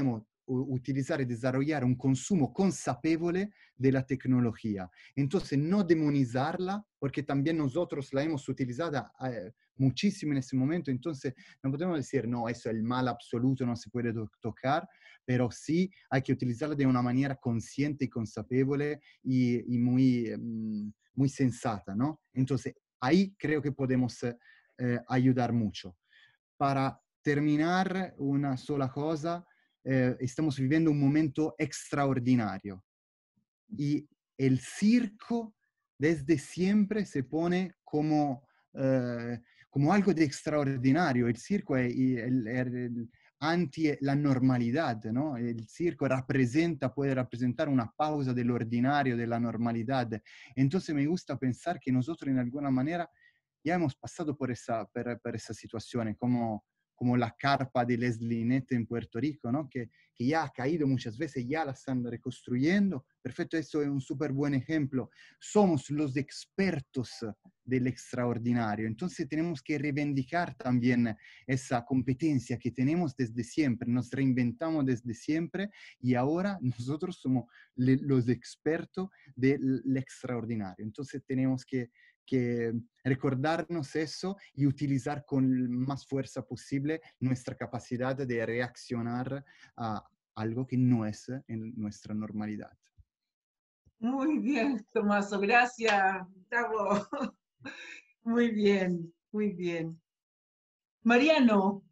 utilizar y desarrollar un consumo consapevole de la tecnología. Entonces, no demonizarla, porque también nosotros la hemos utilizado muchísimo en ese momento. Entonces, no podemos decir, no, eso es el mal absoluto, no se puede tocar, pero sí hay que utilizarla de una manera consciente y consapevole y muy, muy sensata, ¿no? Entonces, ahí creo que podemos ayudar mucho. Para terminar, una sola cosa, estamos viviendo un momento extraordinario y el circo desde siempre se pone como, como algo de extraordinario. El circo es anti la normalidad, ¿no? El circo puede representar una pausa del ordinario, de la normalidad. Entonces me gusta pensar que nosotros en alguna manera ya hemos pasado por esa situación, como la carpa de Leslie Nette en Puerto Rico, ¿no? Que ya ha caído muchas veces, ya la están reconstruyendo. Perfecto, eso es un súper buen ejemplo. Somos los expertos del extraordinario, entonces tenemos que reivindicar también esa competencia que tenemos desde siempre, nos reinventamos desde siempre y ahora nosotros somos los expertos del extraordinario. Entonces tenemos que recordarnos eso y utilizar con más fuerza posible nuestra capacidad de reaccionar a algo que no es en nuestra normalidad. Muy bien, Tomaso, gracias. Bravo. Muy bien, muy bien. Mariano.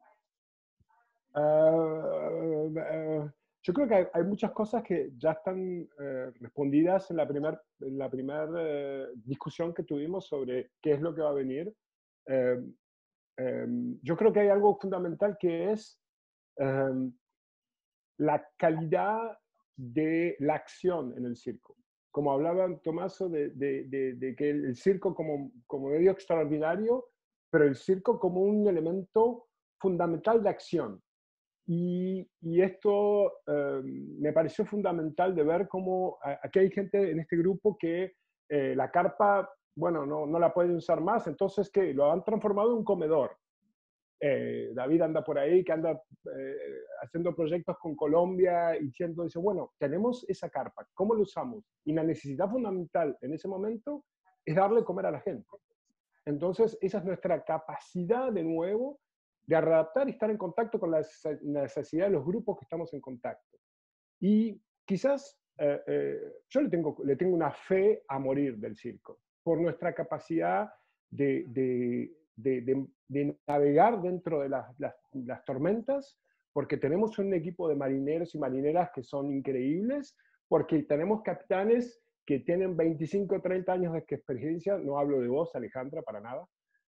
Yo creo que hay muchas cosas que ya están respondidas en la primera discusión que tuvimos sobre qué es lo que va a venir. Yo creo que hay algo fundamental que es la calidad de la acción en el circo. Como hablaba Tomaso de que el circo como medio extraordinario, pero el circo como un elemento fundamental de acción. Y esto me pareció fundamental de ver cómo aquí hay gente en este grupo que la carpa, bueno, no la pueden usar más, entonces que lo han transformado en un comedor. David anda por ahí, que anda haciendo proyectos con Colombia y dice, bueno, tenemos esa carpa, ¿cómo lo usamos? Y la necesidad fundamental en ese momento es darle comer a la gente. Entonces, esa es nuestra capacidad de nuevo de adaptar y estar en contacto con la necesidad de los grupos que estamos en contacto. Y quizás yo le tengo una fe a morir del circo, por nuestra capacidad de navegar dentro de las tormentas, porque tenemos un equipo de marineros y marineras que son increíbles, porque tenemos capitanes que tienen 25 o 30 años de experiencia, no hablo de vos, Alejandra, para nada,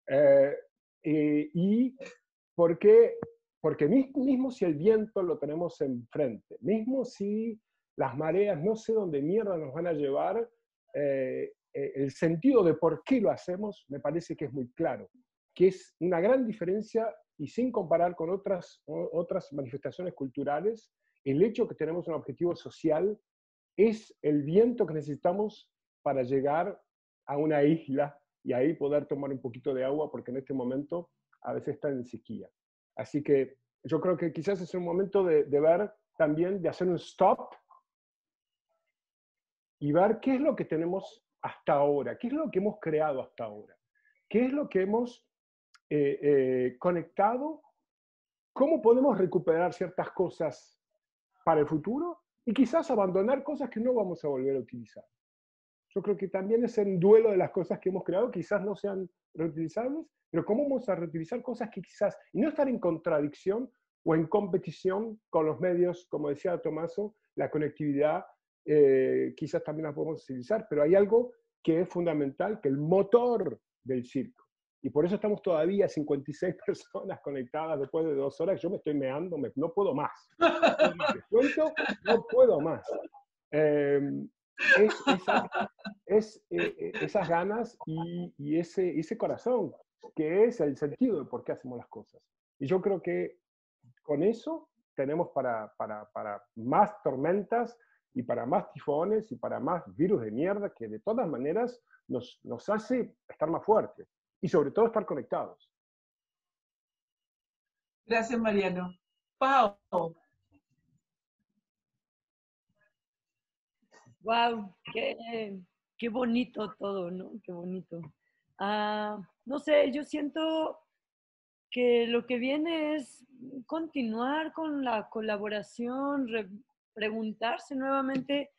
y porque mismo si el viento lo tenemos enfrente, mismo si las mareas no sé dónde mierda nos van a llevar, el sentido de por qué lo hacemos me parece que es muy claro, que es una gran diferencia y sin comparar con otras manifestaciones culturales, el hecho que tenemos un objetivo social es el viento que necesitamos para llegar a una isla y ahí poder tomar un poquito de agua, porque en este momento a veces está en sequía. Así que yo creo que quizás es un momento de ver también, de hacer un stop y ver qué es lo que tenemos hasta ahora, qué es lo que hemos creado hasta ahora, qué es lo que hemos conectado, cómo podemos recuperar ciertas cosas para el futuro y quizás abandonar cosas que no vamos a volver a utilizar. Yo creo que también es el duelo de las cosas que hemos creado, quizás no sean reutilizables, pero cómo vamos a reutilizar cosas que quizás, y no estar en contradicción o en competición con los medios, como decía Tomaso, la conectividad, quizás también la podemos utilizar, pero hay algo que es fundamental, que el motor del circo. Y por eso estamos todavía 56 personas conectadas después de 2 horas. Yo me estoy meando, no puedo más. No puedo más. Esas ganas y ese corazón, que es el sentido de por qué hacemos las cosas. Y yo creo que con eso tenemos para más tormentas y para más tifones y para más virus de mierda que de todas maneras nos hace estar más fuertes y sobre todo estar conectados. Gracias, Mariano. Pau. Wow, qué bonito todo, ¿no? Qué bonito. No sé, yo siento que lo que viene es continuar con la colaboración, preguntarse nuevamente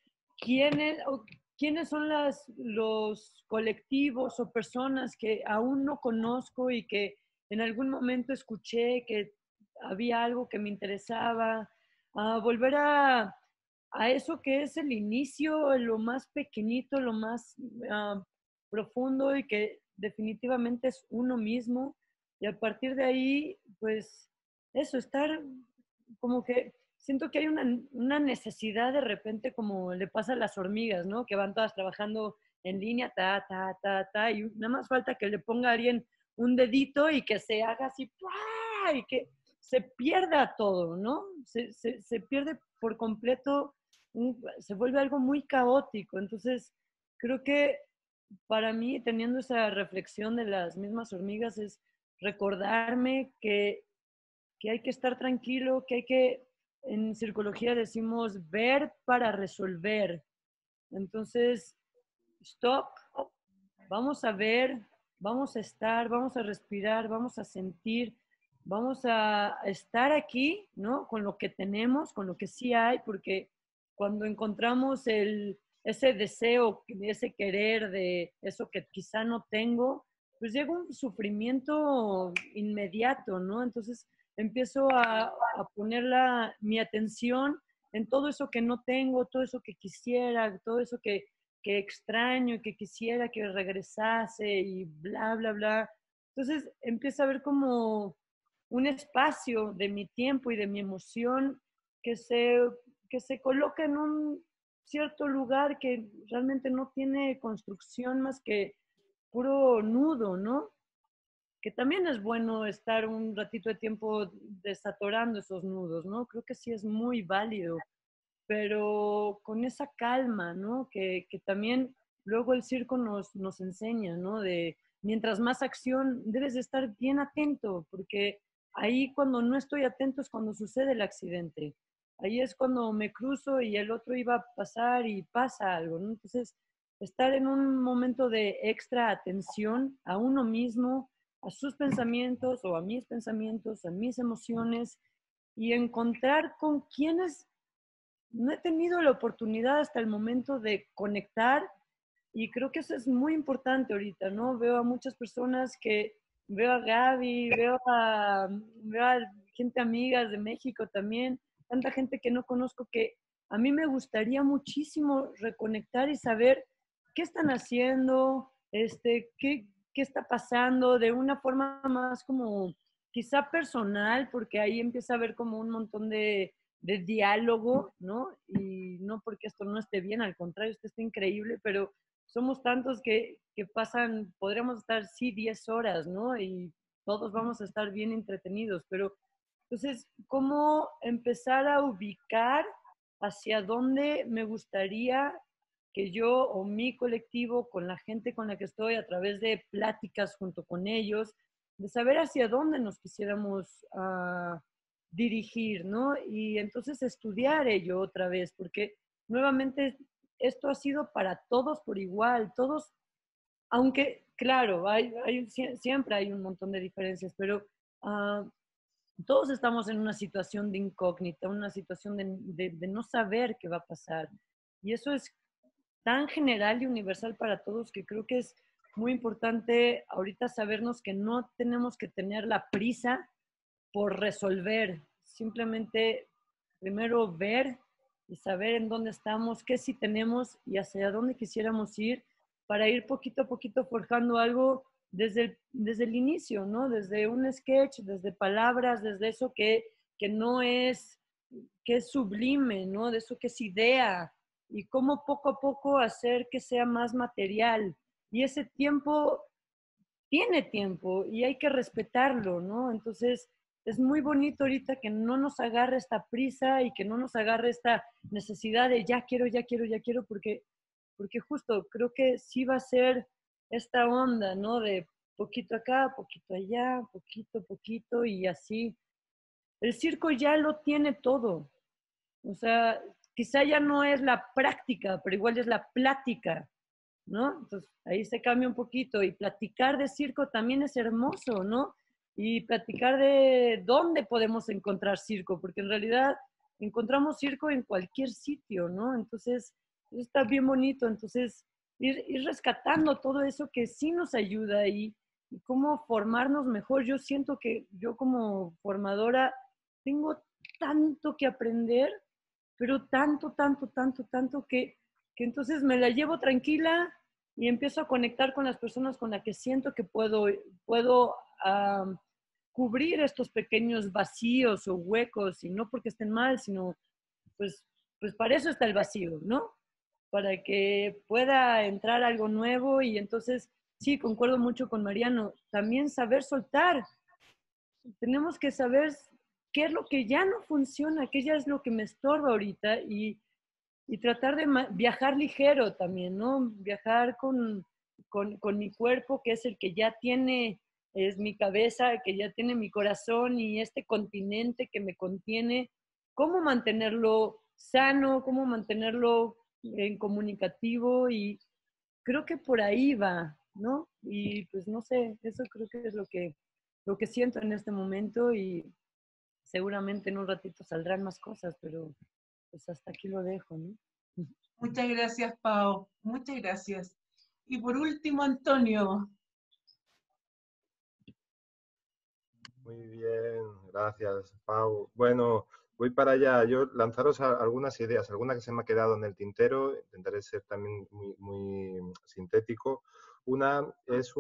quiénes son los colectivos o personas que aún no conozco y que en algún momento escuché que había algo que me interesaba, volver a eso que es el inicio, lo más pequeñito, lo más profundo y que definitivamente es uno mismo. Y a partir de ahí, pues eso, estar como que siento que hay una necesidad de repente como le pasa a las hormigas, ¿no? Que van todas trabajando en línea, y nada más falta que le ponga a alguien un dedito y que se haga así, ¡pua! Y que se pierda todo, ¿no? Se pierde por completo, se vuelve algo muy caótico. Entonces, creo que para mí, teniendo esa reflexión de las mismas hormigas, es recordarme que hay que estar tranquilo, que hay que, en psicología decimos, ver para resolver. Entonces, stop, vamos a ver, vamos a estar, vamos a respirar, vamos a sentir, vamos a estar aquí, ¿no? Con lo que tenemos, con lo que sí hay, porque cuando encontramos ese deseo, ese querer de eso que quizá no tengo, pues llega un sufrimiento inmediato, ¿no? Entonces empiezo a poner mi atención en todo eso que no tengo, todo eso que quisiera, todo eso que extraño, que quisiera que regresase y bla, bla, bla. Entonces empieza a ver como un espacio de mi tiempo y de mi emoción que se coloca en un cierto lugar que realmente no tiene construcción más que puro nudo, ¿no? Que también es bueno estar un ratito de tiempo desatorando esos nudos, ¿no? Creo que sí es muy válido, pero con esa calma, ¿no? Que también luego el circo nos enseña, ¿no? De mientras más acción, debes de estar bien atento, porque ahí cuando no estoy atento es cuando sucede el accidente. Ahí es cuando me cruzo y el otro iba a pasar y pasa algo, ¿no? Entonces, estar en un momento de extra atención a uno mismo, a sus pensamientos o a mis pensamientos, a mis emociones y encontrar con quiénes no he tenido la oportunidad hasta el momento de conectar y creo que eso es muy importante ahorita, ¿no? Veo a muchas personas veo a Gaby, veo a gente amigas de México también, tanta gente que no conozco que a mí me gustaría muchísimo reconectar y saber qué están haciendo, qué está pasando de una forma más como quizá personal, porque ahí empieza a haber como un montón de diálogo, ¿no? Y no porque esto no esté bien, al contrario, esto está increíble, pero somos tantos que pasan, podríamos estar, sí, 10 horas, ¿no? Y todos vamos a estar bien entretenidos, pero entonces, ¿cómo empezar a ubicar hacia dónde me gustaría que yo o mi colectivo, con la gente con la que estoy, a través de pláticas junto con ellos, de saber hacia dónde nos quisiéramos dirigir, ¿no? Y entonces estudiar ello otra vez, porque nuevamente esto ha sido para todos por igual, todos, aunque claro, siempre hay un montón de diferencias, pero todos estamos en una situación de incógnita, una situación de no saber qué va a pasar. Y eso es tan general y universal para todos que creo que es muy importante ahorita sabernos que no tenemos que tener la prisa por resolver, simplemente primero ver y saber en dónde estamos, qué sí tenemos y hacia dónde quisiéramos ir para ir poquito a poquito forjando algo desde el inicio, ¿no? Desde un sketch, desde palabras, desde eso que no es, que es sublime, ¿no? De eso que es idea y cómo poco a poco hacer que sea más material. Y ese tiempo tiene tiempo y hay que respetarlo, ¿no? Entonces, es muy bonito ahorita que no nos agarre esta prisa y que no nos agarre esta necesidad de ya quiero, ya quiero, ya quiero, porque justo creo que sí va a ser esta onda, ¿no? De poquito acá, poquito allá, poquito, poquito y así. El circo ya lo tiene todo. O sea, quizá ya no es la práctica, pero igual es la plática, ¿no? Entonces ahí se cambia un poquito, y platicar de circo también es hermoso, ¿no? Y platicar de dónde podemos encontrar circo, porque en realidad encontramos circo en cualquier sitio, ¿no? Entonces, está bien bonito. Entonces, ir rescatando todo eso que sí nos ayuda, y cómo formarnos mejor. Yo siento que yo como formadora tengo tanto que aprender, pero tanto, que entonces me la llevo tranquila y empiezo a conectar con las personas con las que siento que puedo cubrir estos pequeños vacíos o huecos, y no porque estén mal, sino pues para eso está el vacío, ¿no? Para que pueda entrar algo nuevo. Y entonces, sí, concuerdo mucho con Mariano, también saber soltar. Tenemos que saber qué es lo que ya no funciona, qué ya es lo que me estorba ahorita, y tratar de viajar ligero también, ¿no? Viajar con mi cuerpo, que es el que ya tiene, es mi cabeza, que ya tiene mi corazón y este continente que me contiene. ¿Cómo mantenerlo sano? ¿Cómo mantenerlo en comunicativo? Y creo que por ahí va, ¿no? Y pues no sé, eso creo que es lo que siento en este momento, y seguramente en un ratito saldrán más cosas, pero pues hasta aquí lo dejo, ¿no? Muchas gracias, Pau. Muchas gracias. Y por último, Antonio. Muy bien, gracias, Pau. Bueno, voy para allá. Yo lanzaros algunas ideas, alguna que se me ha quedado en el tintero. Intentaré ser también muy sintético. Una es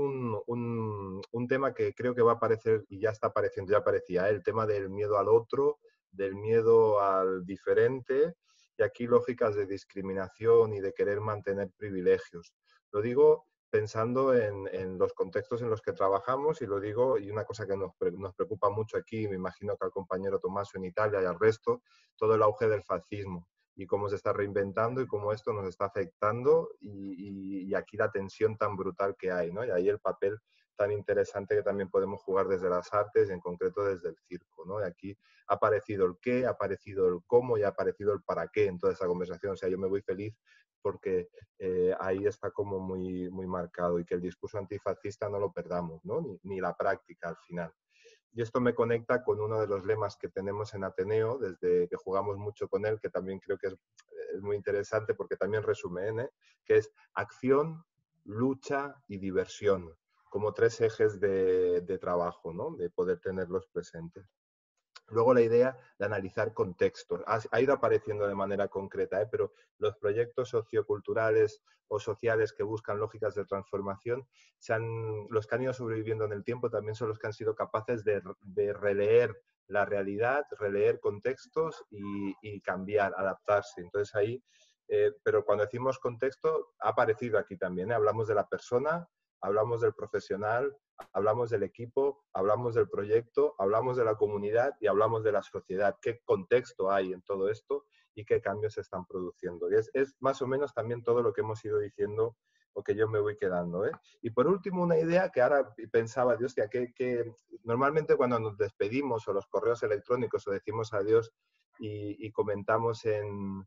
un tema que creo que va a aparecer, y ya está apareciendo, ya aparecía, el tema del miedo al otro, del miedo al diferente, y aquí lógicas de discriminación y de querer mantener privilegios. Lo digo pensando en los contextos en los que trabajamos, y lo digo, y una cosa que nos preocupa mucho aquí, me imagino que al compañero Tommaso en Italia y al resto, todo el auge del fascismo y cómo se está reinventando y cómo esto nos está afectando, y aquí la tensión tan brutal que hay, ¿no? Y ahí el papel tan interesante que también podemos jugar desde las artes, y en concreto desde el circo, ¿no? Y aquí ha aparecido el qué, ha aparecido el cómo y ha aparecido el para qué en toda esa conversación. O sea, yo me voy feliz porque ahí está como muy marcado, y que el discurso antifascista no lo perdamos, ¿no? Ni la práctica al final. Y esto me conecta con uno de los lemas que tenemos en Ateneo, desde que jugamos mucho con él, que también creo que es muy interesante porque también resume, que es acción, lucha y diversión, como 3 ejes de trabajo, ¿no? De poder tenerlos presentes. Luego la idea de analizar contextos. Ha ido apareciendo de manera concreta, pero los proyectos socioculturales o sociales que buscan lógicas de transformación, los que han ido sobreviviendo en el tiempo también son los que han sido capaces de releer la realidad, releer contextos y cambiar, adaptarse. Entonces ahí, pero cuando decimos contexto, ha aparecido aquí también, hablamos de la persona, hablamos del profesional, hablamos del equipo, hablamos del proyecto, hablamos de la comunidad y hablamos de la sociedad. ¿Qué contexto hay en todo esto y qué cambios se están produciendo? Y es más o menos también todo lo que hemos ido diciendo, o que yo me voy quedando. Y por último, una idea que ahora pensaba, Dios, que normalmente cuando nos despedimos, o los correos electrónicos, o decimos adiós y comentamos en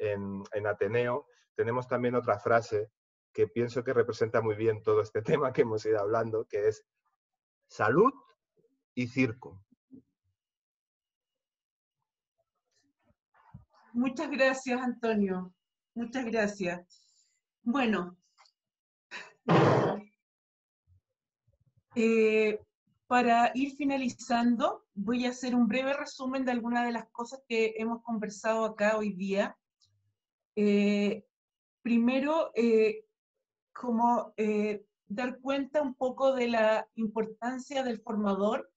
Ateneo, tenemos también otra frase que pienso que representa muy bien todo este tema que hemos ido hablando, que es salud y circo. Muchas gracias, Antonio. Muchas gracias. Bueno, para ir finalizando, voy a hacer un breve resumen de algunas de las cosas que hemos conversado acá hoy día. Primero, dar cuenta un poco de la importancia del formador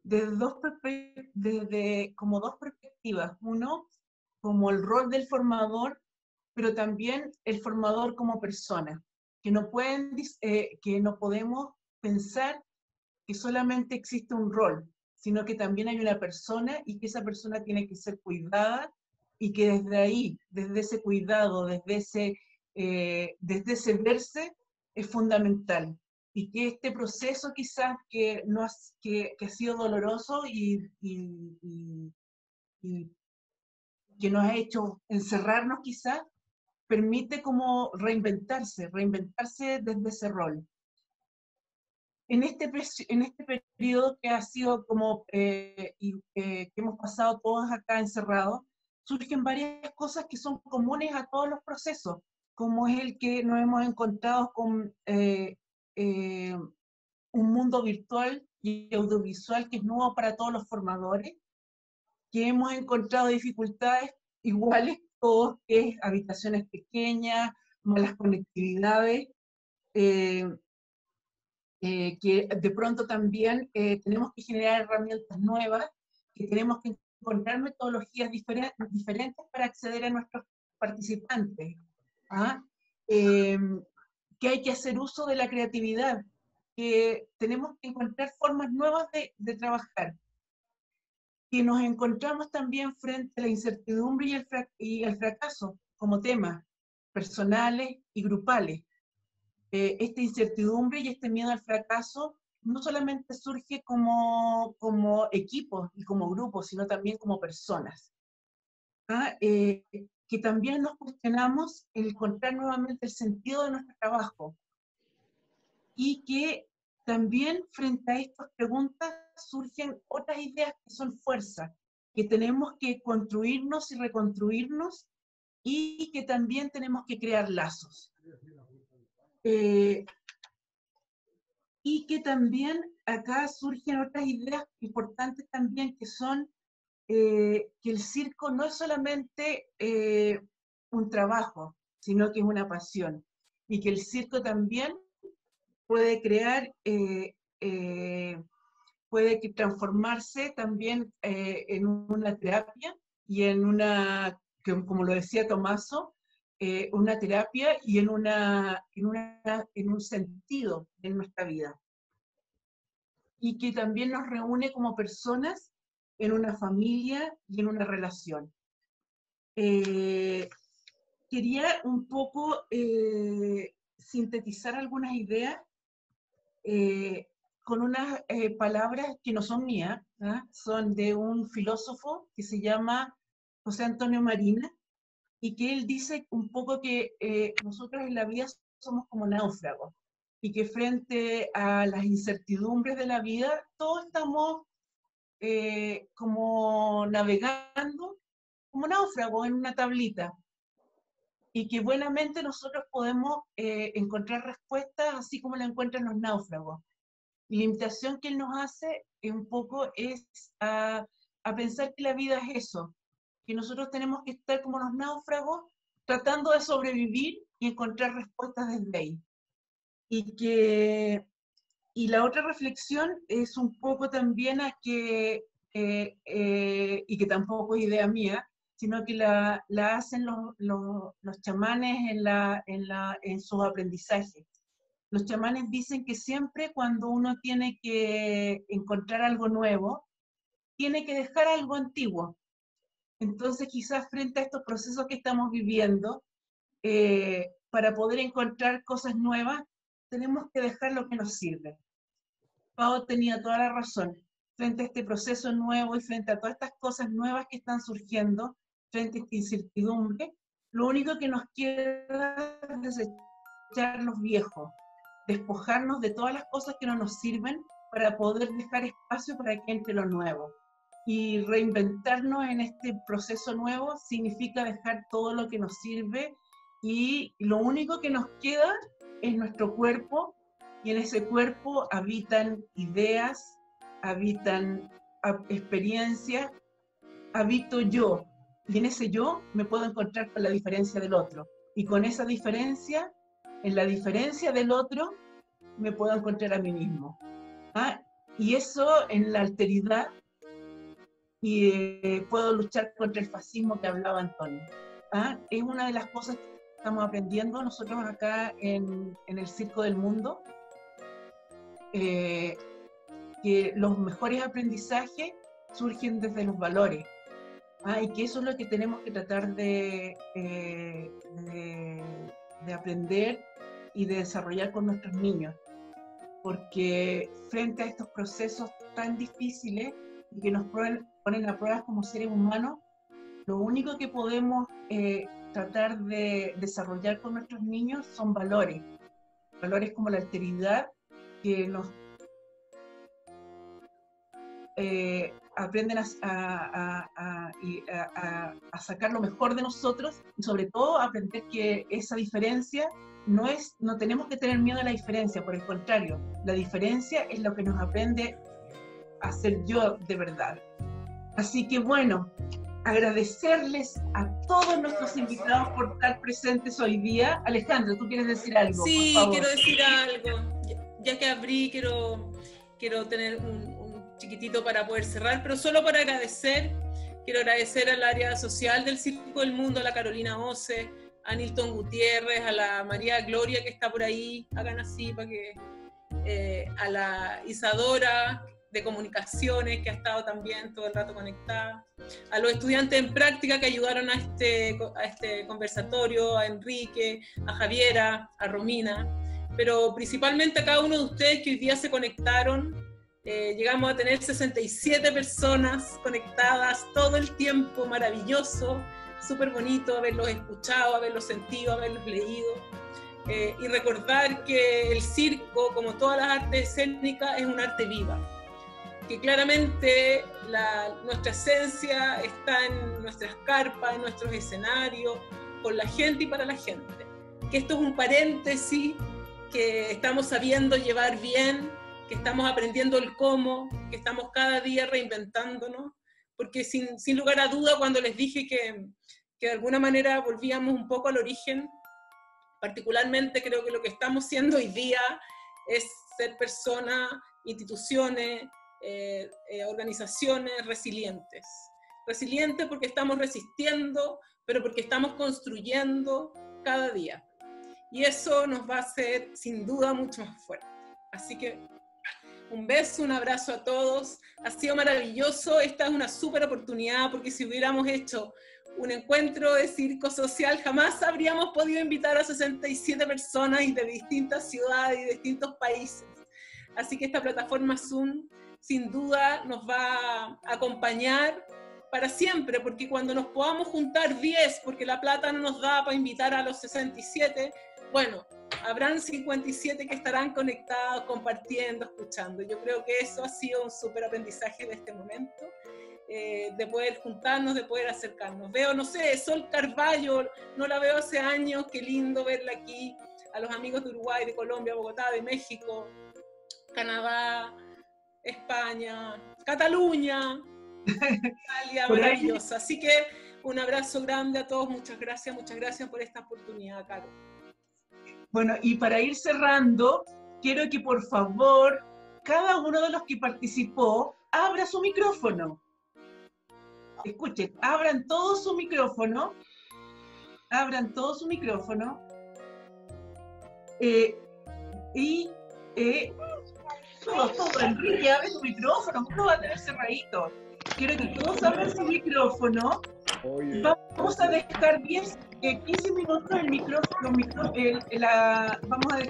desde como dos perspectivas. Uno, como el rol del formador, pero también el formador como persona, que no podemos pensar que solamente existe un rol, sino que también hay una persona, y que esa persona tiene que ser cuidada, y que desde ahí, desde ese cuidado, desde ese verse, es fundamental. Y que este proceso quizás que ha sido doloroso y que nos ha hecho encerrarnos quizás, permite como reinventarse desde ese rol. En este periodo que ha sido como, que hemos pasado todos acá encerrados, surgen varias cosas que son comunes a todos los procesos, como es el que nos hemos encontrado con un mundo virtual y audiovisual que es nuevo para todos los formadores, que hemos encontrado dificultades iguales todos, que es habitaciones pequeñas, malas conectividades, que de pronto también tenemos que generar herramientas nuevas, que tenemos que encontrar metodologías diferentes para acceder a nuestros participantes, ¿ah? Que hay que hacer uso de la creatividad, que tenemos que encontrar formas nuevas de trabajar, que nos encontramos también frente a la incertidumbre y el fracaso como temas personales y grupales. Esta incertidumbre y este miedo al fracaso no solamente surge como equipos y como grupos, sino también como personas. Que también nos cuestionamos el encontrar nuevamente el sentido de nuestro trabajo. Y que también frente a estas preguntas surgen otras ideas que son fuerza, que tenemos que construirnos y reconstruirnos, y que también tenemos que crear lazos. Y que también acá surgen otras ideas importantes también, que son que el circo no es solamente un trabajo, sino que es una pasión, y que el circo también puede crear, puede transformarse también en una terapia y en una, como lo decía Tommaso, una terapia y en un sentido en nuestra vida. Y que también nos reúne como personas en una familia y en una relación. Quería un poco sintetizar algunas ideas con unas palabras que no son mías, ¿eh? Son de un filósofo que se llama José Antonio Marina, y que él dice un poco que nosotros en la vida somos como náufragos, y que frente a las incertidumbres de la vida, todos estamos como navegando, como náufragos en una tablita, y que buenamente nosotros podemos encontrar respuestas así como la encuentran los náufragos. Y la invitación que él nos hace un poco es a pensar que la vida es eso, que nosotros tenemos que estar como los náufragos tratando de sobrevivir y encontrar respuestas desde ahí. Y la otra reflexión es un poco también a que, y que tampoco es idea mía, sino que la hacen los chamanes en sus aprendizajes. Los chamanes dicen que siempre cuando uno tiene que encontrar algo nuevo, tiene que dejar algo antiguo. Entonces quizás frente a estos procesos que estamos viviendo, para poder encontrar cosas nuevas, tenemos que dejar lo que nos sirve. Pau tenía toda la razón. Frente a este proceso nuevo y frente a todas estas cosas nuevas que están surgiendo, frente a esta incertidumbre, lo único que nos queda es desechar los viejos, despojarnos de todas las cosas que no nos sirven para poder dejar espacio para que entre lo nuevo. Y reinventarnos en este proceso nuevo significa dejar todo lo que nos sirve, y lo único que nos queda es nuestro cuerpo, y en ese cuerpo habitan ideas, habitan experiencias, habito yo, y en ese yo me puedo encontrar con la diferencia del otro, y con esa diferencia, en la diferencia del otro, me puedo encontrar a mí mismo. Y eso en la alteridad, y puedo luchar contra el fascismo que hablaba Antonio. Es una de las cosas que estamos aprendiendo nosotros acá en el Circo del Mundo, que los mejores aprendizajes surgen desde los valores, y que eso es lo que tenemos que tratar de aprender y de desarrollar con nuestros niños, porque frente a estos procesos tan difíciles y que nos ponen a pruebas como seres humanos, lo único que podemos tratar de desarrollar con nuestros niños son valores. Valores como la alteridad, que nos aprenden a sacar lo mejor de nosotros, y sobre todo aprender que esa diferencia no tenemos que tener miedo a la diferencia, por el contrario, la diferencia es lo que nos aprende a ser yo de verdad. Así que bueno, agradecerles a todos nuestros invitados por estar presentes hoy día. Alejandro, ¿tú quieres decir algo? Sí, por favor? Quiero decir algo. Ya que abrí, quiero tener un chiquitito para poder cerrar, pero solo para agradecer. Quiero agradecer al área social del Circo del Mundo, a la Carolina Ose, a Nilton Gutiérrez, a la María Gloria que está por ahí, hagan así para que, a la Isadora de Comunicaciones que ha estado también todo el rato conectada, a los estudiantes en práctica que ayudaron a este conversatorio, a Enrique, a Javiera, a Romina, pero principalmente a cada uno de ustedes que hoy día se conectaron. Llegamos a tener 67 personas conectadas todo el tiempo, maravilloso, súper bonito haberlos escuchado, haberlos sentido, haberlos leído. Y recordar que el circo, como todas las artes escénicas, es un arte viva. Que claramente nuestra esencia está en nuestras carpas, en nuestros escenarios, con la gente y para la gente. Que esto es un paréntesis que estamos sabiendo llevar bien, que estamos aprendiendo el cómo, que estamos cada día reinventándonos, porque sin lugar a duda cuando les dije que de alguna manera volvíamos un poco al origen, particularmente creo que lo que estamos siendo hoy día es ser personas, instituciones, organizaciones resilientes. Resilientes porque estamos resistiendo, pero porque estamos construyendo cada día. Y eso nos va a hacer sin duda mucho más fuertes. Así que un beso, un abrazo a todos. Ha sido maravilloso. Esta es una súper oportunidad porque si hubiéramos hecho un encuentro de circo social, jamás habríamos podido invitar a 67 personas y de distintas ciudades y de distintos países. Así que esta plataforma Zoom sin duda nos va a acompañar para siempre, porque cuando nos podamos juntar 10, porque la plata no nos da para invitar a los 67, bueno, habrán 57 que estarán conectados, compartiendo, escuchando. Yo creo que eso ha sido un súper aprendizaje de este momento, de poder juntarnos, de poder acercarnos. Veo, no sé, Sol Carballo, no la veo hace años, qué lindo verla aquí, a los amigos de Uruguay, de Colombia, Bogotá, de México, Canadá, España, Cataluña, Italia, maravillosa. Así que un abrazo grande a todos, muchas gracias por esta oportunidad, Caro. Bueno, y para ir cerrando, quiero que por favor, cada uno de los que participó, abra su micrófono. Escuchen, abran todo su micrófono. Todo, Enrique, abre tu micrófono, uno va a tener cerradito. Quiero que todos abran su micrófono. Vamos a dejar 15 minutos el micrófono, vamos a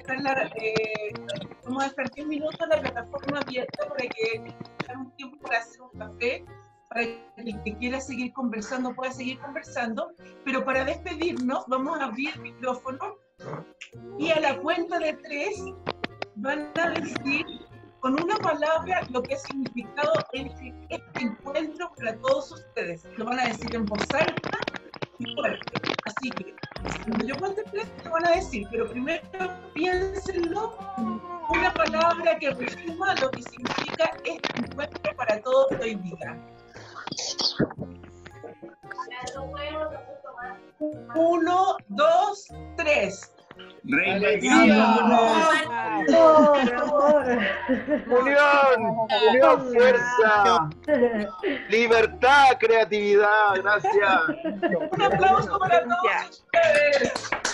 dejar 10 minutos la plataforma abierta para que tengan un tiempo para hacer un café, para que el que quiera seguir conversando pueda seguir conversando, pero para despedirnos vamos a abrir el micrófono y a la cuenta de 3 van a decir con una palabra lo que ha significado este encuentro para todos ustedes. Lo van a decir en voz alta y fuerte. Así que, cuando yo cuente 3, lo van a decir, pero primero piénsenlo, una palabra que resuma lo que significa este encuentro para todos hoy día. 1, 2, 3. Unión, fuerza, libertad, creatividad, gracias. Un aplauso para todos ustedes.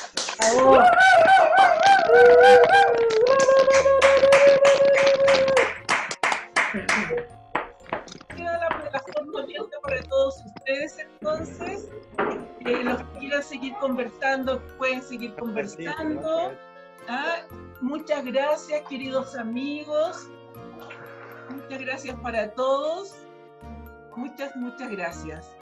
Queda la plataforma abierta para todos ustedes, entonces. Los que quieran seguir conversando, pueden seguir conversando. Muchas gracias, queridos amigos. Muchas gracias para todos. Muchas gracias.